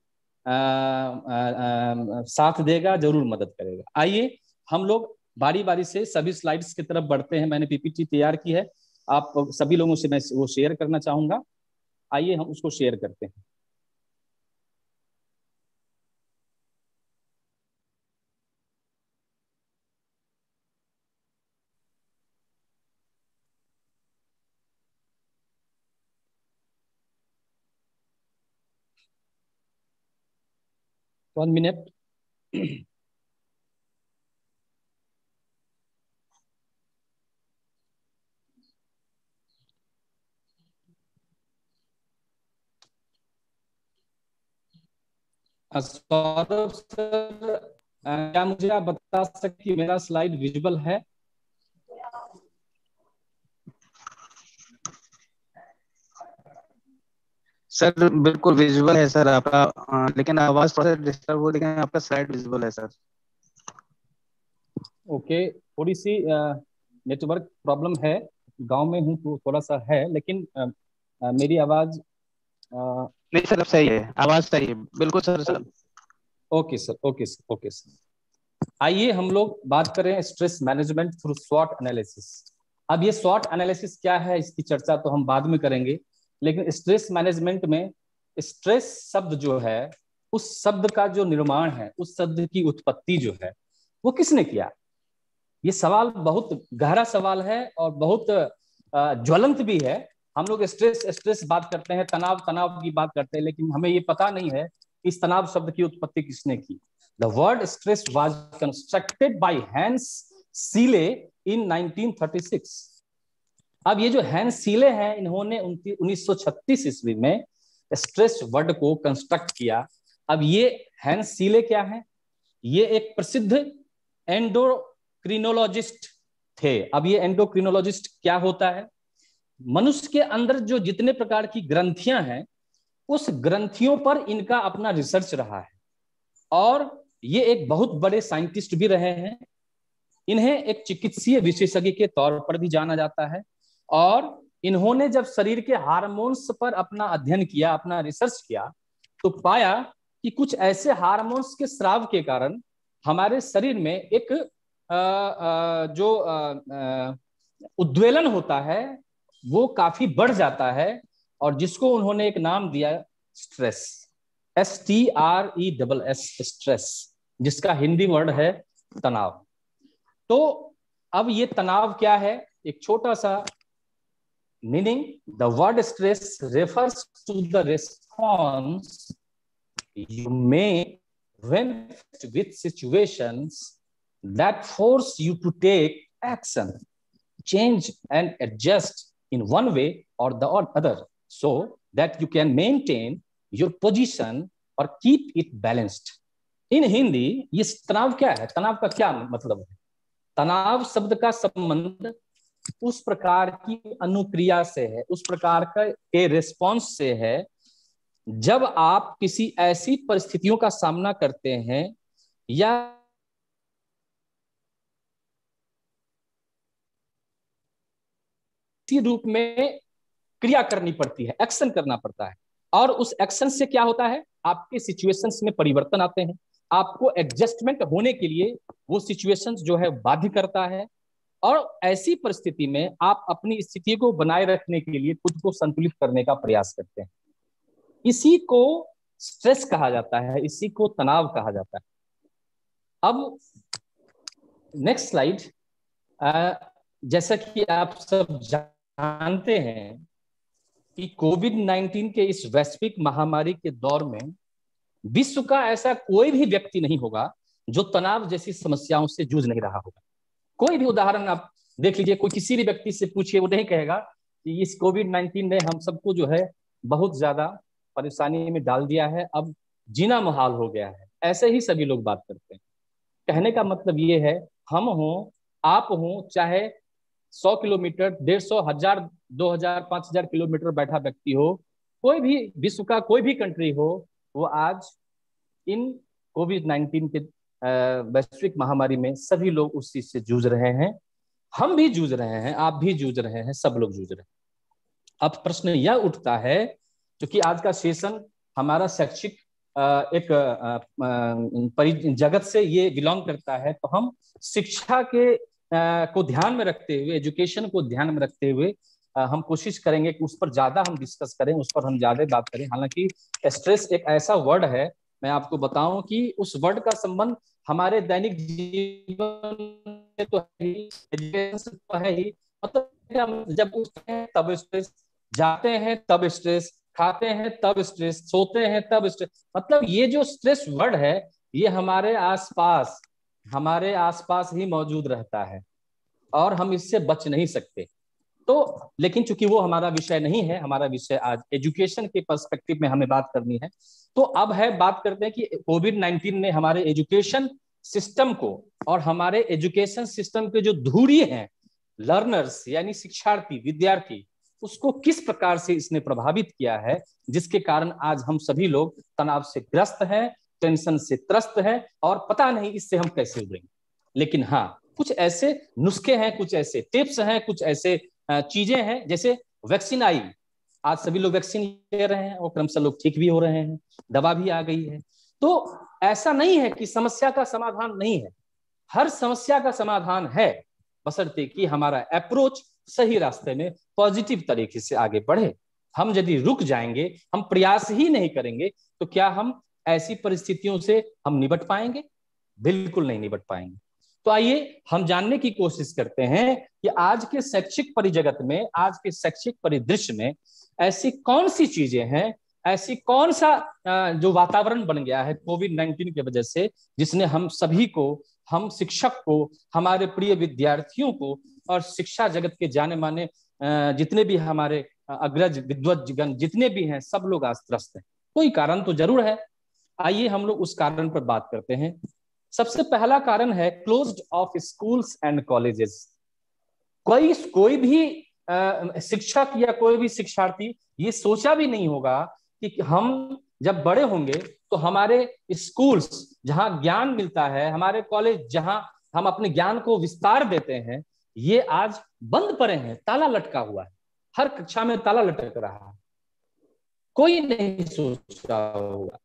साथ देगा, जरूर मदद करेगा। आइए हम लोग बारी बारी से सभी स्लाइड्स की तरफ बढ़ते हैं। मैंने पीपीटी तैयार की है, आप सभी लोगों से मैं वो शेयर करना चाहूंगा। आइए हम उसको शेयर करते हैं। One minute. सौरभ सर, क्या मुझे आप बता सकते कि मेरा स्लाइड विजिबल है? सर बिल्कुल विजुअल है सर आपका, लेकिन आवाज थोड़ा सा डिस्टर्ब हो, लेकिन आपका स्लाइड विजुअल है सर। ओके, थोड़ी सी नेटवर्क प्रॉब्लम है, गांव में हूँ तो थोड़ा सा है, लेकिन मेरी आवाज नहीं सर, अब सही है, आवाज सही है बिल्कुल sir. Okay sir, okay sir, okay sir. आइए हम लोग बात करें स्ट्रेस मैनेजमेंट थ्रू स्वॉट एनालिसिस। अब ये स्वॉट एनालिसिस क्या है इसकी चर्चा तो हम बाद में करेंगे, लेकिन स्ट्रेस मैनेजमेंट में स्ट्रेस शब्द जो है, उस शब्द का जो निर्माण है, उस शब्द की उत्पत्ति जो है वो किसने किया? ये सवाल बहुत गहरा सवाल है और बहुत ज्वलंत भी है। हम लोग स्ट्रेस स्ट्रेस बात करते हैं, तनाव तनाव की बात करते हैं, लेकिन हमें ये पता नहीं है इस तनाव शब्द की उत्पत्ति किसने की। The word stress was constructed by Hans Selye in 1936। अब ये जो हैंस सीले हैं, इन्होंने 1936 ईस्वी में स्ट्रेस वर्ड को कंस्ट्रक्ट किया। अब ये हैंस सीले क्या है? ये एक प्रसिद्ध एंडोक्रिनोलॉजिस्ट थे। अब ये एंडोक्रिनोलॉजिस्ट क्या होता है? मनुष्य के अंदर जो जितने प्रकार की ग्रंथियां हैं, उस ग्रंथियों पर इनका अपना रिसर्च रहा है और ये एक बहुत बड़े साइंटिस्ट भी रहे हैं। इन्हें एक चिकित्सीय विशेषज्ञ के तौर पर भी जाना जाता है और इन्होंने जब शरीर के हार्मोन्स पर अपना अध्ययन किया, अपना रिसर्च किया, तो पाया कि कुछ ऐसे हार्मोन्स के स्राव के कारण हमारे शरीर में एक जो उद्वेलन होता है वो काफी बढ़ जाता है और जिसको उन्होंने एक नाम दिया स्ट्रेस, STRESS, स्ट्रेस, जिसका हिंदी वर्ड है तनाव। तो अब ये तनाव क्या है? एक छोटा सा meaning, the word stress refers to the response you may when faced with situations that force you to take action, change and adjust in one way or the other so that you can maintain your position or keep it balanced. In Hindi ये तनाव क्या है? तनाव का क्या मतलब है? तनाव शब्द का संबंध उस प्रकार की अनुक्रिया से है, उस प्रकार के रिस्पॉन्स से है जब आप किसी ऐसी परिस्थितियों का सामना करते हैं या किसी रूप में क्रिया करनी पड़ती है, एक्शन करना पड़ता है। और उस एक्शन से क्या होता है, आपके सिचुएशंस में परिवर्तन आते हैं, आपको एडजस्टमेंट होने के लिए वो सिचुएशंस जो है बाध्य करता है, और ऐसी परिस्थिति में आप अपनी स्थिति को बनाए रखने के लिए खुद को संतुलित करने का प्रयास करते हैं। इसी को स्ट्रेस कहा जाता है, इसी को तनाव कहा जाता है। अब नेक्स्ट स्लाइड। जैसा कि आप सब जानते हैं कि कोविड-19 के इस वैश्विक महामारी के दौर में विश्व का ऐसा कोई भी व्यक्ति नहीं होगा जो तनाव जैसी समस्याओं से जूझ नहीं रहा होगा। कोई भी उदाहरण आप देख लीजिए, कोई किसी भी व्यक्ति से पूछिए, वो नहीं कहेगा कि इस कोविड-19 ने हम सबको जो है बहुत ज्यादा परेशानी में डाल दिया है, अब जीना मुहाल हो गया है। ऐसे ही सभी लोग बात करते हैं। कहने का मतलब ये है, हम हों, आप हों, चाहे 100 किलोमीटर, 150, 1000, 2000, 5000 किलोमीटर बैठा व्यक्ति हो, कोई भी विश्व का कोई भी कंट्री हो, वो आज इन कोविड-19 के वैश्विक महामारी में सभी लोग उस चीज से जूझ रहे हैं। हम भी जूझ रहे हैं, आप भी जूझ रहे हैं, सब लोग जूझ रहे हैं। अब प्रश्न यह उठता है, क्योंकि आज का सेशन हमारा शैक्षिक एक जगत से ये बिलोंग करता है, तो हम शिक्षा के को ध्यान में रखते हुए, एजुकेशन को ध्यान में रखते हुए हम कोशिश करेंगे कि उस पर ज्यादा हम डिस्कस करें, उस पर हम ज्यादा बात करें। हालांकि स्ट्रेस एक ऐसा वर्ड है, मैं आपको बताऊं कि उस वर्ड का संबंध हमारे दैनिक जीवन में तो है ही, एजुकेशन से तो है ही। मतलब जब उठते हैं तब स्ट्रेस, जाते हैं तब स्ट्रेस, खाते हैं तब स्ट्रेस, सोते हैं तब स्ट्रेस। मतलब ये जो स्ट्रेस वर्ड है, ये हमारे आसपास ही मौजूद रहता है और हम इससे बच नहीं सकते। तो लेकिन चूंकि वो हमारा विषय नहीं है, हमारा विषय आज एजुकेशन के पर्सपेक्टिव में हमें बात करनी है, तो अब है बात करते हैं कि कोविड-19 ने हमारे एजुकेशन सिस्टम को और हमारे एजुकेशन सिस्टम के जो धुरी हैं, लर्नर्स यानी शिक्षार्थी, विद्यार्थी, उसको किस प्रकार से इसने प्रभावित किया है, जिसके कारण आज हम सभी लोग तनाव से ग्रस्त हैं, टेंशन से त्रस्त हैं और पता नहीं इससे हम कैसे उबरेंगे। लेकिन हाँ, कुछ ऐसे नुस्खे हैं, कुछ ऐसे टिप्स हैं, कुछ ऐसे चीजें हैं। जैसे वैक्सीन आई, आज सभी लोग वैक्सीन ले रहे हैं और क्रमशः लोग ठीक भी हो रहे हैं, दवा भी आ गई है। तो ऐसा नहीं है कि समस्या का समाधान नहीं है, हर समस्या का समाधान है, बशर्ते कि हमारा अप्रोच सही रास्ते में पॉजिटिव तरीके से आगे बढ़े। हम यदि रुक जाएंगे, हम प्रयास ही नहीं करेंगे, तो क्या हम ऐसी परिस्थितियों से हम निपट पाएंगे? बिल्कुल नहीं निपट पाएंगे। तो आइए हम जानने की कोशिश करते हैं कि आज के शैक्षिक परिजगत में, आज के शैक्षिक परिदृश्य में ऐसी कौन सी चीजें हैं, ऐसी कौन सा जो वातावरण बन गया है कोविड-19 की वजह से, जिसने हम सभी को, हम शिक्षक को, हमारे प्रिय विद्यार्थियों को और शिक्षा जगत के जाने माने जितने भी हमारे अग्रज विद्वज्जन जितने भी हैं, सब लोग आज त्रस्त हैं। कोई कारण तो जरूर है। आइए हम लोग उस कारण पर बात करते हैं। सबसे पहला कारण है closed of schools and colleges. कोई भी शिक्षक या कोई भी शिक्षार्थी ये सोचा भी नहीं होगा कि हम जब बड़े होंगे तो हमारे स्कूल्स जहां ज्ञान मिलता है, हमारे कॉलेज जहां हम अपने ज्ञान को विस्तार देते हैं, ये आज बंद पड़े हैं, ताला लटका हुआ है, हर कक्षा में ताला लटक रहा है। कोई नहीं सोच रहा होगा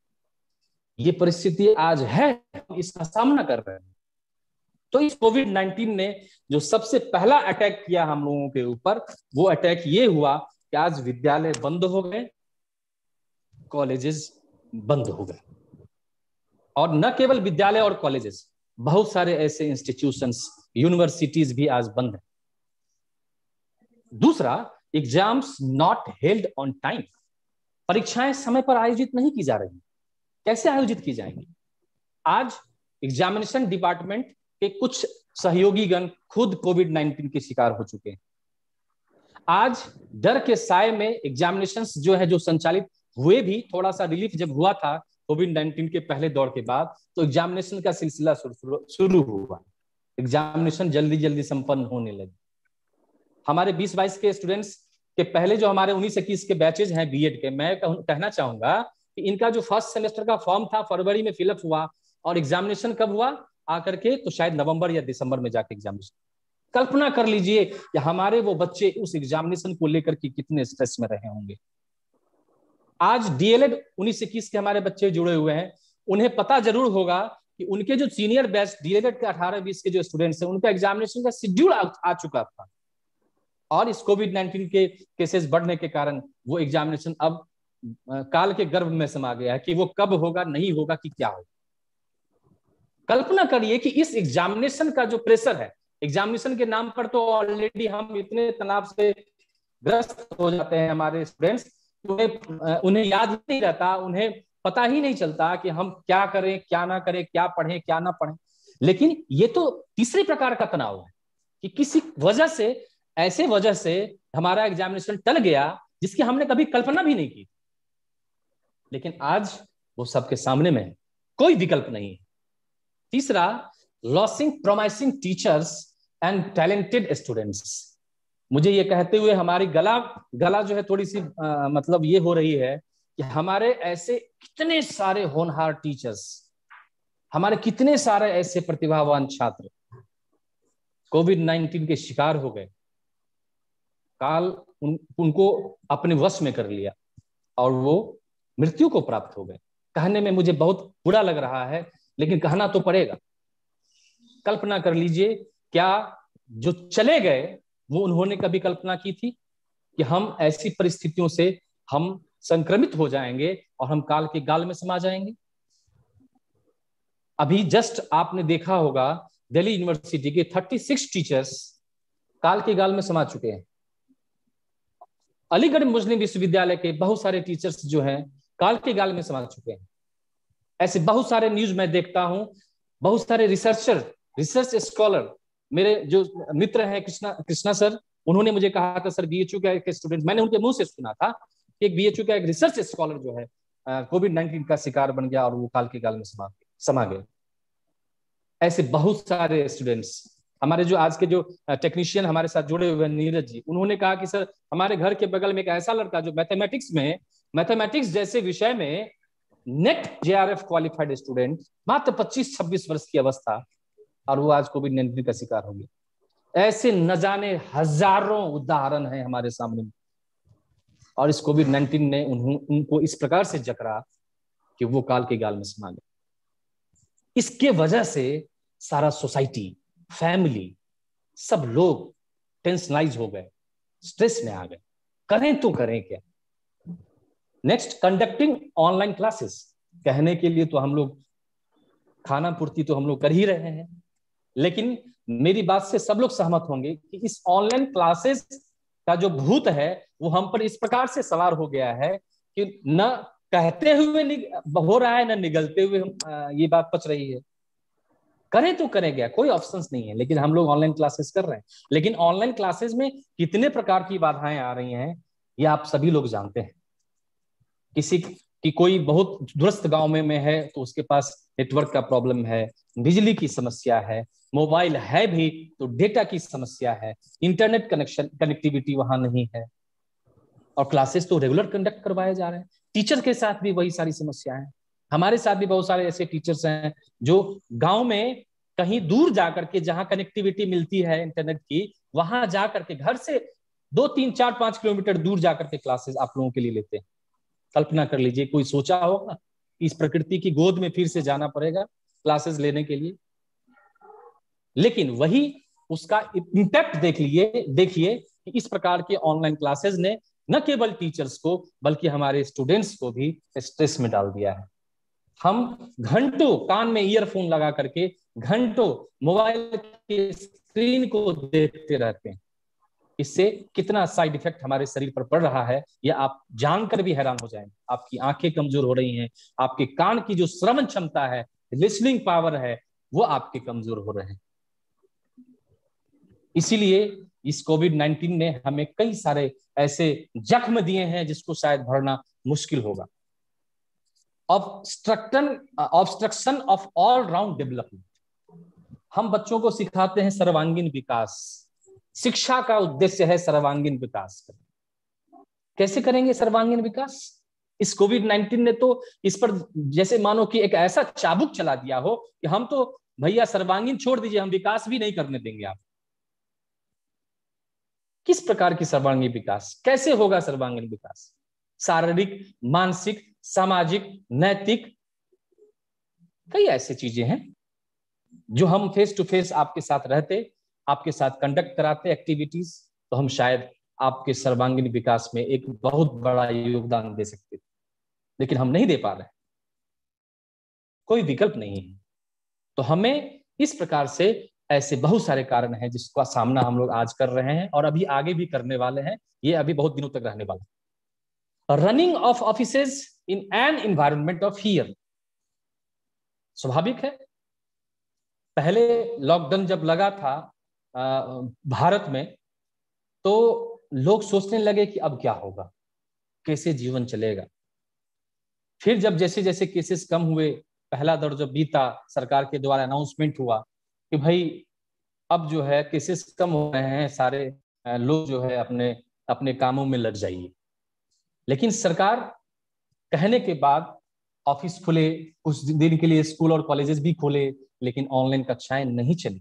ये परिस्थिति आज है, हम इसका सामना कर रहे हैं। तो इस कोविड-19 ने जो सबसे पहला अटैक किया हम लोगों के ऊपर, वो अटैक ये हुआ कि आज विद्यालय बंद हो गए, कॉलेजेस बंद हो गए। और न केवल विद्यालय और कॉलेजेस, बहुत सारे ऐसे इंस्टीट्यूशंस, यूनिवर्सिटीज भी आज बंद है। दूसरा, exams not held on time. परीक्षाएं समय पर आयोजित नहीं की जा रही। कैसे आयोजित की जाएंगी? आज एग्जामिनेशन डिपार्टमेंट के कुछ सहयोगीगण खुद कोविड-19 के शिकार हो चुके हैं। आज डर के साए में एग्जामिनेशंस जो है, जो संचालित हुए भी, थोड़ा सा रिलीफ जब हुआ था कोविड-19 के पहले दौर के बाद, तो एग्जामिनेशन का सिलसिला शुरू हुआ। एग्जामिनेशन जल्दी जल्दी संपन्न होने लगे। हमारे 20-22 के स्टूडेंट्स के पहले जो हमारे 19-21 के बैचेज हैं बीएड के, मैं कहना चाहूंगा कि इनका जो फर्स्ट सेमेस्टर का फॉर्म था फरवरी में फिलअप हुआ और एग्जामिनेशन कब हुआ आकर के, तो शायद नवंबर या दिसंबर में जाके एग्जामिनेशन। कल्पना कर लीजिए कि हमारे वो बच्चे उस एग्जामिनेशन को लेकर के कितने स्ट्रेस में रहे होंगे। आज डीएलएड 19-21 के हमारे बच्चे जुड़े हुए हैं, उन्हें पता जरूर होगा कि उनके जो सीनियर बैच डीएलएड के 18-20 के जो स्टूडेंट्स हैं, उनका एग्जामिनेशन का शेड्यूल आ चुका था, और इस कोविड-19 के केसेस बढ़ने के कारण वो एग्जामिनेशन अब काल के गर्भ में समा गया है कि वो कब होगा, नहीं होगा, कि क्या होगा। कल्पना करिए कि इस एग्जामिनेशन का जो प्रेशर है, एग्जामिनेशन के नाम पर तो ऑलरेडी हम इतने तनाव से ग्रस्त हो जाते हैं, हमारे स्टूडेंट्स उन्हें याद ही नहीं रहता, उन्हें पता ही नहीं चलता कि हम क्या करें, क्या ना करें, क्या पढ़ें, क्या ना पढ़ें। लेकिन ये तो तीसरे प्रकार का तनाव है कि किसी वजह से, ऐसे वजह से हमारा एग्जामिनेशन टल गया जिसकी हमने कभी कल्पना भी नहीं की, लेकिन आज वो सबके सामने में है, कोई विकल्प नहीं है। तीसरा, losing promising teachers and talented students. मुझे ये कहते हुए हमारी गला जो है थोड़ी सी मतलब ये हो रही है कि हमारे ऐसे कितने सारे होनहार टीचर्स, हमारे कितने सारे ऐसे प्रतिभावान छात्र कोविड-19 के शिकार हो गए, काल उनको अपने वश में कर लिया और वो मृत्यु को प्राप्त हो गए। कहने में मुझे बहुत बुरा लग रहा है, लेकिन कहना तो पड़ेगा। कल्पना कर लीजिए, क्या जो चले गए वो उन्होंने कभी कल्पना की थी कि हम ऐसी परिस्थितियों से हम संक्रमित हो जाएंगे और हम काल के गाल में समा जाएंगे। अभी जस्ट आपने देखा होगा दिल्ली यूनिवर्सिटी के 36 टीचर्स काल के गाल में समा चुके हैं। अलीगढ़ मुस्लिम विश्वविद्यालय के बहुत सारे टीचर्स जो हैं काल के गाल में समा चुके हैं। ऐसे बहुत सारे न्यूज मैं देखता हूं, बहुत सारे रिसर्च स्कॉलर, मेरे जो मित्र हैं कृष्णा सर, उन्होंने मुझे कहा था सर बीएचयू का एक स्टूडेंट, मैंने उनके मुंह से सुना था कि एक बीएचयू का एक रिसर्च स्कॉलर जो है कोविड-19 का शिकार बन गया और वो काल के गाल में समा गए। ऐसे बहुत सारे स्टूडेंट्स, हमारे जो आज के जो टेक्नीशियन हमारे साथ जुड़े हुए नीरज जी, उन्होंने कहा कि सर हमारे घर के बगल में एक ऐसा लड़का जो मैथमेटिक्स जैसे विषय में नेट जेआरएफ क्वालिफाइड स्टूडेंट, मात्र 25-26 वर्ष की अवस्था, और वो आज कोविड-19 का शिकार हो गया। ऐसे न जाने हजारों उदाहरण हैं हमारे सामने, और इस कोविड-19 ने उनको इस प्रकार से जकड़ा कि वो काल के गाल में समा गए। इसके वजह से सारा सोसाइटी, फैमिली, सब लोग टेंशनाइज हो गए, स्ट्रेस में आ गए। करें तो करें क्या? Next, conducting online classes. कहने के लिए तो हम लोग खाना पूर्ति तो हम लोग कर ही रहे हैं, लेकिन मेरी बात से सब लोग सहमत होंगे कि इस ऑनलाइन क्लासेस का जो भूत है वो हम पर इस प्रकार से सवार हो गया है कि न कहते हुए हो रहा है, न निगलते हुए ये बात पच रही है। करें तो करें क्या, कोई ऑप्शंस नहीं है, लेकिन हम लोग ऑनलाइन क्लासेस कर रहे हैं। लेकिन ऑनलाइन क्लासेस में कितने प्रकार की बाधाएं आ रही हैं ये आप सभी लोग जानते हैं। किसी की कोई बहुत दूरस्थ गांव में है तो उसके पास नेटवर्क का प्रॉब्लम है, बिजली की समस्या है, मोबाइल है भी तो डेटा की समस्या है, इंटरनेट कनेक्टिविटी वहां नहीं है, और क्लासेस तो रेगुलर कंडक्ट करवाए जा रहे हैं। टीचर के साथ भी वही सारी समस्या है। हमारे साथ भी बहुत सारे ऐसे टीचर्स हैं जो गांव में कहीं दूर जाकर के, जहां कनेक्टिविटी मिलती है इंटरनेट की, वहां जाकर के घर से 2, 3, 4, 5 किलोमीटर दूर जाकर के क्लासेस आप लोगों के लिए लेते हैं। कल्पना कर लीजिए, कोई सोचा होगा इस प्रकृति की गोद में फिर से जाना पड़ेगा क्लासेस लेने के लिए? लेकिन वही उसका इम्पैक्ट देखिए कि इस प्रकार के ऑनलाइन क्लासेस ने न केवल टीचर्स को बल्कि हमारे स्टूडेंट्स को भी स्ट्रेस में डाल दिया है। हम घंटों कान में ईयरफोन लगा करके घंटों मोबाइल के स्क्रीन को देखते रहते हैं। इससे कितना साइड इफेक्ट हमारे शरीर पर पड़ रहा है ये आप जानकर भी हैरान हो जाएंगे। आपकी आंखें कमजोर हो रही हैं, आपके कान की जो श्रवण क्षमता है, लिसनिंग पावर है, वो आपके कमजोर हो रहे हैं। इसीलिए इस कोविड-19 ने हमें कई सारे ऐसे जख्म दिए हैं जिसको शायद भरना मुश्किल होगा। Obstruction of all round development. हम बच्चों को सिखाते हैं सर्वांगीण विकास, शिक्षा का उद्देश्य है सर्वांगीण विकास। कैसे करेंगे सर्वांगीण विकास? इस कोविड-19 ने तो इस पर जैसे मानो कि एक ऐसा चाबुक चला दिया हो कि हम तो भैया सर्वांगीण छोड़ दीजिए, हम विकास भी नहीं करने देंगे आप। किस प्रकार की सर्वांगीण विकास, कैसे होगा सर्वांगीण विकास? शारीरिक, मानसिक, सामाजिक, नैतिक, कई ऐसी चीजें हैं जो हम फेस टू फेस आपके साथ रहते, आपके साथ कंडक्ट कराते एक्टिविटीज, तो हम शायद आपके सर्वांगीण विकास में एक बहुत बड़ा योगदान दे सकते थे, लेकिन हम नहीं दे पा रहे, कोई विकल्प नहीं है। तो हमें इस प्रकार से ऐसे बहुत सारे कारण हैं जिसका सामना हम लोग आज कर रहे हैं और अभी आगे भी करने वाले हैं, ये अभी बहुत दिनों तक रहने वाला है। Running of offices in an environment of fear, स्वाभाविक है। पहले लॉकडाउन जब लगा था भारत में, तो लोग सोचने लगे कि अब क्या होगा, कैसे जीवन चलेगा। फिर जब जैसे जैसे केसेस कम हुए, पहला दौर जब बीता, सरकार के द्वारा अनाउंसमेंट हुआ कि भाई अब जो है केसेस कम हो रहे हैं, सारे लोग जो है अपने अपने कामों में लग जाइए। लेकिन सरकार कहने के बाद ऑफिस खुले, कुछ दिन के लिए स्कूल और कॉलेजेस भी खोले, लेकिन ऑनलाइन कक्षाएं नहीं चली।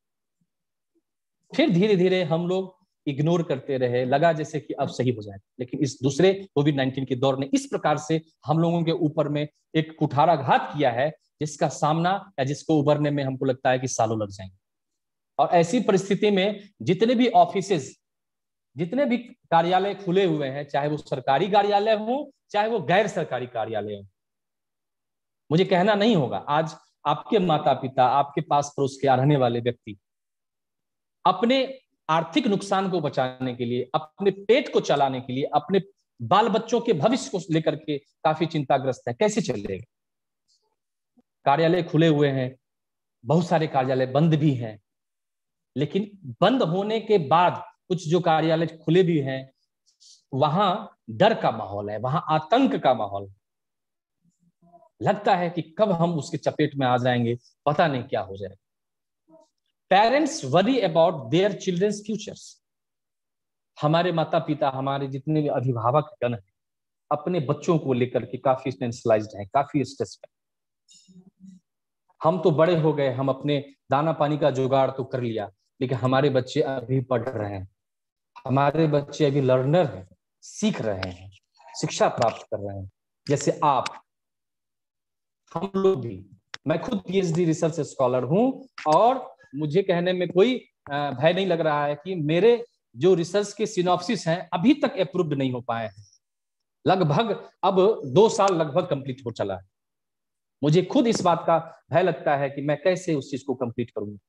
फिर धीरे धीरे हम लोग इग्नोर करते रहे, लगा जैसे कि अब सही हो जाए। लेकिन इस दूसरे कोविड-19 के दौर ने इस प्रकार से हम लोगों के ऊपर में एक कुठाराघात किया है जिसका सामना या जिसको उबरने में हमको लगता है कि सालों लग जाएंगे। और ऐसी परिस्थिति में जितने भी ऑफिसेज, जितने भी कार्यालय खुले हुए हैं, चाहे वो सरकारी कार्यालय हो चाहे वो गैर सरकारी कार्यालय हो, मुझे कहना नहीं होगा, आज आपके माता पिता, आपके पास पड़ोस के रहने वाले व्यक्ति अपने आर्थिक नुकसान को बचाने के लिए, अपने पेट को चलाने के लिए, अपने बाल बच्चों के भविष्य को लेकर के काफी चिंताग्रस्त है। कैसे चलेगा? कार्यालय खुले हुए हैं, बहुत सारे कार्यालय बंद भी हैं, लेकिन बंद होने के बाद कुछ जो कार्यालय खुले भी हैं, वहां डर का माहौल है, वहां आतंक का माहौल है। लगता है कि कब हम उसके चपेट में आ जाएंगे, पता नहीं क्या हो जाएगा। Parents worry about their childrens futures. हमारे माता पिता, हमारे जितने भी अभिभावक गण हैं, अपने बच्चों को लेकर के काफी टेंशनाइज्ड हैं, काफी स्ट्रेस में। हम तो बड़े हो गए, हम अपने दाना पानी का जुगाड़ तो कर लिया, लेकिन हमारे बच्चे अभी पढ़ रहे हैं, हमारे बच्चे अभी लर्नर हैं, सीख रहे हैं, शिक्षा प्राप्त कर रहे हैं। जैसे आप, हम लोग भी, मैं खुद पीएचडी रिसर्च स्कॉलर हूं और मुझे कहने में कोई भय नहीं लग रहा है कि मेरे जो रिसर्च के सिनॉप्सिस हैं अभी तक अप्रूव्ड नहीं हो पाए हैं। लगभग अब 2 साल लगभग कंप्लीट हो चला है। मुझे खुद इस बात का भय लगता है कि मैं कैसे उस चीज को कंप्लीट करूंगा।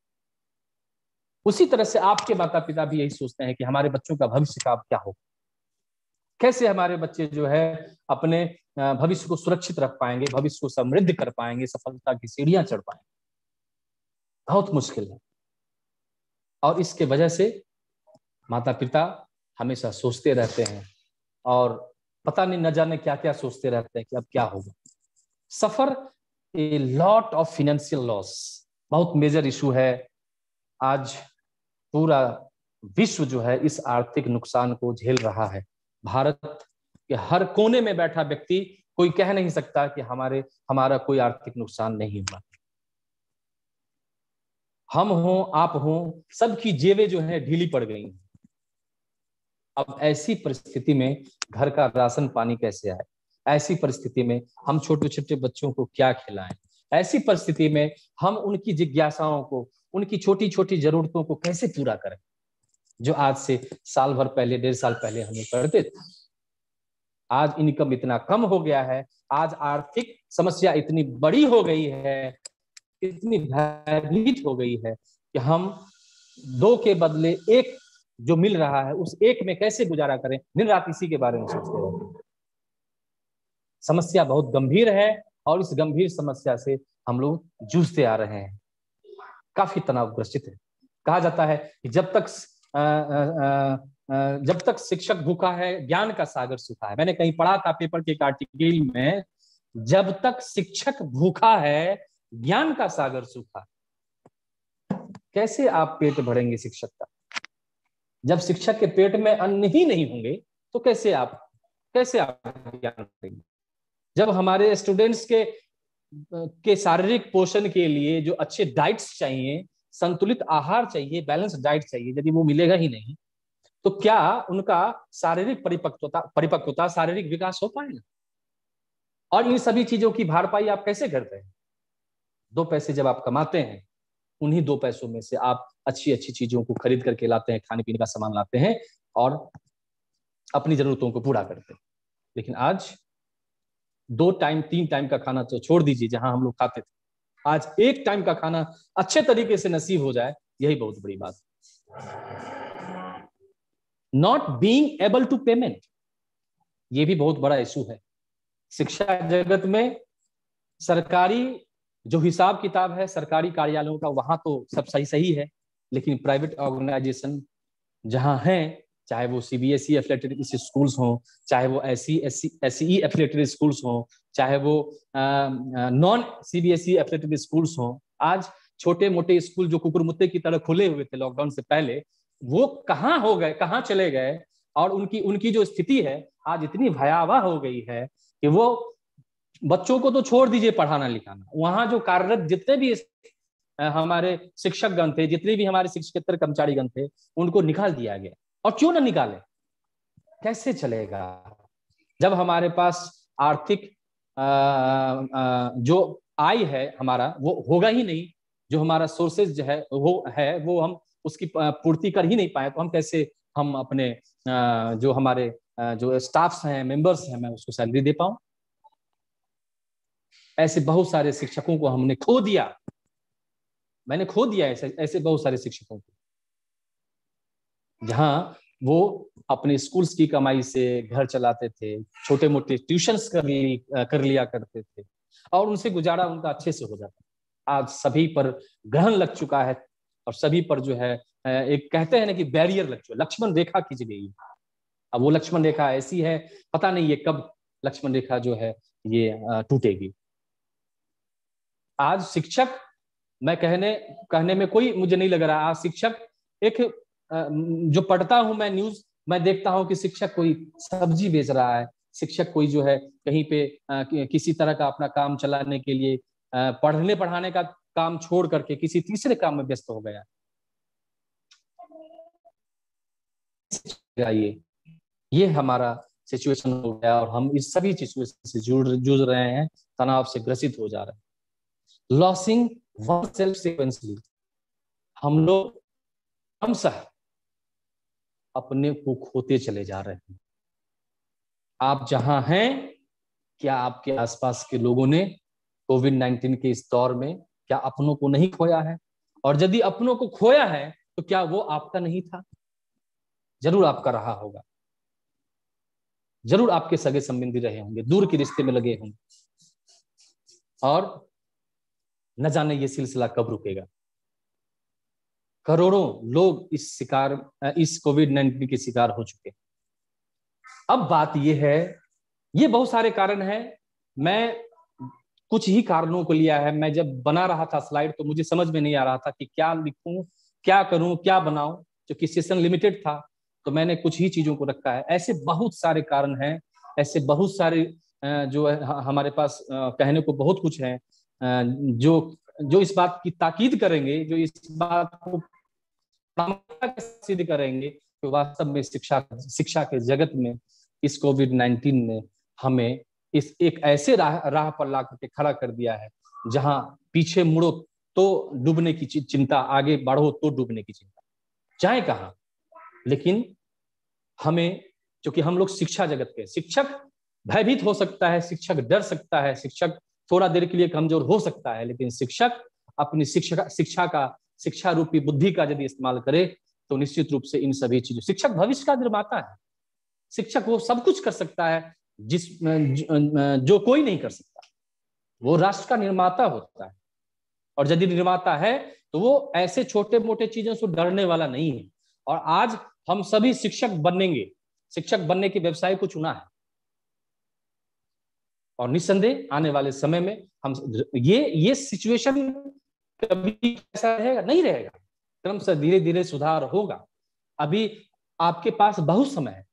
उसी तरह से आपके माता पिता भी यही सोचते हैं कि हमारे बच्चों का भविष्य का क्या होगा, कैसे हमारे बच्चे जो है अपने भविष्य को सुरक्षित रख पाएंगे, भविष्य को समृद्ध कर पाएंगे, सफलता की सीढ़ियां चढ़ पाएंगे। बहुत मुश्किल है। और इसके वजह से माता पिता हमेशा सोचते रहते हैं और पता नहीं न जाने क्या क्या सोचते रहते हैं कि अब क्या होगा। Suffer a lot of financial loss, बहुत मेजर इशू है। आज पूरा विश्व जो है इस आर्थिक नुकसान को झेल रहा है। भारत के हर कोने में बैठा व्यक्ति कोई कह नहीं सकता कि हमारा कोई आर्थिक नुकसान नहीं हुआ। हम हो, आप हो, सबकी जेबें जो है ढीली पड़ गई हैं। अब ऐसी परिस्थिति में घर का राशन पानी कैसे आए? ऐसी परिस्थिति में हम छोटे छोटे बच्चों को क्या खिलाएं? ऐसी परिस्थिति में हम उनकी जिज्ञासाओं को, उनकी छोटी छोटी जरूरतों को कैसे पूरा करें, जो आज से साल भर पहले, 1.5 साल पहले हम करते थे। आज इनकम इतना कम हो गया है, आज आर्थिक समस्या इतनी बड़ी हो गई है, इतनी भयभीत हो गई है कि हम 2 के बदले 1 जो मिल रहा है उस 1 में कैसे गुजारा करें, दिन रात इसी के बारे में सोचते रहते हैं। समस्या बहुत गंभीर है और इस गंभीर समस्या से हम लोग जूझते आ रहे हैं, काफी तनावग्रसित है। कहा जाता है कि जब तक शिक्षक भूखा है, ज्ञान का सागर सूखा है। मैंने कहीं पढ़ा था पेपर के एक आर्टिकल में, जब तक शिक्षक भूखा है ज्ञान का सागर सूखा। कैसे आप पेट भरेंगे शिक्षक का? जब शिक्षक के पेट में अन्न ही नहीं होंगे तो कैसे आप ज्ञान देंगे? जब हमारे स्टूडेंट्स के शारीरिक पोषण के लिए जो अच्छे डाइट्स चाहिए, संतुलित आहार चाहिए, बैलेंस डाइट चाहिए, यदि वो मिलेगा ही नहीं तो क्या उनका शारीरिक परिपक्वता शारीरिक विकास हो पाएगा? और इन सभी चीजों की भरपाई आप कैसे करते हैं? 2 पैसे जब आप कमाते हैं, उन्हीं 2 पैसों में से आप अच्छी अच्छी चीजों को खरीद करके लाते हैं, खाने पीने का सामान लाते हैं और अपनी जरूरतों को पूरा करते हैं। लेकिन आज 2 टाइम 3 टाइम का खाना तो छोड़ दीजिए, जहां हम लोग खाते थे, आज 1 टाइम का खाना अच्छे तरीके से नसीब हो जाए, यही बहुत बड़ी बात। Not being able to payment, ये भी बहुत बड़ा इशू है। शिक्षा जगत में सरकारी जो हिसाब किताब है सरकारी कार्यालयों का, वहां तो सब सही है, लेकिन प्राइवेट ऑर्गेनाइजेशन जहां हैं, चाहे वो सीबीएसई एफिलिएटेड स्कूल्स हों, चाहे वो एसई एफिलिएटेड स्कूल्स हों, चाहे वो नॉन सीबीएसई एफिलिएटेड स्कूल्स हों, आज छोटे मोटे स्कूल जो कुकुरमुत्ते की तरह खुले हुए थे लॉकडाउन से पहले, वो कहाँ हो गए, कहाँ चले गए? और उनकी जो स्थिति है आज इतनी भयावह हो गई है कि वो बच्चों को तो छोड़ दीजिए पढ़ाना लिखाना, वहां जो कार्यरत जितने भी हमारे शिक्षकगण थे, जितने भी हमारे शिक्षकेतर कर्मचारीगण थे, उनको निकाल दिया गया। और क्यों ना निकाले? कैसे चलेगा जब हमारे पास आर्थिक जो आय है हमारा वो होगा ही नहीं, जो हमारा सोर्सेज जो है वो हम उसकी पूर्ति कर ही नहीं पाए, तो हम कैसे हम अपने जो हमारे जो स्टाफ्स हैं, मेंबर्स हैं, मैं उसको सैलरी दे पाऊं? ऐसे बहुत सारे शिक्षकों को हमने खो दिया, मैंने खो दिया ऐसे बहुत सारे शिक्षकों को, जहां वो अपने स्कूल्स की कमाई से घर चलाते थे, छोटे मोटे ट्यूशंस कर लिया करते थे और उनसे गुजारा उनका अच्छे से हो जाता। आज सभी पर ग्रहण लग चुका है और सभी पर जो है एक कहते हैं ना कि बैरियर लग चुका, लक्ष्मण रेखा खींच गई। अब वो लक्ष्मण रेखा ऐसी है, पता नहीं ये कब लक्ष्मण रेखा जो है ये टूटेगी। आज शिक्षक, मैं कहने में कोई मुझे नहीं लग रहा, आज शिक्षक एक जो पढ़ता हूं मैं न्यूज, मैं देखता हूं कि शिक्षक कोई सब्जी बेच रहा है, शिक्षक कोई जो है कहीं पे किसी तरह का अपना काम चलाने के लिए पढ़ने पढ़ाने का काम छोड़ करके किसी तीसरे काम में व्यस्त हो गया। ये हमारा सिचुएशन हो गया और हम इस सभी सिचुएशन से जूझ रहे हैं, तनाव से ग्रसित हो जा रहे हैं। लॉसिंग oneself sequentially, हम लोग क्रमशः अपने को खोते चले जा रहे हैं। आप जहां हैं, क्या आपके आसपास के लोगों ने कोविड-19 के इस दौर में क्या अपनों को नहीं खोया है? और यदि अपनों को खोया है तो क्या वो आपका नहीं था? जरूर आपका रहा होगा, जरूर आपके सगे संबंधी रहे होंगे, दूर के रिश्ते में लगे होंगे, और न जाने ये सिलसिला कब रुकेगा। करोड़ों लोग इस कोविड-19 के शिकार हो चुके। अब बात ये है, ये बहुत सारे कारण हैं, मैं कुछ ही कारणों को लिया है। मैं जब बना रहा था स्लाइड तो मुझे समझ में नहीं आ रहा था कि क्या लिखूं, क्या करूं, क्या बनाऊं, क्योंकि सेशन लिमिटेड था तो मैंने कुछ ही चीजों को रखा है। ऐसे बहुत सारे कारण हैं, ऐसे बहुत सारे जो है हमारे पास कहने को बहुत कुछ है, जो इस बात की ताकीद करेंगे, जो इस बात को सिद्ध करेंगे कि वास्तव में शिक्षा के जगत में इस कोविड-19 ने हमें इस एक ऐसे राह पर ला करके खड़ा कर दिया है जहां पीछे मुड़ो तो डूबने की चिंता, आगे बढ़ो तो डूबने की चिंता, चाहे कहां। लेकिन हमें, क्योंकि हम लोग शिक्षा जगत के, शिक्षक भयभीत हो सकता है, शिक्षक डर सकता है, शिक्षक थोड़ा देर के लिए कमजोर हो सकता है, लेकिन शिक्षक अपनी शिक्षा रूपी बुद्धि का यदि इस्तेमाल करे तो निश्चित रूप से इन सभी चीजों, शिक्षक भविष्य का निर्माता है। शिक्षक वो सब कुछ कर सकता है जो कोई नहीं कर सकता, वो राष्ट्र का निर्माता होता है। और यदि निर्माता है तो वो ऐसे छोटे मोटे चीजों से डरने वाला नहीं है। और आज हम सभी शिक्षक बनने के व्यवसाय को चुना है, और निस्संदेह आने वाले समय में हम ये सिचुएशन कभी ऐसा रहेगा नहीं रहेगा, क्रमशः धीरे धीरे सुधार होगा। अभी आपके पास बहुत समय है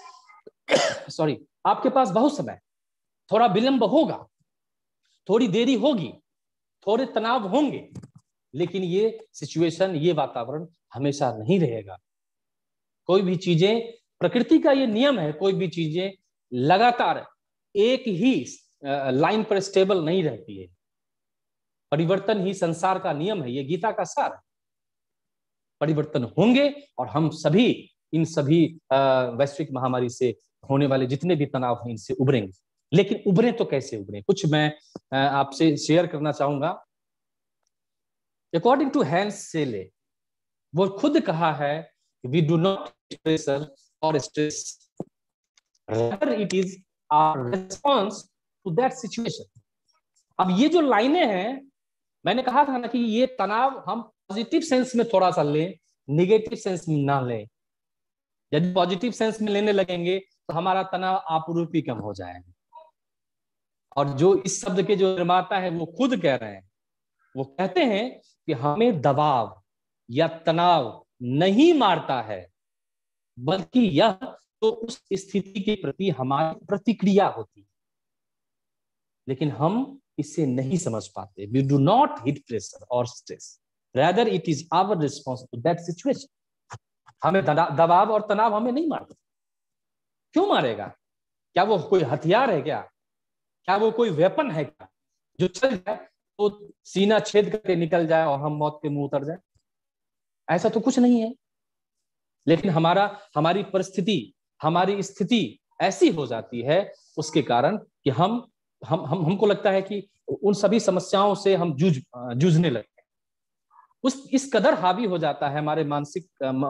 आपके पास बहुत समय, थोड़ा विलंब होगा, थोड़ी देरी होगी, थोड़े तनाव होंगे, लेकिन ये सिचुएशन, ये वातावरण हमेशा नहीं रहेगा। कोई भी चीजें, प्रकृति का ये नियम है, कोई भी चीजें लगातार एक ही लाइन पर स्टेबल नहीं रहती है। परिवर्तन ही संसार का नियम है, ये गीता का सार है। परिवर्तन होंगे और हम सभी इन सभी वैश्विक महामारी से होने वाले जितने भी तनाव हैं इनसे उभरेंगे। लेकिन उभरे तो कैसे उभरे, कुछ मैं आपसे शेयर करना चाहूंगा। अकॉर्डिंग टू हैंस सेले, वो खुद कहा है वी डू नॉट प्रेशर और stress, rather it is our response to that situation। अब ये जो लाइनें हैं, मैंने कहा था ना कि ये तनाव हम पॉजिटिव सेंस में थोड़ा सा लें, निगेटिव सेंस में ना लें। यदि पॉजिटिव सेंस में लेने लगेंगे तो हमारा तनाव आपरूपी कम हो जाएगा। और जो इस शब्द के जो निर्माता है वो खुद कह रहे हैं, वो कहते हैं कि हमें दबाव या तनाव नहीं मारता है, बल्कि यह तो उस स्थिति के प्रति हमारी प्रतिक्रिया होती है। लेकिन हम इसे नहीं समझ पाते। We do not hit pressure और stress, rather it is our response to that situation। हमें दबाव और तनाव हमें नहीं मारता। क्यों मारेगा? क्या वो कोई हथियार है क्या? क्या वो कोई वेपन है क्या जो चल जाए तो सीना छेद करके निकल जाए और हम मौत के मुंह उतर जाए? ऐसा तो कुछ नहीं है। लेकिन हमारी परिस्थिति, हमारी स्थिति ऐसी हो जाती है उसके कारण कि हमको लगता है कि उन सभी समस्याओं से हम जूझने लगते हैं। इस कदर हावी हो जाता है हमारे मानसिक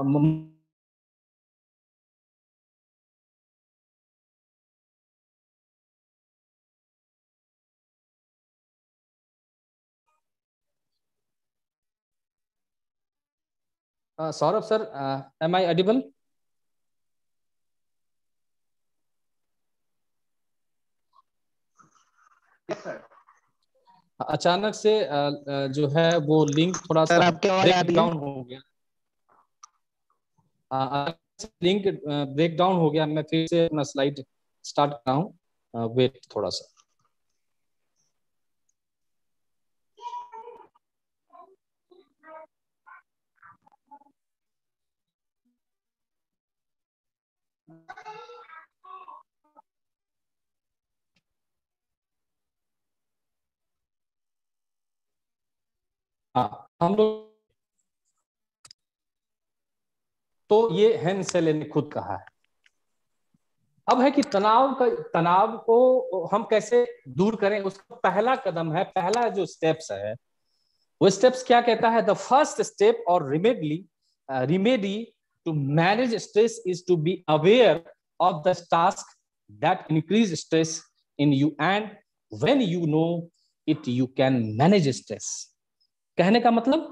Saurabh sir, am I audible? अचानक से जो है वो लिंक थोड़ा सा ब्रेक डाउन हो गया। लिंक ब्रेक डाउन हो गया। मैं फिर से अपना स्लाइड स्टार्ट कर रहा हूँ, वेट थोड़ा सा। हाँ, हम लोग तो ये हैंस सेले ने खुद कहा है। अब है कि तनाव को हम कैसे दूर करें, उसका पहला कदम है, पहला जो स्टेप्स है वो स्टेप्स क्या कहता है? द फर्स्ट स्टेप और remedy to manage stress is to be aware of the task that increase stress in you and when you know it you can manage stress. कहने का मतलब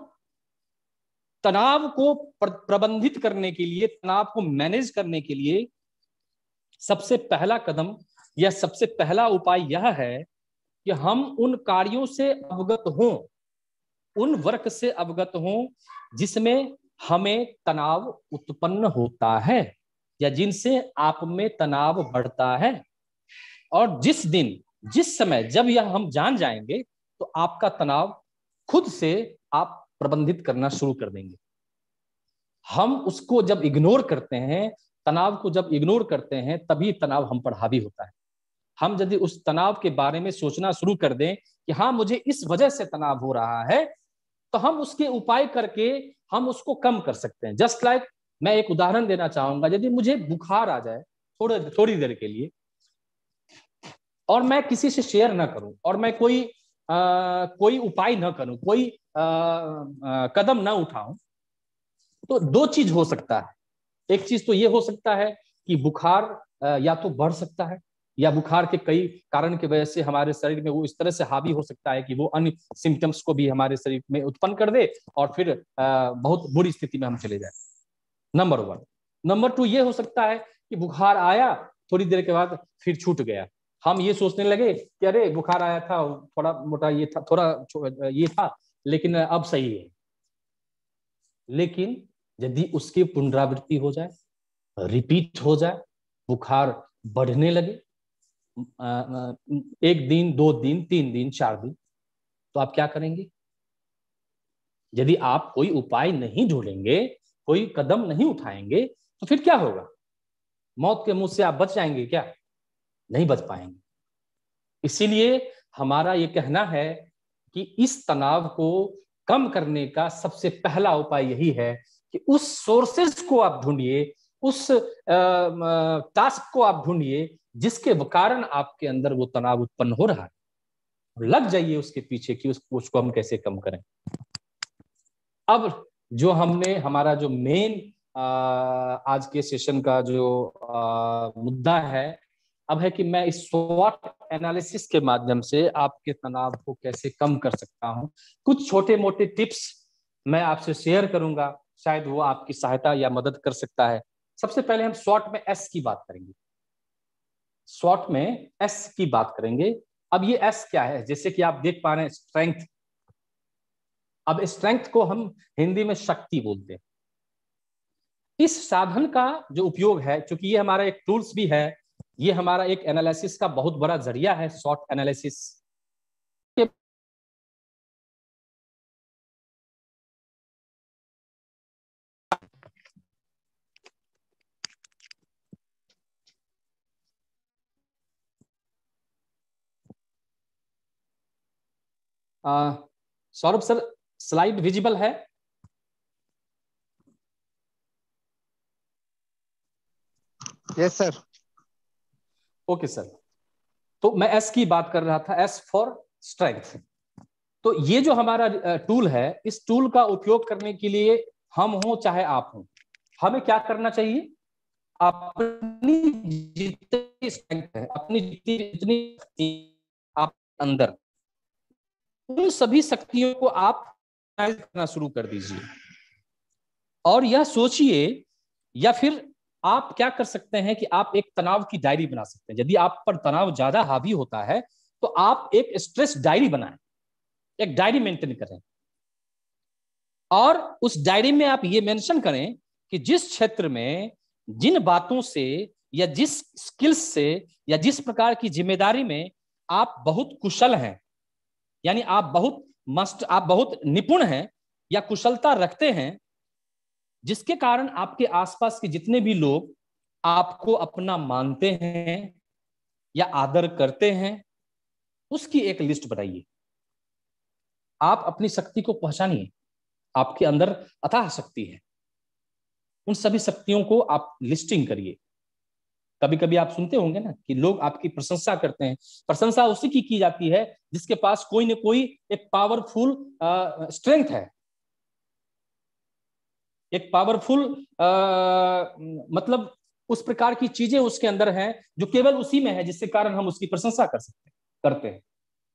तनाव को प्रबंधित करने के लिए, तनाव को मैनेज करने के लिए सबसे पहला कदम या सबसे पहला उपाय यह है कि हम उन कार्यों से अवगत हों, उन वर्क से अवगत हों जिसमें हमें तनाव उत्पन्न होता है या जिनसे आप में तनाव बढ़ता है। और जिस समय जब यह हम जान जाएंगे तो आपका तनाव खुद से आप प्रबंधित करना शुरू कर देंगे। हम उसको जब इग्नोर करते हैं, तनाव को जब इग्नोर करते हैं, तभी तनाव हम पर हावी होता है। हम यदि उस तनाव के बारे में सोचना शुरू कर दें कि हाँ मुझे इस वजह से तनाव हो रहा है, तो हम उसके उपाय करके हम उसको कम कर सकते हैं। जस्ट लाइक मैं एक उदाहरण देना चाहूंगा। यदि मुझे बुखार आ जाए थोड़ी देर के लिए और मैं किसी से शेयर ना करूं और मैं कोई उपाय ना करूं, कोई कदम ना उठाऊं, तो दो चीज हो सकता है। एक चीज तो ये हो सकता है कि बुखार या तो बढ़ सकता है या बुखार के कई कारण की वजह से हमारे शरीर में वो इस तरह से हावी हो सकता है कि वो अन्य सिम्टम्स को भी हमारे शरीर में उत्पन्न कर दे और फिर बहुत बुरी स्थिति में हम चले जाए। नंबर 1। नंबर 2 ये हो सकता है कि बुखार आया, थोड़ी देर के बाद फिर छूट गया। हम ये सोचने लगे कि अरे बुखार आया था, थोड़ा मोटा ये था, थोड़ा ये था, लेकिन अब सही है। लेकिन यदि उसकी पुनरावृत्ति हो जाए, रिपीट हो जाए, बुखार बढ़ने लगे 1 दिन, 2 दिन, 3 दिन, 4 दिन, तो आप क्या करेंगे? यदि आप कोई उपाय नहीं ढूंढेंगे, कोई कदम नहीं उठाएंगे, तो फिर क्या होगा? मौत के मुंह से आप बच जाएंगे क्या? नहीं बच पाएंगे। इसीलिए हमारा ये कहना है कि इस तनाव को कम करने का सबसे पहला उपाय यही है कि उस सोर्सेज को आप ढूंढिए, उस टास्क को आप ढूंढिए जिसके कारण आपके अंदर वो तनाव उत्पन्न हो रहा है, लग जाइए उसके पीछे कि उसको हम कैसे कम करें। अब जो हमने हमारा जो मेन आज के सेशन का जो मुद्दा है, अब है कि मैं इस स्वॉट एनालिसिस के माध्यम से आपके तनाव को कैसे कम कर सकता हूं। कुछ छोटे मोटे टिप्स मैं आपसे शेयर करूंगा, शायद वो आपकी सहायता या मदद कर सकता है। सबसे पहले हम स्वॉट में एस की बात करेंगे। स्वॉट में एस की बात करेंगे। अब ये एस क्या है? जैसे कि आप देख पा रहे हैं स्ट्रेंथ। अब स्ट्रेंथ को हम हिंदी में शक्ति बोलते हैं। इस साधन का जो उपयोग है, क्योंकि ये हमारा एक टूल्स भी है, ये हमारा एक एनालिसिस का बहुत बड़ा जरिया है, स्वॉट analysis. Saurabh sir, slide visible है? Yes sir. ओके सर, तो मैं एस की बात कर रहा था, एस फॉर स्ट्रेंथ। तो ये जो हमारा टूल है, इस टूल का उपयोग करने के लिए हम हो चाहे आप हो, हमें क्या करना चाहिए? अपनी जितनी स्ट्रेंथ है, अपनी जितनी आप अंदर, उन सभी शक्तियों को आप करना शुरू कर दीजिए और यह सोचिए, या फिर आप क्या कर सकते हैं कि आप एक तनाव की डायरी बना सकते हैं। यदि आप पर तनाव ज्यादा हावी होता है तो आप एक स्ट्रेस डायरी बनाएं, एक डायरी मेंटेन करें और उस डायरी में आप ये मेंशन करें कि जिस क्षेत्र में, जिन बातों से या जिस स्किल्स से या जिस प्रकार की जिम्मेदारी में आप बहुत कुशल हैं, यानी आप बहुत निपुण हैं या कुशलता रखते हैं, जिसके कारण आपके आसपास के जितने भी लोग आपको अपना मानते हैं या आदर करते हैं, उसकी एक लिस्ट बनाइए। आप अपनी शक्ति को पहचानिए, आपके अंदर अथाह शक्ति है, उन सभी शक्तियों को आप लिस्टिंग करिए। कभी कभी आप सुनते होंगे ना कि लोग आपकी प्रशंसा करते हैं। प्रशंसा उसी की जाती है जिसके पास कोई न कोई एक पावरफुल स्ट्रेंथ है, एक पावरफुल मतलब उस प्रकार की चीजें उसके अंदर हैं जो केवल उसी में है, जिसके कारण हम उसकी प्रशंसा करते हैं।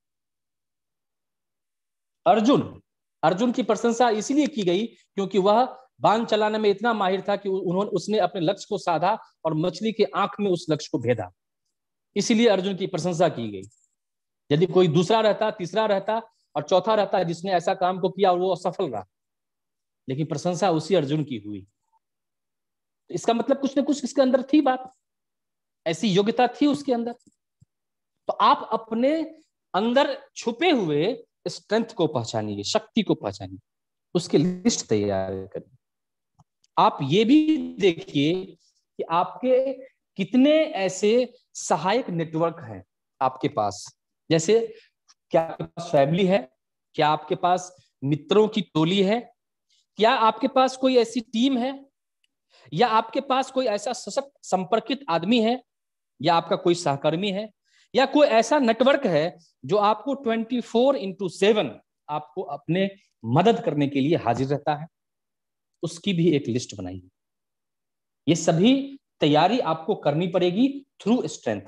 अर्जुन की प्रशंसा इसीलिए की गई क्योंकि वह बाण चलाने में इतना माहिर था कि उसने अपने लक्ष्य को साधा और मछली के आंख में उस लक्ष्य को भेदा, इसीलिए अर्जुन की प्रशंसा की गई। यदि कोई दूसरा रहता, तीसरा रहता और चौथा रहता जिसने ऐसा काम को किया और वो असफल रहा, लेकिन प्रशंसा उसी अर्जुन की हुई। तो इसका मतलब कुछ ना कुछ इसके अंदर थी बात, ऐसी योग्यता थी उसके अंदर। तो आप अपने अंदर छुपे हुए स्ट्रेंथ को पहचानिए, शक्ति को पहचानिए, उसकी लिस्ट तैयार करिए। आप ये भी देखिए कि आपके कितने ऐसे सहायक नेटवर्क हैं आपके पास। जैसे क्या आपके पास फैमिली है, क्या आपके पास मित्रों की टोली है, क्या आपके पास कोई ऐसी टीम है, या आपके पास कोई ऐसा सशक्त संपर्कित आदमी है, या आपका कोई सहकर्मी है, या कोई ऐसा नेटवर्क है जो आपको 24/7 आपको अपने मदद करने के लिए हाजिर रहता है। उसकी भी एक लिस्ट बनाइए। ये सभी तैयारी आपको करनी पड़ेगी थ्रू स्ट्रेंथ।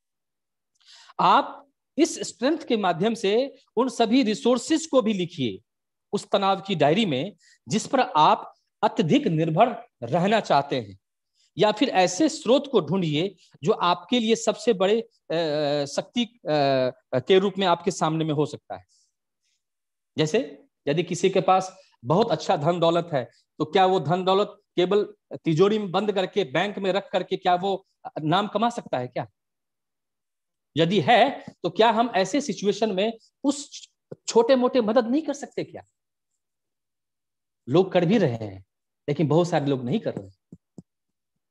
आप इस स्ट्रेंथ के माध्यम से उन सभी रिसोर्सेज को भी लिखिए उस तनाव की डायरी में जिस पर आप अत्यधिक निर्भर रहना चाहते हैं, या फिर ऐसे स्रोत को ढूंढिए जो आपके लिए सबसे बड़े शक्ति के रूप में आपके सामने में हो सकता है। जैसे यदि किसी के पास बहुत अच्छा धन दौलत है तो क्या वो धन दौलत केवल तिजोरी में बंद करके बैंक में रख करके क्या वो नाम कमा सकता है क्या? यदि है तो क्या हम ऐसे सिचुएशन में उस छोटे मोटे मदद नहीं कर सकते क्या? लोग कर भी रहे हैं लेकिन बहुत सारे लोग नहीं कर रहे।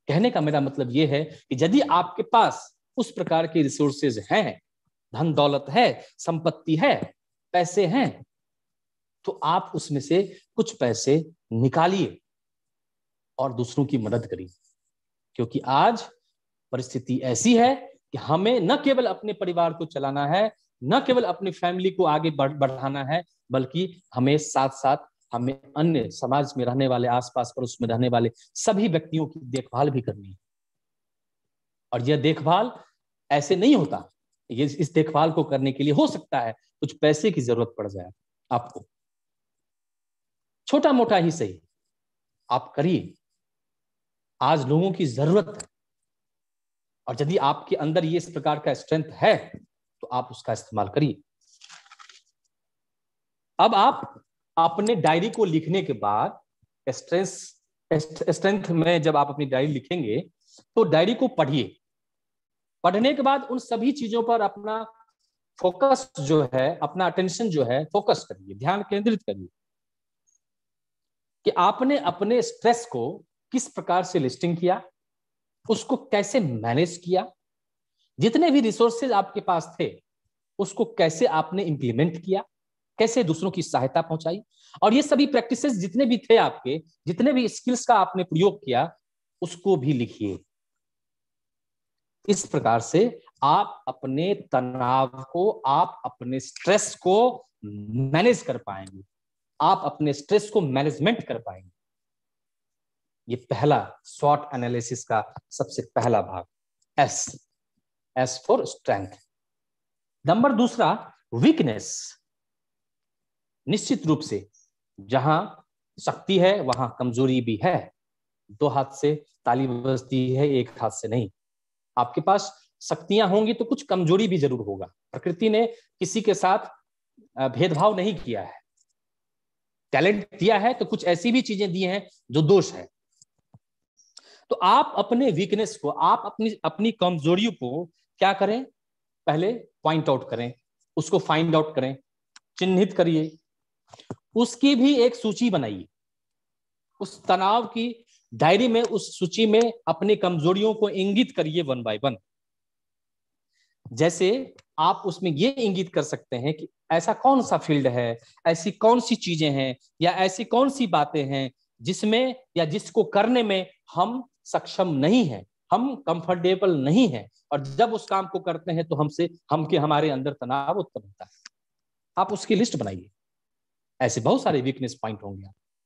कहने का मेरा मतलब ये है कि यदि आपके पास उस प्रकार के रिसोर्सेज हैं, धन दौलत है, संपत्ति है, पैसे हैं, तो आप उसमें से कुछ पैसे निकालिए और दूसरों की मदद करिए। क्योंकि आज परिस्थिति ऐसी है कि हमें न केवल अपने परिवार को चलाना है, न केवल अपनी फैमिली को आगे बढ़ाना है, बल्कि हमें साथ साथ हमें अन्य समाज में रहने वाले, आसपास पड़ोस में रहने वाले सभी व्यक्तियों की देखभाल भी करनी है। और यह देखभाल ऐसे नहीं होता, ये इस देखभाल को करने के लिए हो सकता है कुछ पैसे की जरूरत पड़ जाए आपको, छोटा मोटा ही सही, आप करिए। आज लोगों की जरूरत है, और यदि आपके अंदर ये इस प्रकार का स्ट्रेंथ है तो आप उसका इस्तेमाल करिए। अब आप अपने डायरी को लिखने के बाद स्ट्रेंथ में जब आप अपनी डायरी लिखेंगे तो डायरी को पढ़िए। पढ़ने के बाद उन सभी चीजों पर अपना फोकस जो है, अपना अटेंशन जो है, फोकस करिए, ध्यान केंद्रित करिए कि आपने अपने स्ट्रेस को किस प्रकार से लिस्टिंग किया, उसको कैसे मैनेज किया, जितने भी रिसोर्सेज आपके पास थे उसको कैसे आपने इंप्लीमेंट किया, कैसे दूसरों की सहायता पहुंचाई, और ये सभी प्रैक्टिसेस जितने भी थे आपके, जितने भी स्किल्स का आपने प्रयोग किया, उसको भी लिखिए। इस प्रकार से आप अपने तनाव को, आप अपने स्ट्रेस को मैनेज कर पाएंगे, आप अपने स्ट्रेस को मैनेजमेंट कर पाएंगे। ये पहला स्वॉट एनालिसिस का सबसे पहला भाग, एस फॉर स्ट्रेंथ। नंबर दूसरा, वीकनेस। निश्चित रूप से जहां शक्ति है वहां कमजोरी भी है। दो हाथ से ताली बजती है, एक हाथ से नहीं। आपके पास शक्तियां होंगी तो कुछ कमजोरी भी जरूर होगा। प्रकृति ने किसी के साथ भेदभाव नहीं किया है, टैलेंट दिया है तो कुछ ऐसी भी चीजें दी हैं जो दोष है। तो आप अपने वीकनेस को, आप अपनी कमजोरियों को क्या करें, पहले पॉइंट आउट करें, उसको फाइंड आउट करें, चिन्हित करिए, उसकी भी एक सूची बनाइए। उस तनाव की डायरी में, उस सूची में अपनी कमजोरियों को इंगित करिए वन बाय वन। जैसे आप उसमें ये इंगित कर सकते हैं कि ऐसा कौन सा फील्ड है, ऐसी कौन सी चीजें हैं या ऐसी कौन सी बातें हैं जिसमें या जिसको करने में हम सक्षम नहीं हैं, हम कंफर्टेबल नहीं हैं, और जब उस काम को करते हैं तो हमारे अंदर तनाव उत्पन्न होता है। आप उसकी लिस्ट बनाइए। ऐसे बहुत सारे वीकनेस पॉइंट होंगे।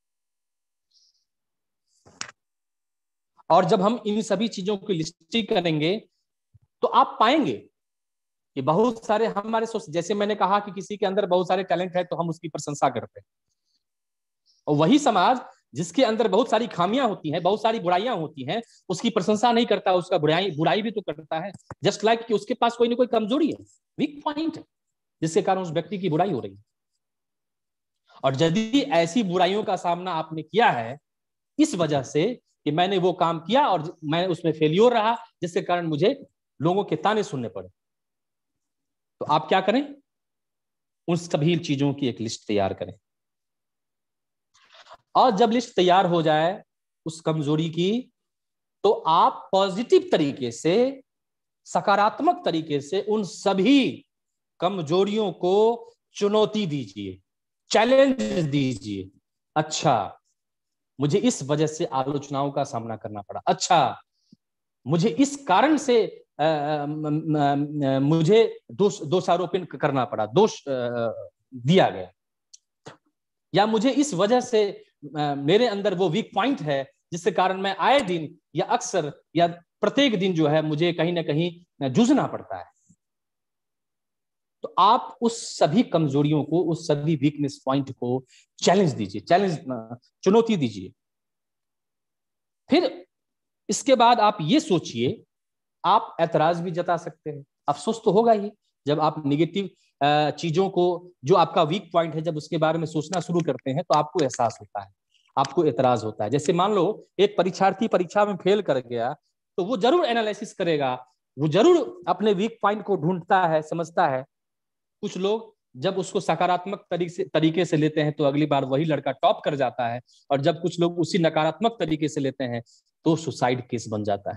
और जब हम इन सभी चीजों की लिस्टिंग करेंगे तो आप पाएंगे कि बहुत सारे हमारे, जैसे मैंने कहा कि किसी के अंदर बहुत सारे टैलेंट है तो हम उसकी प्रशंसा करते हैं, और वही समाज जिसके अंदर बहुत सारी खामियां होती हैं, बहुत सारी बुराइयां होती हैं, उसकी प्रशंसा नहीं करता, उसका बुराई भी तो करता है। जस्ट लाइक कि उसके पास कोई ना कोई कमजोरी है, वीक पॉइंट है, जिसके कारण उस व्यक्ति की बुराई हो रही है। और यदि ऐसी बुराइयों का सामना आपने किया है इस वजह से कि मैंने वो काम किया और मैं उसमें फेल्योर रहा, जिसके कारण मुझे लोगों के ताने सुनने पड़े, तो आप क्या करें, उन सभी चीजों की एक लिस्ट तैयार करें। और जब लिस्ट तैयार हो जाए उस कमजोरी की, तो आप पॉजिटिव तरीके से, सकारात्मक तरीके से उन सभी कमजोरियों को चुनौती दीजिए, चैलेंज दीजिए। अच्छा, मुझे इस वजह से आलोचनाओं का सामना करना पड़ा, अच्छा मुझे इस कारण से मुझे दोषारोपण करना पड़ा, दोष दिया गया, या मुझे इस वजह से मेरे अंदर वो वीक पॉइंट है जिसके कारण मैं आए दिन या अक्सर या प्रत्येक दिन जो है मुझे कहीं ना कहीं जूझना पड़ता है। तो आप उस सभी कमजोरियों को, उस सभी वीकनेस पॉइंट को चैलेंज दीजिए, चुनौती दीजिए। फिर इसके बाद आप ये सोचिए, आप ऐतराज भी जता सकते हैं। अफसोस तो होगा ही जब आप निगेटिव चीजों को, जो आपका वीक पॉइंट है, जब उसके बारे में सोचना शुरू करते हैं तो आपको एहसास होता है, आपको एतराज होता है। जैसे मान लो एक परीक्षार्थी परीक्षा में फेल कर गया तो वो जरूर एनालिसिस करेगा, वो जरूर अपने वीक पॉइंट को ढूंढता है, समझता है। कुछ लोग जब उसको सकारात्मक तरीके से लेते हैं तो अगली बार वही लड़का टॉप कर जाता है, और जब कुछ लोग उसी नकारात्मक तरीके से लेते हैं तो सुसाइड केस बन जाता है।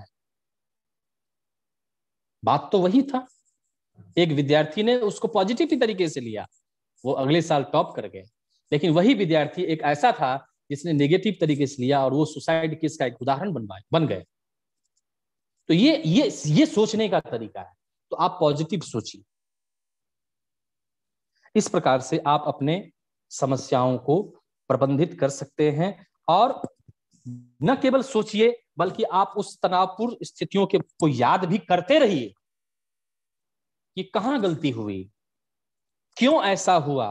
बात तो वही था, एक विद्यार्थी ने उसको पॉजिटिव तरीके से लिया, वो अगले साल टॉप कर गए, लेकिन वही विद्यार्थी एक ऐसा था जिसने नेगेटिव तरीके से लिया और वो सुसाइड केस का एक उदाहरण बन गए। तो ये सोचने का तरीका है। तो आप पॉजिटिव सोचिए। इस प्रकार से आप अपने समस्याओं को प्रबंधित कर सकते हैं, और न केवल सोचिए बल्कि आप उस तनावपूर्ण स्थितियों को याद भी करते रहिए कि कहां गलती हुई, क्यों ऐसा हुआ।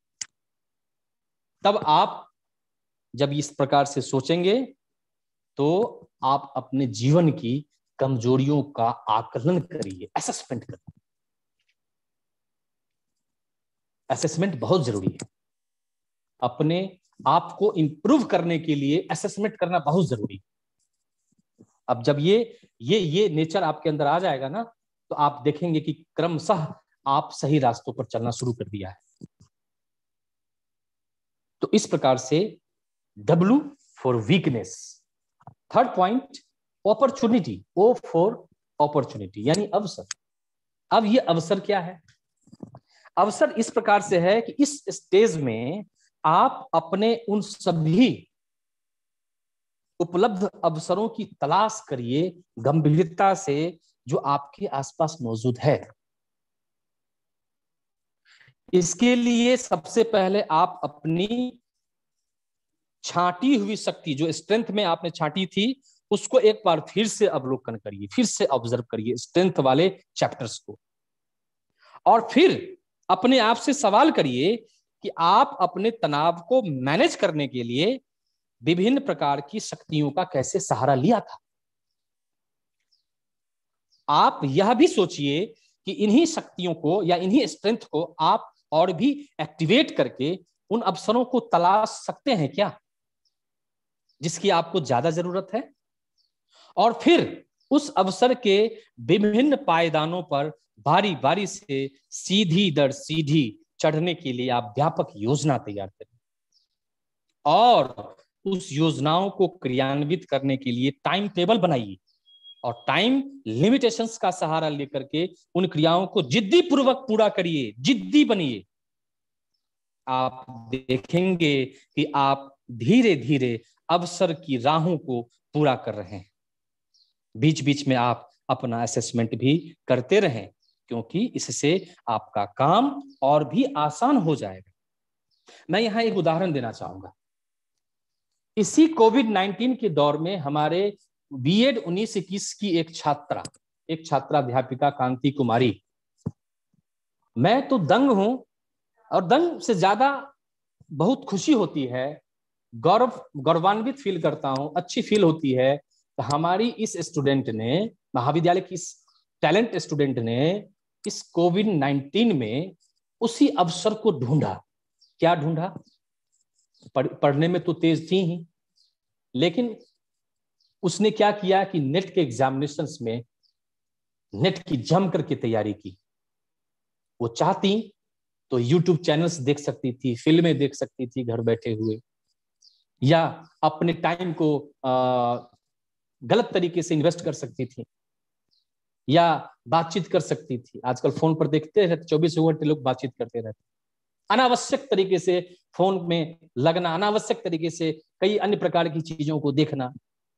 तब आप जब इस प्रकार से सोचेंगे तो आप अपने जीवन की कमजोरियों का आकलन करिए, असेसमेंट करिए। असेसमेंट बहुत जरूरी है। अपने आप को इंप्रूव करने के लिए असेसमेंट करना बहुत जरूरी है। अब जब ये नेचर आपके अंदर आ जाएगा ना, तो आप देखेंगे कि क्रमशः आप सही रास्तों पर चलना शुरू कर दिया है। तो इस प्रकार से W for weakness. Third point opportunity, O for opportunity, यानी अवसर। अब ये अवसर क्या है? अवसर इस प्रकार से है कि इस स्टेज में आप अपने उन सभी उपलब्ध अवसरों की तलाश करिए गंभीरता से, जो आपके आसपास मौजूद है। इसके लिए सबसे पहले आप अपनी छांटी हुई शक्ति, जो स्ट्रेंथ में आपने छांटी थी, उसको एक बार फिर से अवलोकन करिए, फिर से ऑब्जर्व करिए स्ट्रेंथ वाले चैप्टर्स को, और फिर अपने आप से सवाल करिए कि आप अपने तनाव को मैनेज करने के लिए विभिन्न प्रकार की शक्तियों का कैसे सहारा लिया था। आप यह भी सोचिए कि इन्हीं शक्तियों को या इन्हीं स्ट्रेंथ को आप और भी एक्टिवेट करके उन अवसरों को तलाश सकते हैं क्या, जिसकी आपको ज्यादा जरूरत है, और फिर उस अवसर के विभिन्न पायदानों पर बारी बारी से सीधी दर सीधी चढ़ने के लिए आप व्यापक योजना तैयार करें, और उस योजनाओं को क्रियान्वित करने के लिए टाइम टेबल बनाइए, और टाइम लिमिटेशंस का सहारा लेकर के उन क्रियाओं को जिद्दी पूर्वक पूरा करिए, जिद्दी बनिए। आप देखेंगे कि आप धीरे धीरे अवसर की राहों को पूरा कर रहे हैं। बीच बीच में आप अपना असेसमेंट भी करते रहें, क्योंकि इससे आपका काम और भी आसान हो जाएगा। मैं यहां एक उदाहरण देना चाहूंगा। इसी कोविड-19 के दौर में हमारे बीएड 19-21 की एक छात्रा अध्यापिका कांति कुमारी, मैं तो दंग हूं, और दंग से ज्यादा बहुत खुशी होती है, गौरवान्वित फील करता हूं, अच्छी फील होती है। तो हमारी इस स्टूडेंट ने, महाविद्यालय की इस टैलेंट स्टूडेंट ने इस कोविड-19 में उसी अवसर को ढूंढा। क्या ढूंढा? पढ़ने में तो तेज थी ही, लेकिन उसने क्या किया कि नेट के एग्जामिनेशंस में नेट की जम करके तैयारी की। वो चाहती तो यूट्यूब चैनल्स देख सकती थी, फिल्में देख सकती थी घर बैठे हुए, या अपने टाइम को गलत तरीके से इन्वेस्ट कर सकती थी, या बातचीत कर सकती थी। आजकल फोन पर देखते रहते, 24 घंटे लोग बातचीत करते रहते, अनावश्यक तरीके से फोन में लगना, अनावश्यक तरीके से कई अन्य प्रकार की चीजों को देखना,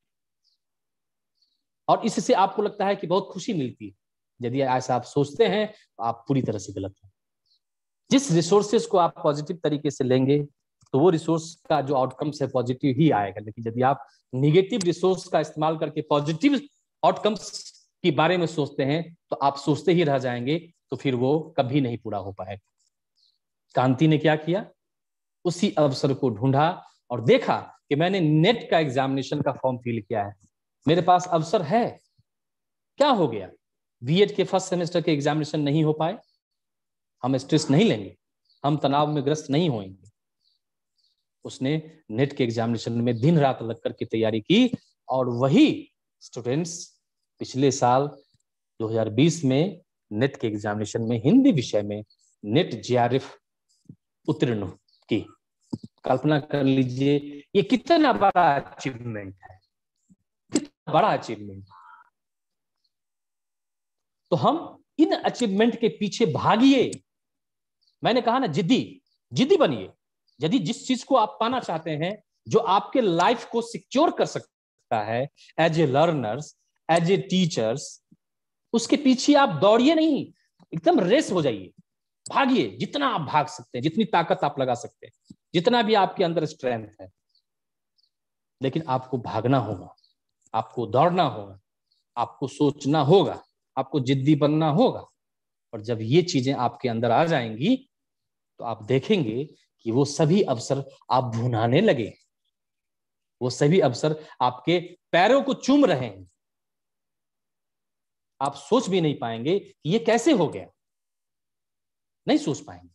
और इससे आपको लगता है कि बहुत खुशी मिलती है। यदि ऐसा आप सोचते हैं तो आप पूरी तरह से गलत हैं। जिस रिसोर्सेज को आप पॉजिटिव तरीके से लेंगे तो वो रिसोर्स का जो आउटकम्स है पॉजिटिव ही आएगा, लेकिन यदि आप निगेटिव रिसोर्स का इस्तेमाल करके पॉजिटिव आउटकम्स के बारे में सोचते हैं तो आप सोचते ही रह जाएंगे, तो फिर वो कभी नहीं पूरा हो पाएगा। कांति ने क्या किया? उसी अवसर को ढूंढा और देखा कि मैंने नेट का एग्जामिनेशन का फॉर्म फिल किया है, मेरे पास अवसर है। क्या हो गया? बीएड के फर्स्ट सेमेस्टर के एग्जामिनेशन नहीं हो पाए, हम स्ट्रेस नहीं लेंगे, हम तनाव में ग्रस्त नहीं होंगे। उसने नेट के एग्जामिनेशन में दिन रात लग करके तैयारी की, और वही स्टूडेंट्स पिछले साल 2020 में नेट के एग्जामिनेशन में हिंदी विषय में नेट जेआरएफ उत्तीर्ण की। कल्पना कर लीजिए ये कितना बड़ा अचीवमेंट है, कितना बड़ा अचीवमेंट। तो हम इन अचीवमेंट के पीछे भागिए। मैंने कहा ना, जिद्दी बनिए। यदि जिस चीज को आप पाना चाहते हैं, जो आपके लाइफ को सिक्योर कर सकता है as a learners, as a teachers, उसके पीछे आप दौड़िए नहीं, एकदम रेस हो जाइए, भागिए जितना आप भाग सकते हैं, जितनी ताकत आप लगा सकते हैं, जितना भी आपके अंदर स्ट्रेंथ है। लेकिन आपको भागना होगा, आपको दौड़ना होगा, आपको सोचना होगा, आपको जिद्दी बनना होगा। और जब ये चीजें आपके अंदर आ जाएंगी तो आप देखेंगे कि वो सभी अवसर आप भुनाने लगे, वो सभी अवसर आपके पैरों को चूम रहे हैं। आप सोच भी नहीं पाएंगे कि ये कैसे हो गया, नहीं सोच पाएंगे।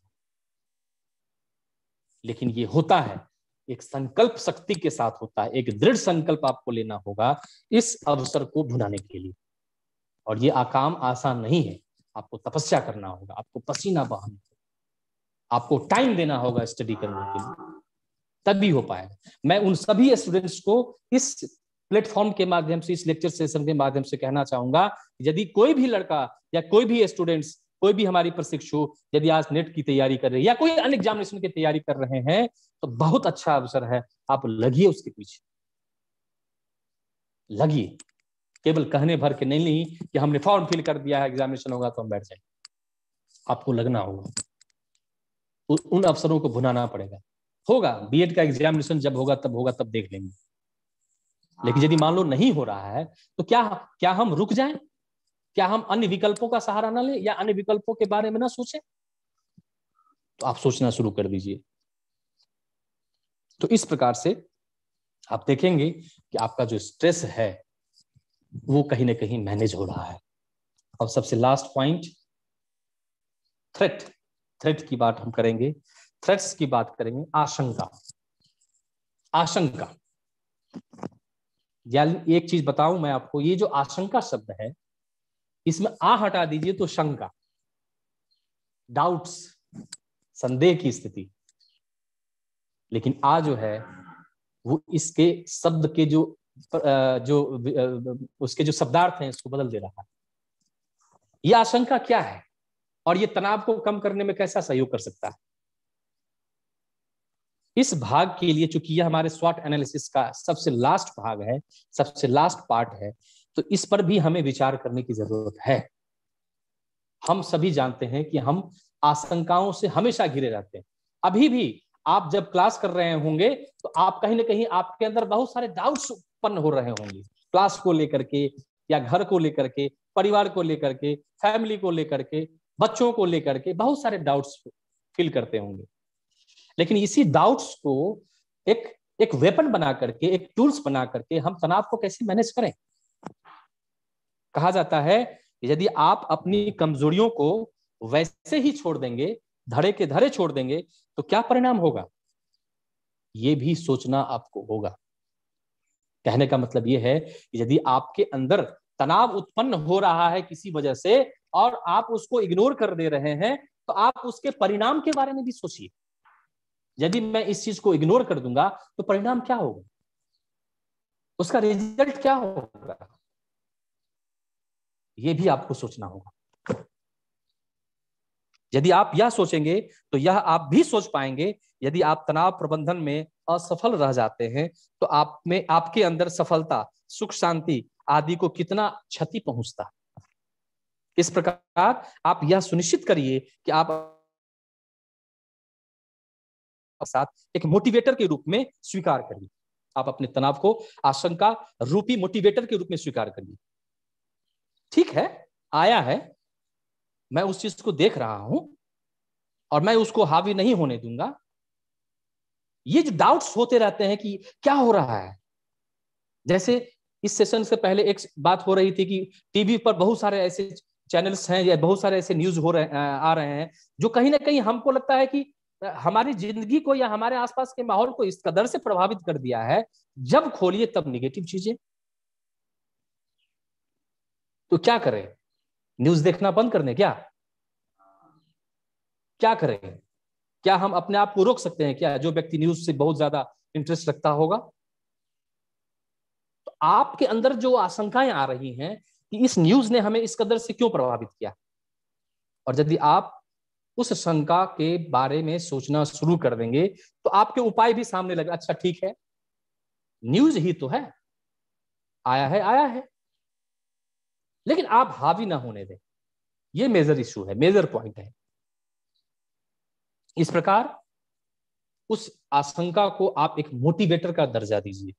लेकिन ये होता है, एक संकल्प शक्ति के साथ होता है। एक दृढ़ संकल्प आपको लेना होगा इस अवसर को भुनाने के लिए। और ये काम आसान नहीं है, आपको तपस्या करना होगा, आपको पसीना बहाना, आपको टाइम देना होगा स्टडी करने के लिए, तभी हो पाएगा। मैं उन सभी स्टूडेंट्स को इस प्लेटफॉर्म के माध्यम से, इस लेक्चर सेशन के माध्यम से कहना चाहूंगा, यदि कोई भी लड़का या कोई भी स्टूडेंट्स, कोई भी हमारी प्रशिक्षु यदि आज नेट की तैयारी कर रहे हैं या कोई अन्य एग्जामिनेशन की तैयारी कर रहे हैं, तो बहुत अच्छा अवसर है, आप लगिए उसके पीछे, लगिए। केवल कहने भर के नहीं कि हमने फॉर्म फिल कर दिया है, एग्जामिनेशन होगा तो हम बैठ जाएंगे। आपको लगना होगा, उन अवसरों को भुनाना पड़ेगा। होगा बीएड का एग्जामिनेशन, जब होगा तब देख लेंगे। लेकिन यदि मान लो नहीं हो रहा है तो क्या हम रुक जाएं? क्या हम अन्य विकल्पों का सहारा ना लें या अन्य विकल्पों के बारे में ना सोचें? तो आप सोचना शुरू कर दीजिए। तो इस प्रकार से आप देखेंगे कि आपका जो स्ट्रेस है वो कहीं ना कहीं मैनेज हो रहा है। और सबसे लास्ट पॉइंट, थ्रेट की बात हम करेंगे, थ्रेट्स की बात करेंगे। आशंका। या एक चीज बताऊं मैं आपको, ये जो आशंका शब्द है, इसमें आ हटा दीजिए तो शंका, डाउट्स, संदेह की स्थिति। लेकिन आ जो है वो इसके शब्द के जो उसके जो शब्दार्थ हैं इसको बदल दे रहा है। यह आशंका क्या है और ये तनाव को कम करने में कैसा सहयोग कर सकता है? इस भाग के लिए, चूंकि यह हमारे स्वॉट एनालिसिस का सबसे लास्ट भाग है, सबसे लास्ट पार्ट है, तो इस पर भी हमें विचार करने की जरूरत है। हम सभी जानते हैं कि हम आशंकाओं से हमेशा घिरे रहते हैं। अभी भी आप जब क्लास कर रहे होंगे तो आप कहीं ना कहीं आपके अंदर बहुत सारे डाउट्स उत्पन्न हो रहे होंगे, क्लास को लेकर के या घर को लेकर के, परिवार को लेकर के, फैमिली को लेकर के, बच्चों को लेकर के बहुत सारे डाउट्स फील करते होंगे। लेकिन इसी डाउट्स को एक वेपन बना करके, एक टूल्स बना करके हम तनाव को कैसे मैनेज करें? कहा जाता है यदि आप अपनी कमजोरियों को वैसे ही छोड़ देंगे, धड़े के धड़े छोड़ देंगे, तो क्या परिणाम होगा, ये भी सोचना आपको होगा। कहने का मतलब यह है कि यदि आपके अंदर तनाव उत्पन्न हो रहा है किसी वजह से और आप उसको इग्नोर कर दे रहे हैं, तो आप उसके परिणाम के बारे में भी सोचिए। यदि मैं इस चीज को इग्नोर कर दूंगा तो परिणाम क्या होगा, उसका रिजल्ट क्या होगा, यह भी आपको सोचना होगा। यदि आप यह सोचेंगे तो यह आप भी सोच पाएंगे। यदि आप तनाव प्रबंधन में असफल रह जाते हैं तो आप में, आपके अंदर सफलता, सुख शांति आदि को कितना क्षति पहुंचता। इस प्रकार आप यह सुनिश्चित करिए कि आप साथ एक मोटिवेटर के रूप में स्वीकार करिए। आप अपने तनाव को आशंका रूपी मोटिवेटर के रूप में स्वीकार करिए। ठीक है, आया है, मैं उस चीज को देख रहा हूं और मैं उसको हावी नहीं होने दूंगा। ये जो डाउट्स होते रहते हैं कि क्या हो रहा है, जैसे इस सेशन से पहले एक बात हो रही थी कि टीवी पर बहुत सारे ऐसे चैनल्स हैं या बहुत सारे ऐसे न्यूज आ रहे हैं जो कहीं ना कहीं हमको लगता है कि हमारी जिंदगी को या हमारे आसपास के माहौल को इस कदर से प्रभावित कर दिया है, जब खोलिए तब निगेटिव चीजें। तो क्या करें, न्यूज देखना बंद कर दें क्या क्या करें? क्या हम अपने आप को रोक सकते हैं क्या, जो व्यक्ति न्यूज से बहुत ज्यादा इंटरेस्ट रखता होगा? तो आपके अंदर जो आशंकाएं आ रही हैं कि इस न्यूज ने हमें इस कदर से क्यों प्रभावित किया, और यदि आप उस शंका के बारे में सोचना शुरू कर देंगे तो आपके उपाय भी सामने लगे। अच्छा ठीक है, न्यूज ही तो है, आया है, लेकिन आप हावी ना होने दें। ये मेजर इशू है, मेजर पॉइंट है। इस प्रकार उस आशंका को आप एक मोटिवेटर का दर्जा दीजिए।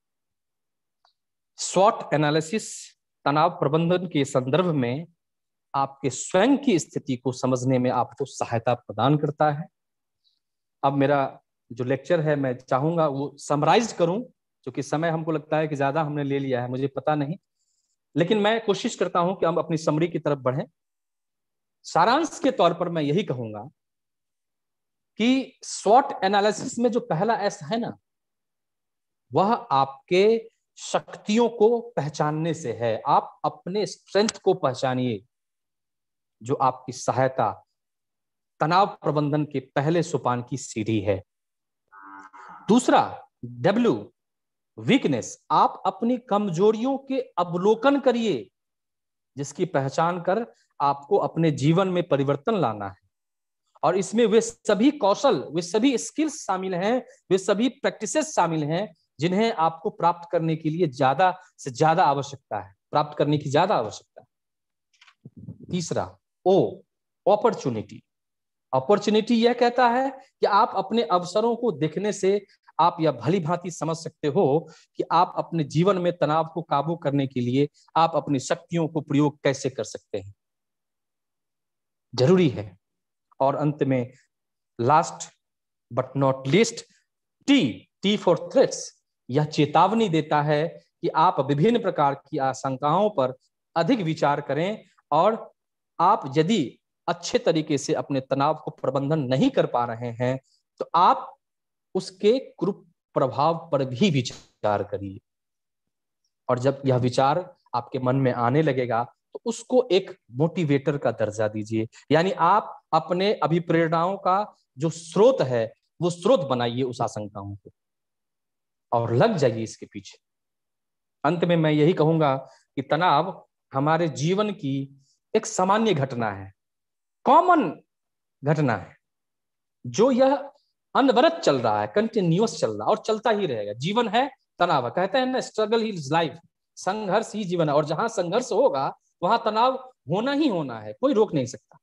स्वॉट एनालिसिस तनाव प्रबंधन के संदर्भ में आपके स्वयं की स्थिति को समझने में आपको सहायता प्रदान करता है। अब मेरा जो लेक्चर है मैं चाहूंगा वो समराइज करूं, क्योंकि समय हमको लगता है कि ज्यादा हमने ले लिया है, मुझे पता नहीं, लेकिन मैं कोशिश करता हूं कि हम अपनी समरी की तरफ बढ़ें। सारांश के तौर पर मैं यही कहूंगा कि स्वॉट एनालिसिस में जो पहला एस है ना, वह आपके शक्तियों को पहचानने से है। आप अपने स्ट्रेंथ को पहचानिए, जो आपकी सहायता तनाव प्रबंधन के पहले सोपान की सीढ़ी है। दूसरा डब्ल्यू, वीकनेस। आप अपनी कमजोरियों के अवलोकन करिए, जिसकी पहचान कर आपको अपने जीवन में परिवर्तन लाना है। और इसमें वे सभी कौशल, वे सभी स्किल्स शामिल हैं, वे सभी प्रैक्टिसेस शामिल हैं जिन्हें आपको प्राप्त करने के लिए ज्यादा से ज्यादा आवश्यकता है, प्राप्त करने की ज्यादा आवश्यकता है। तीसरा ओ, अपॉर्चुनिटी। अपॉर्चुनिटी यह कहता है कि आप अपने अवसरों को देखने से आप यह भली भांति समझ सकते हो कि आप अपने जीवन में तनाव को काबू करने के लिए आप अपनी शक्तियों को प्रयोग कैसे कर सकते हैं, जरूरी है। और अंत में last but not least, T for threats. यह चेतावनी देता है कि आप विभिन्न प्रकार की आशंकाओं पर अधिक विचार करें, और आप यदि अच्छे तरीके से अपने तनाव को प्रबंधन नहीं कर पा रहे हैं तो आप उसके कुप्रभाव पर भी विचार करिए। और जब यह विचार आपके मन में आने लगेगा तो उसको एक मोटिवेटर का दर्जा दीजिए, यानी आप अपने अभिप्रेरणाओं का जो स्रोत है वो स्रोत बनाइए उस आशंकाओं को, और लग जाइए इसके पीछे। अंत में मैं यही कहूंगा कि तनाव हमारे जीवन की एक सामान्य घटना है, कॉमन घटना है, जो यह अनवरत चल रहा है, कंटिन्यूअस चल रहा है और चलता ही रहेगा। जीवन है तनाव, कहते हैं ना, स्ट्रगल इज लाइफ, संघर्ष ही जीवन है। और जहां संघर्ष होगा वहां तनाव होना ही होना है, कोई रोक नहीं सकता।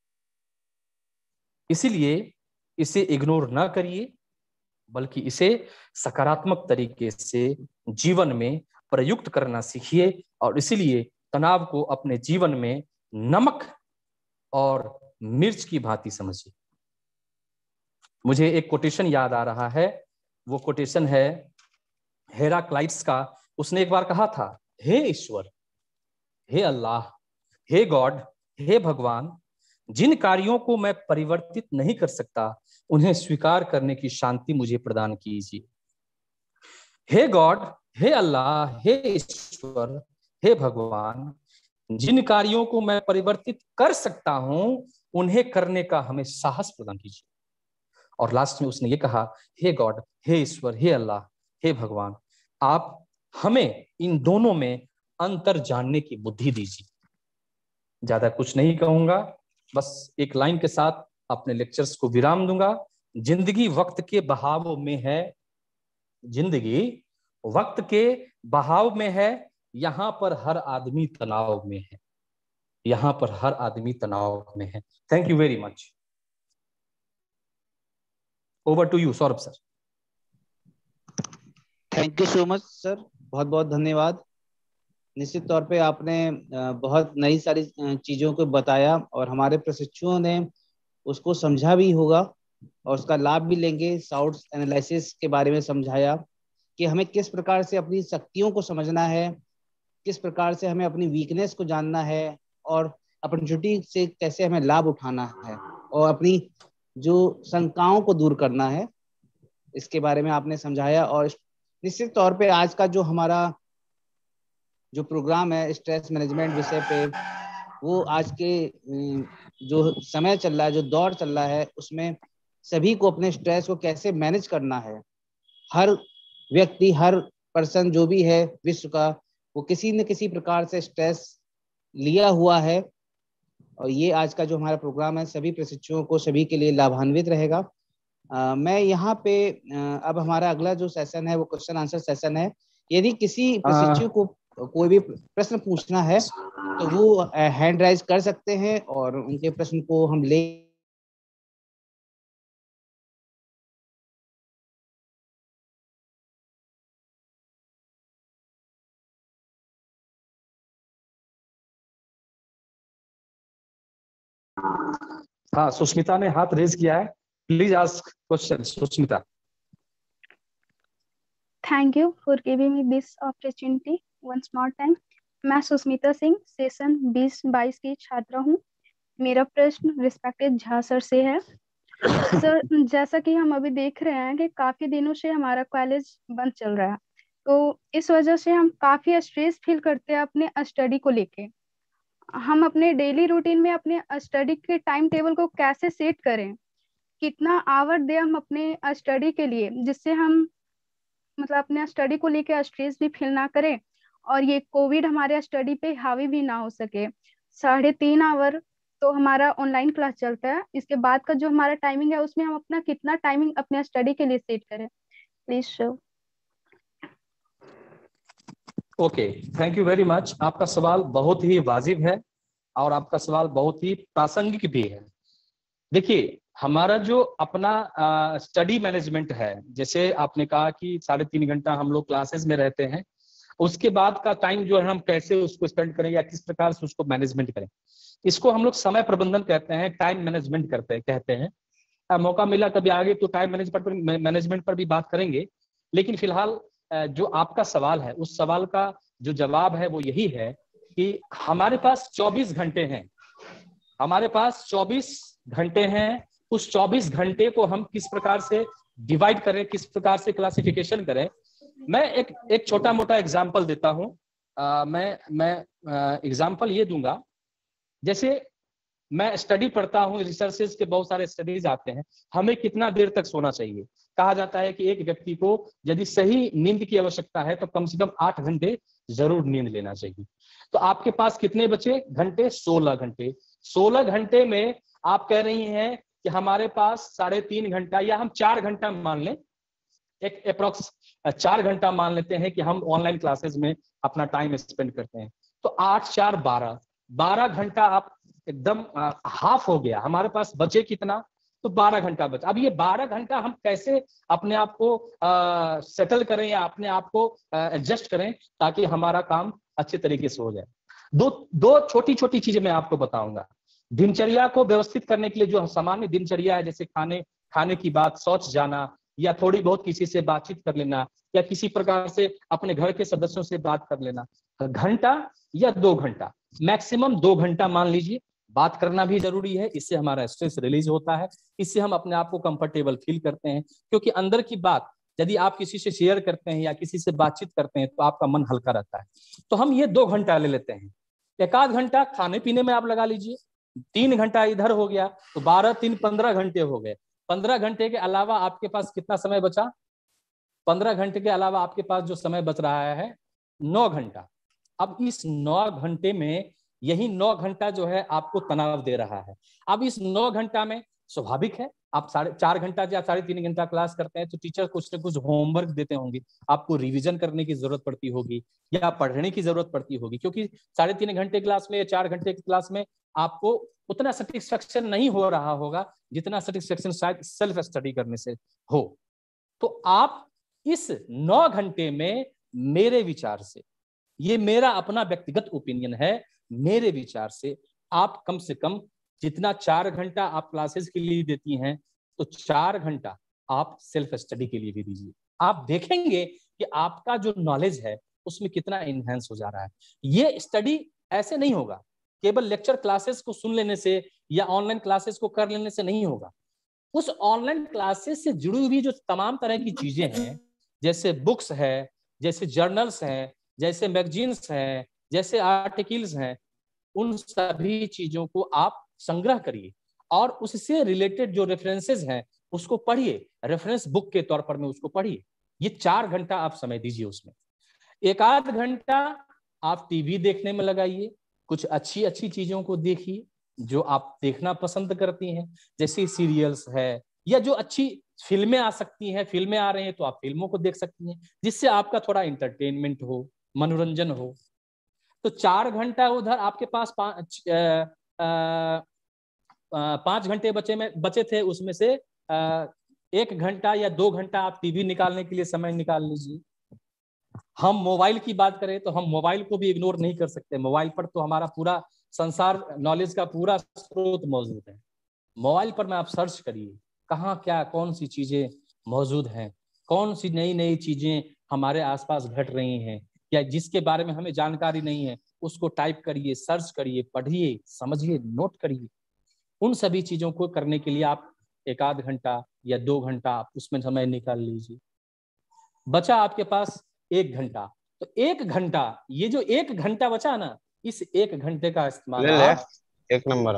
इसीलिए इसे इग्नोर ना करिए, बल्कि इसे सकारात्मक तरीके से जीवन में प्रयुक्त करना सीखिए। और इसीलिए तनाव को अपने जीवन में नमक और मिर्च की भांति समझिए। मुझे एक कोटेशन याद आ रहा है, वो कोटेशन है हेराक्लाइट्स का। उसने एक बार कहा था, हे ईश्वर, हे अल्लाह, हे गॉड, हे भगवान, जिन कार्यों को मैं परिवर्तित नहीं कर सकता उन्हें स्वीकार करने की शांति मुझे प्रदान कीजिए। हे गॉड, हे अल्लाह, हे ईश्वर, हे भगवान, जिन कार्यों को मैं परिवर्तित कर सकता हूं उन्हें करने का हमें साहस प्रदान कीजिए। और लास्ट में उसने ये कहा, हे गॉड, हे ईश्वर, हे अल्लाह, हे भगवान, आप हमें इन दोनों में अंतर जानने की बुद्धि दीजिए। ज्यादा कुछ नहीं कहूंगा, बस एक लाइन के साथ अपने लेक्चर्स को विराम दूंगा। जिंदगी वक्त के बहाव में है, जिंदगी वक्त के बहाव में है, यहां पर हर आदमी तनाव में है, यहां पर हर आदमी तनाव में है। Thank you very much. Over to you Saurabh sir. Thank you so much sir, बहुत बहुत धन्यवाद। निश्चित तौर पे आपने बहुत नई सारी चीज़ों को बताया और हमारे प्रशिक्षुओं ने उसको समझा भी होगा और उसका लाभ भी लेंगे। SWOT एनालिसिस के बारे में समझाया कि हमें किस प्रकार से अपनी शक्तियों को समझना है, किस प्रकार से हमें अपनी वीकनेस को जानना है और अपॉर्चुनिटी से कैसे हमें लाभ उठाना है और अपनी जो शंकाओं को दूर करना है, इसके बारे में आपने समझाया। और निश्चित तौर पे आज का जो हमारा जो प्रोग्राम है स्ट्रेस मैनेजमेंट विषय पे, वो आज के जो समय चल रहा है, जो दौर चल रहा है, उसमें सभी को अपने स्ट्रेस को कैसे मैनेज करना है। हर व्यक्ति, हर पर्सन जो भी है विश्व का, वो किसी न किसी प्रकार से स्ट्रेस लिया हुआ है। और ये आज का जो हमारा प्रोग्राम है सभी प्रशिक्षुओं को, सभी के लिए लाभान्वित रहेगा। मैं यहाँ पे अब हमारा अगला जो सेशन है वो क्वेश्चन आंसर सेशन है। यदि किसी प्रशिक्षु को कोई भी प्रश्न पूछना है तो वो हैंड राइज कर सकते हैं और उनके प्रश्न को हम ले। हाँ, सुष्मिता ने हाथ रेज किया है, please ask question Sushmita. Thank you for giving me this opportunity once more time. मैं सुष्मिता सिंह सेशन 2022 की छात्रा हूँ। मेरा प्रश्न रिस्पेक्टेड झा सर से है। सर, जैसा कि हम अभी देख रहे हैं कि काफी दिनों से हमारा कॉलेज बंद चल रहा है, तो इस वजह से हम काफी स्ट्रेस फील करते हैं अपने स्टडी को लेके। हम अपने डेली रूटीन में अपने स्टडी के टाइम टेबल को कैसे सेट करें, कितना आवर दे हम अपने स्टडी के लिए, जिससे हम मतलब अपने स्टडी को लेके स्ट्रेस भी फील ना करें और ये कोविड हमारे स्टडी पे हावी भी ना हो सके। 3.5 आवर तो हमारा ऑनलाइन क्लास चलता है, इसके बाद का जो हमारा टाइमिंग है उसमें हम अपना कितना टाइमिंग अपने स्टडी के लिए सेट करें, please show. Okay, thank you very much. आपका सवाल बहुत ही वाजिब है और आपका सवाल बहुत ही प्रासंगिक भी है। देखिए, हमारा जो अपना स्टडी मैनेजमेंट है, जैसे आपने कहा कि 3.5 घंटा हम लोग क्लासेस में रहते हैं, उसके बाद का टाइम जो है हम कैसे उसको स्पेंड करें या किस प्रकार से उसको मैनेजमेंट करें, इसको हम लोग समय प्रबंधन कहते हैं, टाइम मैनेजमेंट कहते हैं। मौका मिला कभी आगे तो टाइम मैनेजमेंट पर भी बात करेंगे, लेकिन फिलहाल जो आपका सवाल है उस सवाल का जो जवाब है वो यही है कि हमारे पास 24 घंटे हैं। हमारे पास 24 घंटे हैं। उस 24 घंटे को हम किस प्रकार से डिवाइड करें, किस प्रकार से क्लासिफिकेशन करें। मैं एक छोटा मोटा एग्जांपल देता हूं। मैं एग्जांपल ये दूंगा, जैसे मैं स्टडी पढ़ता हूँ, रिसर्चेस के बहुत सारे स्टडीज आते हैं, हमें कितना देर तक सोना चाहिए। कहा जाता है कि एक व्यक्ति को यदि सही नींद की आवश्यकता है तो कम से कम 8 घंटे जरूर नींद लेना चाहिए। तो आपके पास कितने बचे घंटे? 16 घंटे। 16 घंटे में आप कह रही हैं कि हमारे पास 3.5 घंटा या हम 4 घंटा मान लें, एक अप्रोक्स 4 घंटा मान लेते हैं कि हम ऑनलाइन क्लासेस में अपना टाइम स्पेंड करते हैं। तो 8 4 12 घंटा आप एकदम हाफ हो गया। हमारे पास बचे कितना? तो 12 घंटा बचा। अब ये 12 घंटा हम कैसे अपने आप को सेटल करें या अपने आप को एडजस्ट करें ताकि हमारा काम अच्छे तरीके से हो जाए। दो छोटी छोटी चीजें मैं आपको बताऊंगा। दिनचर्या को व्यवस्थित करने के लिए जो सामान्य दिनचर्या है, जैसे खाने की बात, शौच जाना या थोड़ी बहुत किसी से बातचीत कर लेना या किसी प्रकार से अपने घर के सदस्यों से बात कर लेना, घंटा या 2 घंटा, मैक्सिमम 2 घंटा मान लीजिए। बात करना भी जरूरी है, इससे हमारा स्ट्रेस रिलीज होता है, इससे हम अपने आप को कंफर्टेबल फील करते हैं, क्योंकि अंदर की बात यदि आप किसी से शेयर करते हैं या किसी से बातचीत करते हैं तो आपका मन हल्का रहता है। तो हम ये 2 घंटा ले लेते हैं। 1 आध घंटा खाने पीने में आप लगा लीजिए, 3 घंटा इधर हो गया, तो 12 3 15 घंटे हो गए। 15 घंटे के अलावा आपके पास कितना समय बचा? 15 घंटे के अलावा आपके पास जो समय बच रहा है 9 घंटा। अब इस 9 घंटे में यही 9 घंटा जो है आपको तनाव दे रहा है। अब इस 9 घंटा में स्वाभाविक है आप 4.5 घंटा या 3.5 घंटा क्लास करते हैं तो टीचर कुछ न कुछ होमवर्क देते होंगे, आपको रिवीजन करने की जरूरत पड़ती होगी या पढ़ने की जरूरत पड़ती होगी, क्योंकि 3.5 घंटे क्लास में या 4 घंटे की क्लास में आपको उतना सेटिस्फेक्शन नहीं हो रहा होगा जितना सेटिस्फेक्शन शायद सेल्फ स्टडी करने से हो। तो आप इस 9 घंटे में मेरे विचार से, ये मेरा अपना व्यक्तिगत ओपिनियन है, मेरे विचार से आप कम से कम जितना 4 घंटा आप क्लासेस के लिए देती हैं तो 4 घंटा आप सेल्फ स्टडी के लिए भी दीजिए। आप देखेंगे कि आपका जो नॉलेज है उसमें कितना इनहेंस हो जा रहा है। ये स्टडी ऐसे नहीं होगा, केवल लेक्चर क्लासेस को सुन लेने से या ऑनलाइन क्लासेस को कर लेने से नहीं होगा। उस ऑनलाइन क्लासेस से जुड़ी हुई जो तमाम तरह की चीजें हैं, जैसे बुक्स है, जैसे जर्नल्स हैं, जैसे मैगजीन्स हैं, जैसे आर्टिकल्स हैं, उन सभी चीजों को आप संग्रह करिए और उससे रिलेटेड जो रेफरेंसेस हैं उसको पढ़िए, रेफरेंस बुक के तौर पर में उसको पढ़िए। ये 4 घंटा आप समय दीजिए उसमें। 1 आध घंटा आप टीवी देखने में लगाइए, कुछ अच्छी अच्छी चीजों को देखिए जो आप देखना पसंद करती हैं, जैसे सीरियल्स है या जो अच्छी फिल्में आ सकती हैं, फिल्में आ रही हैं तो आप फिल्मों को देख सकती हैं जिससे आपका थोड़ा इंटरटेनमेंट हो, मनोरंजन हो। तो 4 घंटा उधर आपके पास 5 घंटे बचे थे, उसमें से 1 घंटा या 2 घंटा आप टीवी निकालने के लिए समय निकाल लीजिए। हम मोबाइल की बात करें तो हम मोबाइल को भी इग्नोर नहीं कर सकते। मोबाइल पर तो हमारा पूरा संसार, नॉलेज का पूरा स्रोत मौजूद है। मोबाइल पर में आप सर्च करिए कहाँ क्या कौन सी चीजें मौजूद हैं, कौन सी नई नई चीजें हमारे आसपास घट रही हैं या जिसके बारे में हमें जानकारी नहीं है, उसको टाइप करिए, सर्च करिए, पढ़िए, समझिए, नोट करिए। उन सभी चीजों को करने के लिए आप 1 आध घंटा या 2 घंटा आप उसमें समय निकाल लीजिए। बचा आपके पास 1 घंटा, तो 1 घंटा, ये जो 1 घंटा बचा ना, इस 1 घंटे का इस्तेमाल आप एक नंबर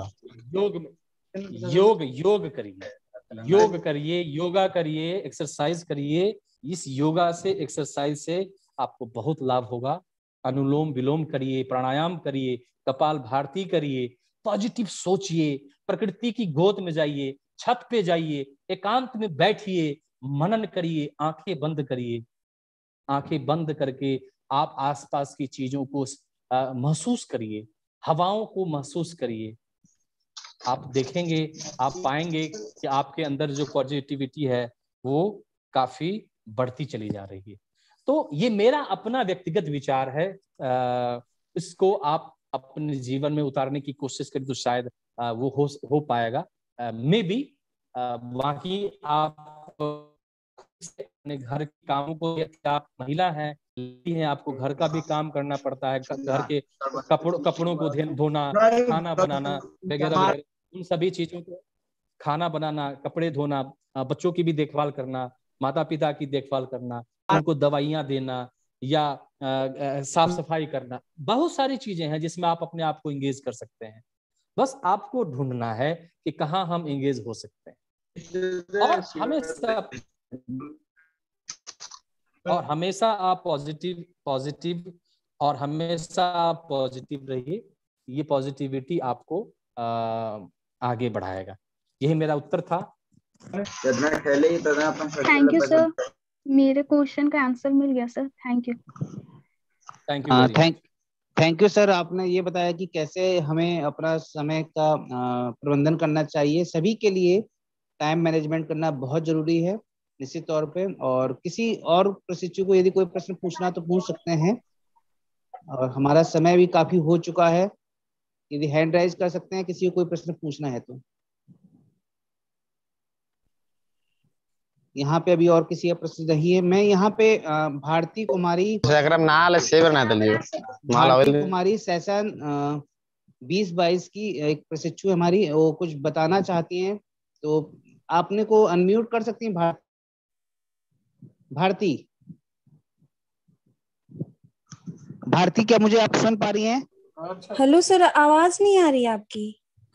योग करिए, योगा करिए, एक्सरसाइज करिए। इस योगा से, एक्सरसाइज से आपको बहुत लाभ होगा। अनुलोम विलोम करिए, प्राणायाम करिए, कपाल भारती करिए, पॉजिटिव सोचिए, प्रकृति की गोद में जाइए, छत पे जाइए, एकांत में बैठिए, मनन करिए, आंखें बंद करिए। आंखें बंद करके आप आसपास की चीजों को महसूस करिए, हवाओं को महसूस करिए। आप देखेंगे, आप पाएंगे कि आपके अंदर जो पॉजिटिविटी है वो काफी बढ़ती चली जा रही है। तो ये मेरा अपना व्यक्तिगत विचार है। इसको आप अपने जीवन में उतारने की कोशिश करें तो शायद वो हो पाएगा। मे बी बाकी आप अपने घर के कामों को, आप महिला हैं, आपको घर का भी काम करना पड़ता है, घर के कपड़ों को धोना, खाना बनाना वगैरह, उन सभी चीजों को, खाना बनाना, कपड़े धोना, बच्चों की भी देखभाल करना, माता पिता की देखभाल करना, उनको दवाइयां देना या साफ सफाई करना, बहुत सारी चीजें हैं जिसमें आप अपने आप को एंगेज कर सकते हैं। बस आपको ढूंढना है कि कहाँ हम एंगेज हो सकते हैं। और हमेशा आप पॉजिटिव और हमेशा आप पॉजिटिव रहिए। ये पॉजिटिविटी आपको आगे बढ़ाएगा। यही मेरा उत्तर था। थैंक यू सर, मेरे क्वेश्चन का आंसर मिल गया सर। Thank you. Thank you sir. आपने ये बताया कि कैसे हमें अपना समय का प्रबंधन करना चाहिए। सभी के लिए टाइम मैनेजमेंट करना बहुत जरूरी है निश्चित तौर पे। और किसी और प्रशिक्षु को यदि कोई प्रश्न पूछना तो पूछ सकते हैं, और हमारा समय भी काफी हो चुका है। यदि हैंड राइज कर सकते हैं किसी को कोई प्रश्न पूछना है तो। यहाँ पे अभी और किसी का प्रश्न नहीं है। मैं यहाँ पे भारती कुमारी सेशन 20-22 की एक प्रशिक्षु हमारी, वो कुछ बताना चाहती हैं, तो आपने को अनम्यूट कर सकती हैं भारती। भारती, क्या मुझे आप सुन पा रही हैं? हेलो सर, आवाज नहीं आ रही आपकी।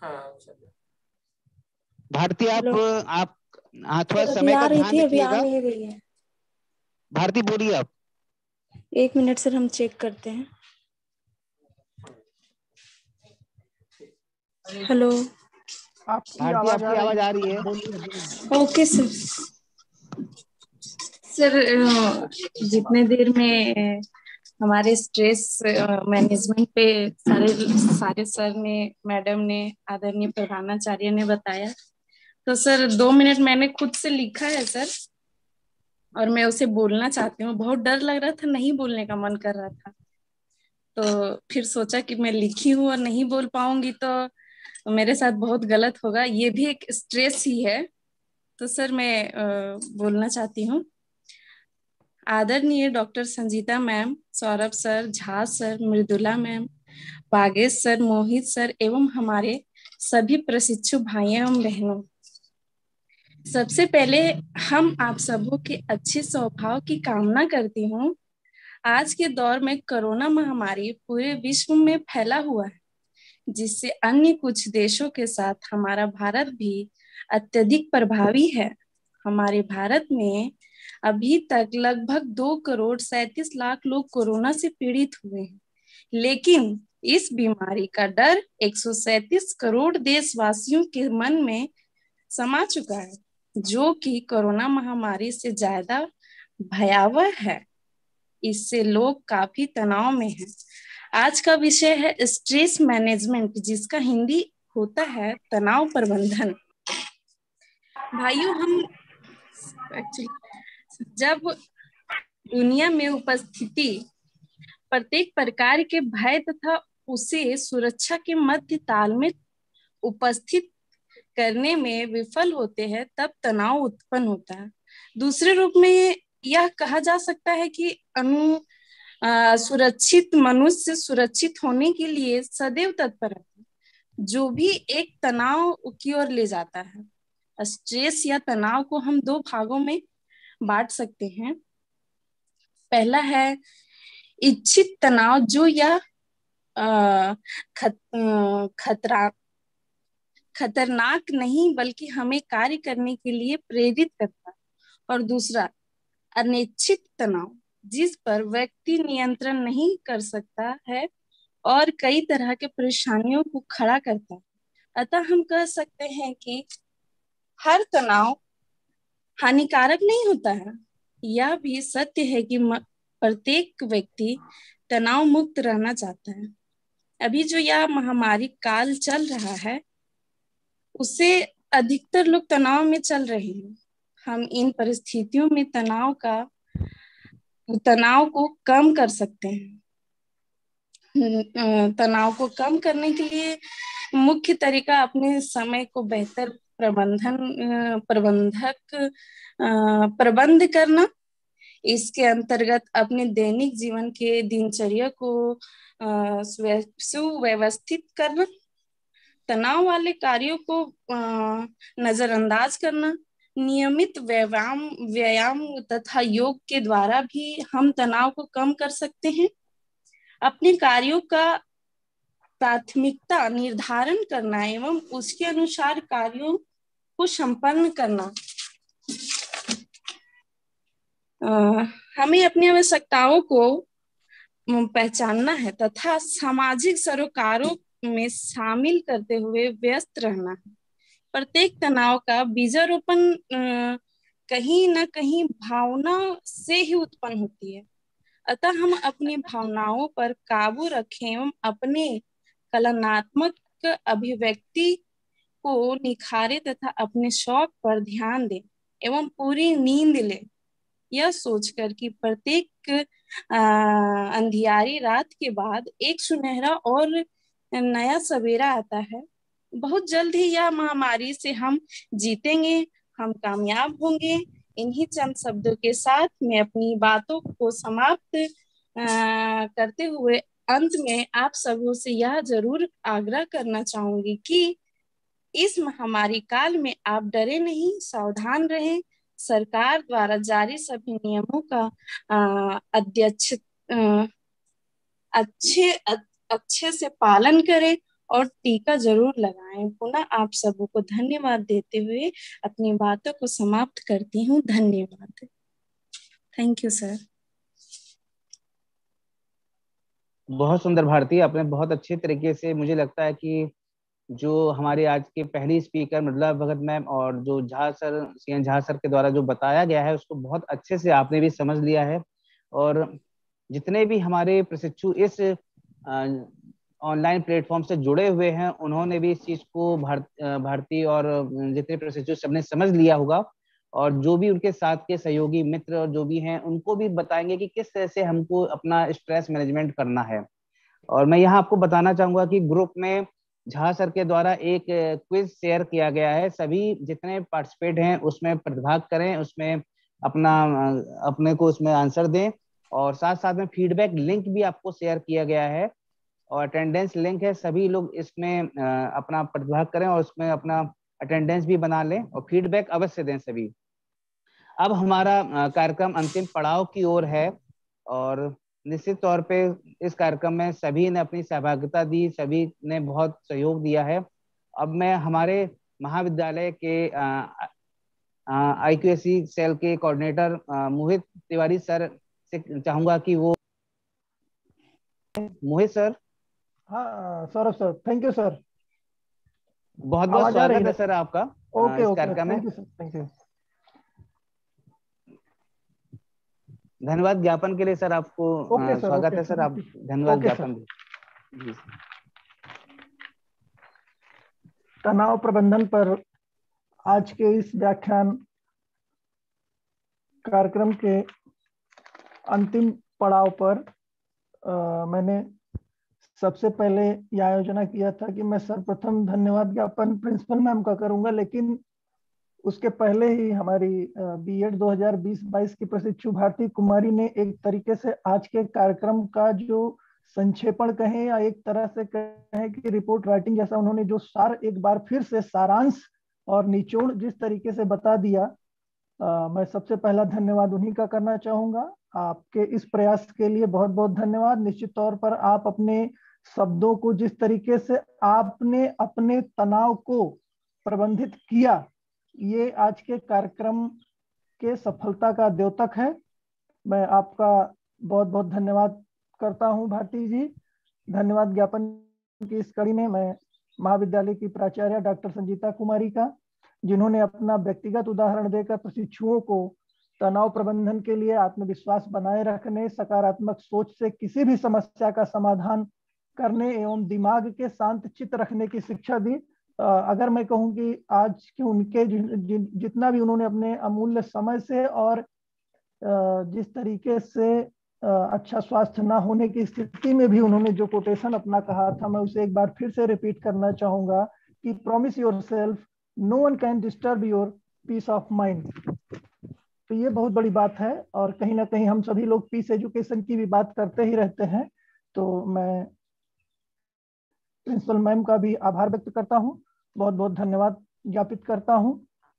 भारती, आप थोड़ा समय का ध्यान रखिएगा। भारती बोलिए आप। 1 मिनट सर, हम चेक करते हैं। हेलो, आपकी आवाज आ रही है। Okay sir. सर, जितने देर में हमारे स्ट्रेस मैनेजमेंट पे सारे सर ने, मैडम ने, आदरणीय प्रधानाचार्य ने बताया, तो सर 2 मिनट मैंने खुद से लिखा है सर, और मैं उसे बोलना चाहती हूँ। बहुत डर लग रहा था, नहीं बोलने का मन कर रहा था, तो फिर सोचा कि मैं लिखी हूँ और नहीं बोल पाऊंगी तो मेरे साथ बहुत गलत होगा। ये भी एक स्ट्रेस ही है, तो सर मैं बोलना चाहती हूँ। आदरणीय doctor Sanjeeta ma'am, Saurabh sir, Jha sir, Mridula ma'am, Bagesh sir, Mohit sir एवं हमारे सभी प्रशिक्षु भाइयों एवं बहनों, सबसे पहले हम आप सबों के अच्छे स्वभाव की कामना करती हूँ। आज के दौर में कोरोना महामारी पूरे विश्व में फैला हुआ है। जिससे अन्य कुछ देशों के साथ हमारा भारत भी अत्यधिक प्रभावी है। हमारे भारत में अभी तक लगभग 2,37,00,000 लोग कोरोना से पीड़ित हुए हैं, लेकिन इस बीमारी का डर 137 करोड़ देशवासियों के मन में समा चुका है, जो कि कोरोना महामारी से ज्यादा भयावह है। इससे लोग काफी तनाव में हैं। आज का विषय है स्ट्रेस मैनेजमेंट, जिसका हिंदी होता है तनाव प्रबंधन। भाइयों, हम जब दुनिया में उपस्थिति प्रत्येक प्रकार के भय तथा उसे सुरक्षा के मध्य ताल में उपस्थित करने में विफल होते हैं, तब तनाव उत्पन्न होता है। दूसरे रूप में यह कहा जा सकता है कि सुरक्षित मनुष्य सुरक्षित होने के लिए सदैव तत्पर है, जो भी एक तनाव की ओर ले जाता है। स्ट्रेस या तनाव को हम 2 भागों में बांट सकते हैं। पहला है इच्छित तनाव, जो यह खतरनाक नहीं बल्कि हमें कार्य करने के लिए प्रेरित करता है। और दूसरा अनिश्चित तनाव, जिस पर व्यक्ति नियंत्रण नहीं कर सकता है और कई तरह के परेशानियों को खड़ा करता है। अतः हम कह सकते हैं कि हर तनाव हानिकारक नहीं होता है। यह भी सत्य है कि प्रत्येक व्यक्ति तनाव मुक्त रहना चाहता है। अभी जो यह महामारी काल चल रहा है, उससे अधिकतर लोग तनाव में चल रहे हैं। हम इन परिस्थितियों में तनाव को कम कर सकते हैं। तनाव को कम करने के लिए मुख्य तरीका अपने समय को बेहतर प्रबंध करना। इसके अंतर्गत अपने दैनिक जीवन के दिनचर्या को सुव्यवस्थित करना, तनाव वाले कार्यों को नजरअंदाज करना, नियमित व्यायाम तथा योग के द्वारा भी हम तनाव को कम कर सकते हैं। अपने कार्यों का प्राथमिकता निर्धारण करना एवं उसके अनुसार कार्यों को संपन्न करना। हमें अपनी आवश्यकताओं को पहचानना है तथा सामाजिक सरोकारों में शामिल करते हुए व्यस्त रहना है। प्रत्येक तनाव का बीजारोपण कहीं न कहीं भावना से ही उत्पन्न होती है। अतः हम अपनी भावनाओं पर काबू रखें एवं अपने कलात्मक अभिव्यक्ति को निखारें तथा अपने शौक पर ध्यान दें एवं पूरी नींद लें, यह सोचकर कि प्रत्येक अंधियारी रात के बाद एक सुनहरा और नया सवेरा आता है। बहुत जल्द ही यह महामारी से हम जीतेंगे, हम कामयाब होंगे। इन्हीं चंद शब्दों के साथ मैं अपनी बातों को समाप्त करते हुए अंत में आप सबों से यह जरूर आग्रह करना चाहूंगी कि इस महामारी काल में आप डरे नहीं, सावधान रहें। सरकार द्वारा जारी सभी नियमों का अच्छे से पालन करें और टीका जरूर लगाएं। पुनः आप सबों को धन्यवाद देते हुए अपनी बातों को समाप्त करती हूँ। धन्यवाद। Thank you sir. बहुत सुंदर भारती, आपने बहुत अच्छे तरीके से, मुझे लगता है कि जो हमारे आज के पहली स्पीकर मृदुला भगत मैम और जो Jha sir, CN Jha sir के द्वारा जो बताया गया है उसको बहुत अच्छे से आपने भी समझ लिया है। और जितने भी हमारे प्रशिक्षु इस ऑनलाइन प्लेटफॉर्म से जुड़े हुए हैं, उन्होंने भी इस चीज को भारती और जितने प्रशिक्षु सबने समझ लिया होगा। और जो भी उनके साथ के सहयोगी मित्र और जो भी हैं, उनको भी बताएंगे कि किस तरह से हमको अपना स्ट्रेस मैनेजमेंट करना है। और मैं यहाँ आपको बताना चाहूंगा कि ग्रुप में झा सर के द्वारा एक क्विज शेयर किया गया है। सभी जितने पार्टिसिपेट हैं उसमें प्रतिभाग करें, उसमें अपने को उसमें आंसर दें। और साथ साथ में फीडबैक लिंक भी आपको शेयर किया गया है और अटेंडेंस लिंक है। सभी लोग इसमें अपना प्रतिभाग करें और उसमें अपना अटेंडेंस भी बना लें और फीडबैक अवश्य दें सभी। अब हमारा कार्यक्रम अंतिम पड़ाव की ओर है और निश्चित तौर पे इस कार्यक्रम में सभी ने अपनी सहभागिता दी, सभी ने बहुत सहयोग दिया है। अब मैं हमारे महाविद्यालय के IQAC सेल के कोऑर्डिनेटर मोहित तिवारी सर से चाहूंगा कि वो, मोहित सर। हाँ Saurabh sir, thank you sir. बहुत बहुत स्वागत है सर आपका इस कार्यक्रम में। Thank you sir, thank you. धन्यवाद ज्ञापन के लिए सर आपको स्वागत है सर, आप धन्यवाद ज्ञापन जी। तनाव प्रबंधन पर आज के इस व्याख्यान कार्यक्रम के अंतिम पड़ाव पर मैंने सबसे पहले यह आयोजना किया था कि मैं सर्वप्रथम धन्यवाद ज्ञापन प्रिंसिपल मैम का करूंगा, लेकिन उसके पहले ही हमारी बीएड 2020-22 की प्रशिक्षु भारती कुमारी ने एक तरीके से आज के कार्यक्रम का जो संक्षेपण कहें या एक तरह से कहें कि रिपोर्ट राइटिंग जैसा, उन्होंने जो सार एक बार फिर से सारांश और निचोड़ जिस तरीके से बता दिया, मैं सबसे पहला धन्यवाद उन्हीं का करना चाहूंगा। आपके इस प्रयास के लिए बहुत बहुत धन्यवाद। निश्चित तौर पर आप अपने शब्दों को जिस तरीके से आपने अपने तनाव को प्रबंधित किया, ये आज के कार्यक्रम के सफलता का द्योतक है। मैं आपका बहुत बहुत धन्यवाद करता हूं भारती जी। धन्यवाद ज्ञापन की इस कड़ी में मैं महाविद्यालय की प्राचार्य डॉक्टर संजीता कुमारी का, जिन्होंने अपना व्यक्तिगत उदाहरण देकर प्रशिक्षुओं को तनाव प्रबंधन के लिए आत्मविश्वास बनाए रखने, सकारात्मक सोच से किसी भी समस्या का समाधान करने एवं दिमाग के शांत चित्त रखने की शिक्षा दी। अगर मैं कहूं कि आज के उनके जितना भी उन्होंने अपने अमूल्य समय से और जिस तरीके से अच्छा स्वास्थ्य ना होने की स्थिति में भी उन्होंने जो कोटेशन अपना कहा था, मैं उसे एक बार फिर से रिपीट करना चाहूंगा कि promise yourself, no one can disturb your peace of mind. तो ये बहुत बड़ी बात है और कहीं ना कहीं हम सभी लोग पीस एजुकेशन की भी बात करते ही रहते हैं। तो मैं प्रिंसिपल मैम का भी आभार व्यक्त करता हूं, बहुत बहुत धन्यवाद ज्ञापित करता हूं।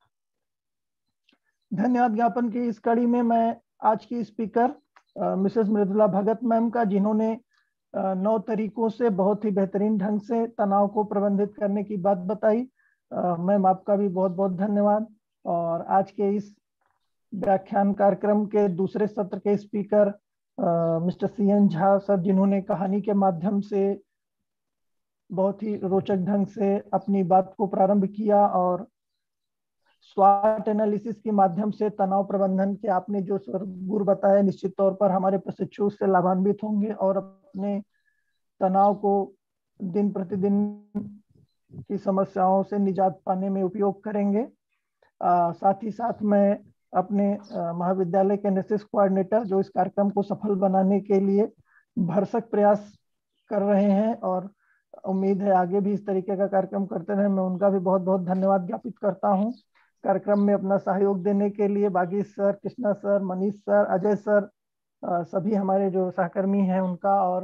धन्यवाद ज्ञापन की इस कड़ी में मैं आज की speaker Mrs Mridula Bhagat ma'am का, जिन्होंने 9 तरीकों से बहुत ही बेहतरीन ढंग से तनाव को प्रबंधित करने की बात बताई। मैम आपका भी बहुत बहुत धन्यवाद। और आज के इस व्याख्यान कार्यक्रम के दूसरे सत्र के speaker Mr CN Jha sir, जिन्होंने कहानी के माध्यम से बहुत ही रोचक ढंग से अपनी बात को प्रारंभ किया और स्वाट एनालिसिस के माध्यम से तनाव प्रबंधन के आपने जो गुर बताया, निश्चित तौर पर हमारे प्रशिक्षु से लाभान्वित होंगे और अपने तनाव को दिन प्रतिदिन की समस्याओं से निजात पाने में उपयोग करेंगे। साथ ही साथ मैं अपने महाविद्यालय के NSS कोऑर्डिनेटर, जो इस कार्यक्रम को सफल बनाने के लिए भरसक प्रयास कर रहे हैं और उम्मीद है आगे भी इस तरीके का कार्यक्रम करते रहे, मैं उनका भी बहुत बहुत धन्यवाद ज्ञापित करता हूं। कार्यक्रम में अपना सहयोग देने के लिए Bagi sir, Krishna sir, Manish sir, Ajay sir, सभी हमारे जो सहकर्मी हैं उनका। और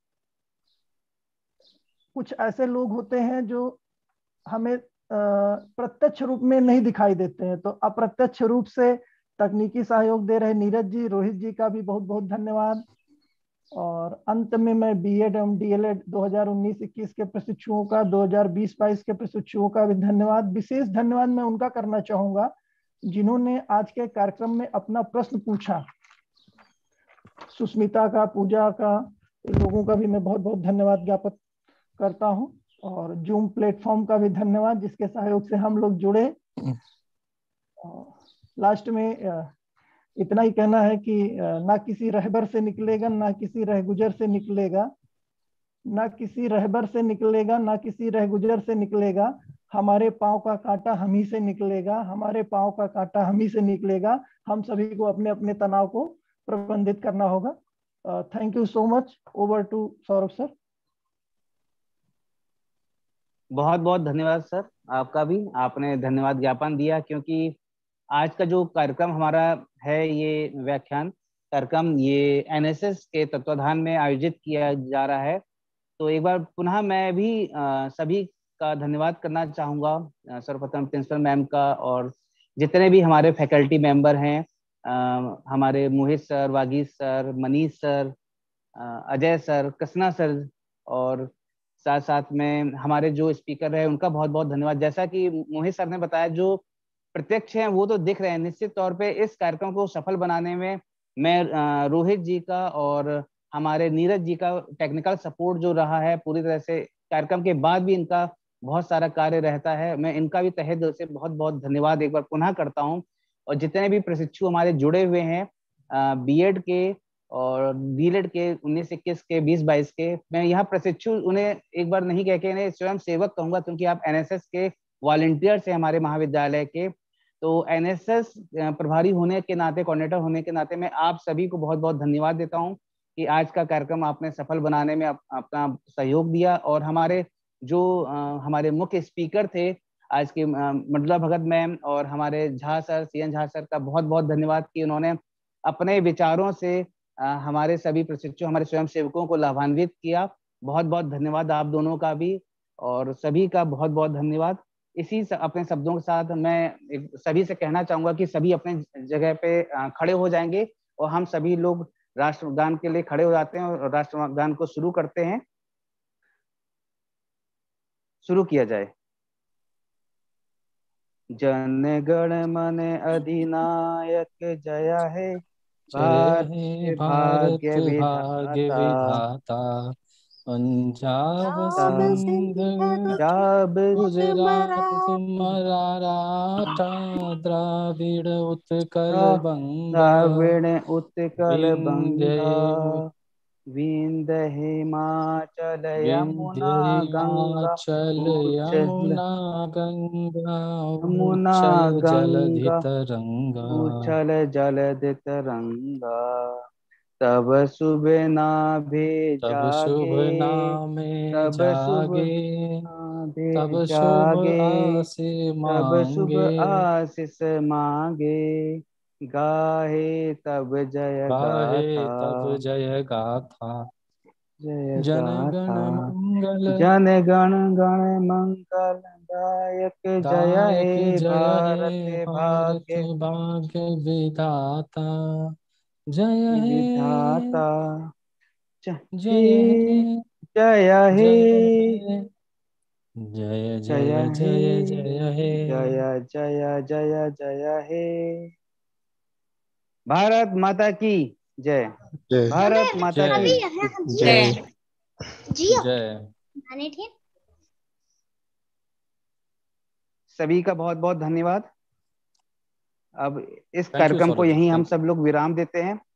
कुछ ऐसे लोग होते हैं जो हमें प्रत्यक्ष रूप में नहीं दिखाई देते हैं, तो अप्रत्यक्ष रूप से तकनीकी सहयोग दे रहे नीरज जी, रोहित जी का भी बहुत बहुत धन्यवाद। और अंत में मैं बीएड एवं डीएलएड 2019-21 के प्रशिक्षुओं का, 2020-22 के प्रशिक्षुओं का भी धन्यवाद, विशेष धन्यवाद मैं उनका करना चाहूंगा जिन्होंने आज के कार्यक्रम में अपना प्रश्न पूछा। सुस्मिता का, पूजा का, इन लोगों का भी मैं बहुत बहुत धन्यवाद ज्ञापित करता हूं। और जूम प्लेटफॉर्म का भी धन्यवाद, जिसके सहयोग से हम लोग जुड़े। लास्ट में इतना ही कहना है कि ना किसी रहबर से निकलेगा, ना किसी रहगुजर से निकलेगा, ना किसी रहबर से निकलेगा, ना किसी रहगुजर से निकलेगा, हमारे पांव का कांटा हम ही से निकलेगा, हमारे पांव का कांटा हम ही से निकलेगा। हम सभी को अपने अपने तनाव को प्रबंधित करना होगा। Thank you so much. Over to Saurabh sir. बहुत बहुत धन्यवाद सर आपका भी, आपने धन्यवाद ज्ञापन दिया, क्योंकि आज का जो कार्यक्रम हमारा है, ये व्याख्यान कार्यक्रम, ये NSS के तत्वाधान में आयोजित किया जा रहा है। तो एक बार पुनः मैं भी सभी का धन्यवाद करना चाहूँगा, सर्वप्रथम प्रिंसिपल मैम का और जितने भी हमारे फैकल्टी मेंबर हैं, हमारे Mohit sir, Vagish sir, Manish sir, Ajay sir, Krishna sir, और साथ साथ में हमारे जो स्पीकर रहे उनका बहुत बहुत धन्यवाद। जैसा कि मोहित सर ने बताया, जो प्रत्यक्ष हैं वो तो दिख रहे हैं। निश्चित तौर पे इस कार्यक्रम को सफल बनाने में मैं रोहित जी का और हमारे नीरज जी का टेक्निकल सपोर्ट जो रहा है पूरी तरह से, कार्यक्रम के बाद भी इनका बहुत सारा कार्य रहता है। मैं इनका भी तहे दिल से बहुत बहुत धन्यवाद एक बार पुनः करता हूँ। और जितने भी प्रशिक्षु हमारे जुड़े हुए हैं बीएड के और डीएलएड के 19-21 के 20-22 के, मैं यहाँ प्रशिक्षु उन्हें एक बार नहीं कह के इन्हें स्वयं सेवक कहूंगा, क्योंकि आप एनएसएस के वॉलंटियर्स हैं हमारे महाविद्यालय के। तो एनएसएस प्रभारी होने के नाते, कोऑर्डिनेटर होने के नाते मैं आप सभी को बहुत बहुत धन्यवाद देता हूँ कि आज का कार्यक्रम आपने सफल बनाने में अपना सहयोग दिया। और हमारे जो हमारे मुख्य स्पीकर थे आज के, मृदुला भगत मैम और हमारे Jha sir, CN Jha sir का बहुत बहुत धन्यवाद कि उन्होंने अपने विचारों से हमारे सभी प्रशिक्षु, हमारे स्वयं सेवकों को लाभान्वित किया। बहुत बहुत धन्यवाद आप दोनों का भी, और सभी का बहुत बहुत धन्यवाद। इसी अपने शब्दों के साथ मैं सभी से कहना चाहूंगा कि सभी अपने जगह पे खड़े हो जाएंगे और हम सभी लोग राष्ट्रगान के लिए खड़े हो जाते हैं और राष्ट्रगान को शुरू करते हैं। शुरू किया जाए। जन गण मन अधिनायक जय हे जय भारत भाग्य विधाता, पंजाब सिंध गुजरात मराठा द्राविड़ उत्कल बंगा, विंध्य हिमाचल यमुना गंगा, उछल जलधि तरंगा, तब शुभ नाभि जागे, तब शुभ आशीष मांगे, गाहे तब जय गाथा, जन गण मंगल, जन गण मंगल दायक जय हे भारत भाग्य विधाता, जय हे विधाता, जय हे जय हे जय जय जय जय हे जय जय जय जय हे। भारत माता की जय। भारत माता की जय जय। सभी का बहुत बहुत धन्यवाद। अब इस कार्यक्रम को यहीं हम सब लोग विराम देते हैं।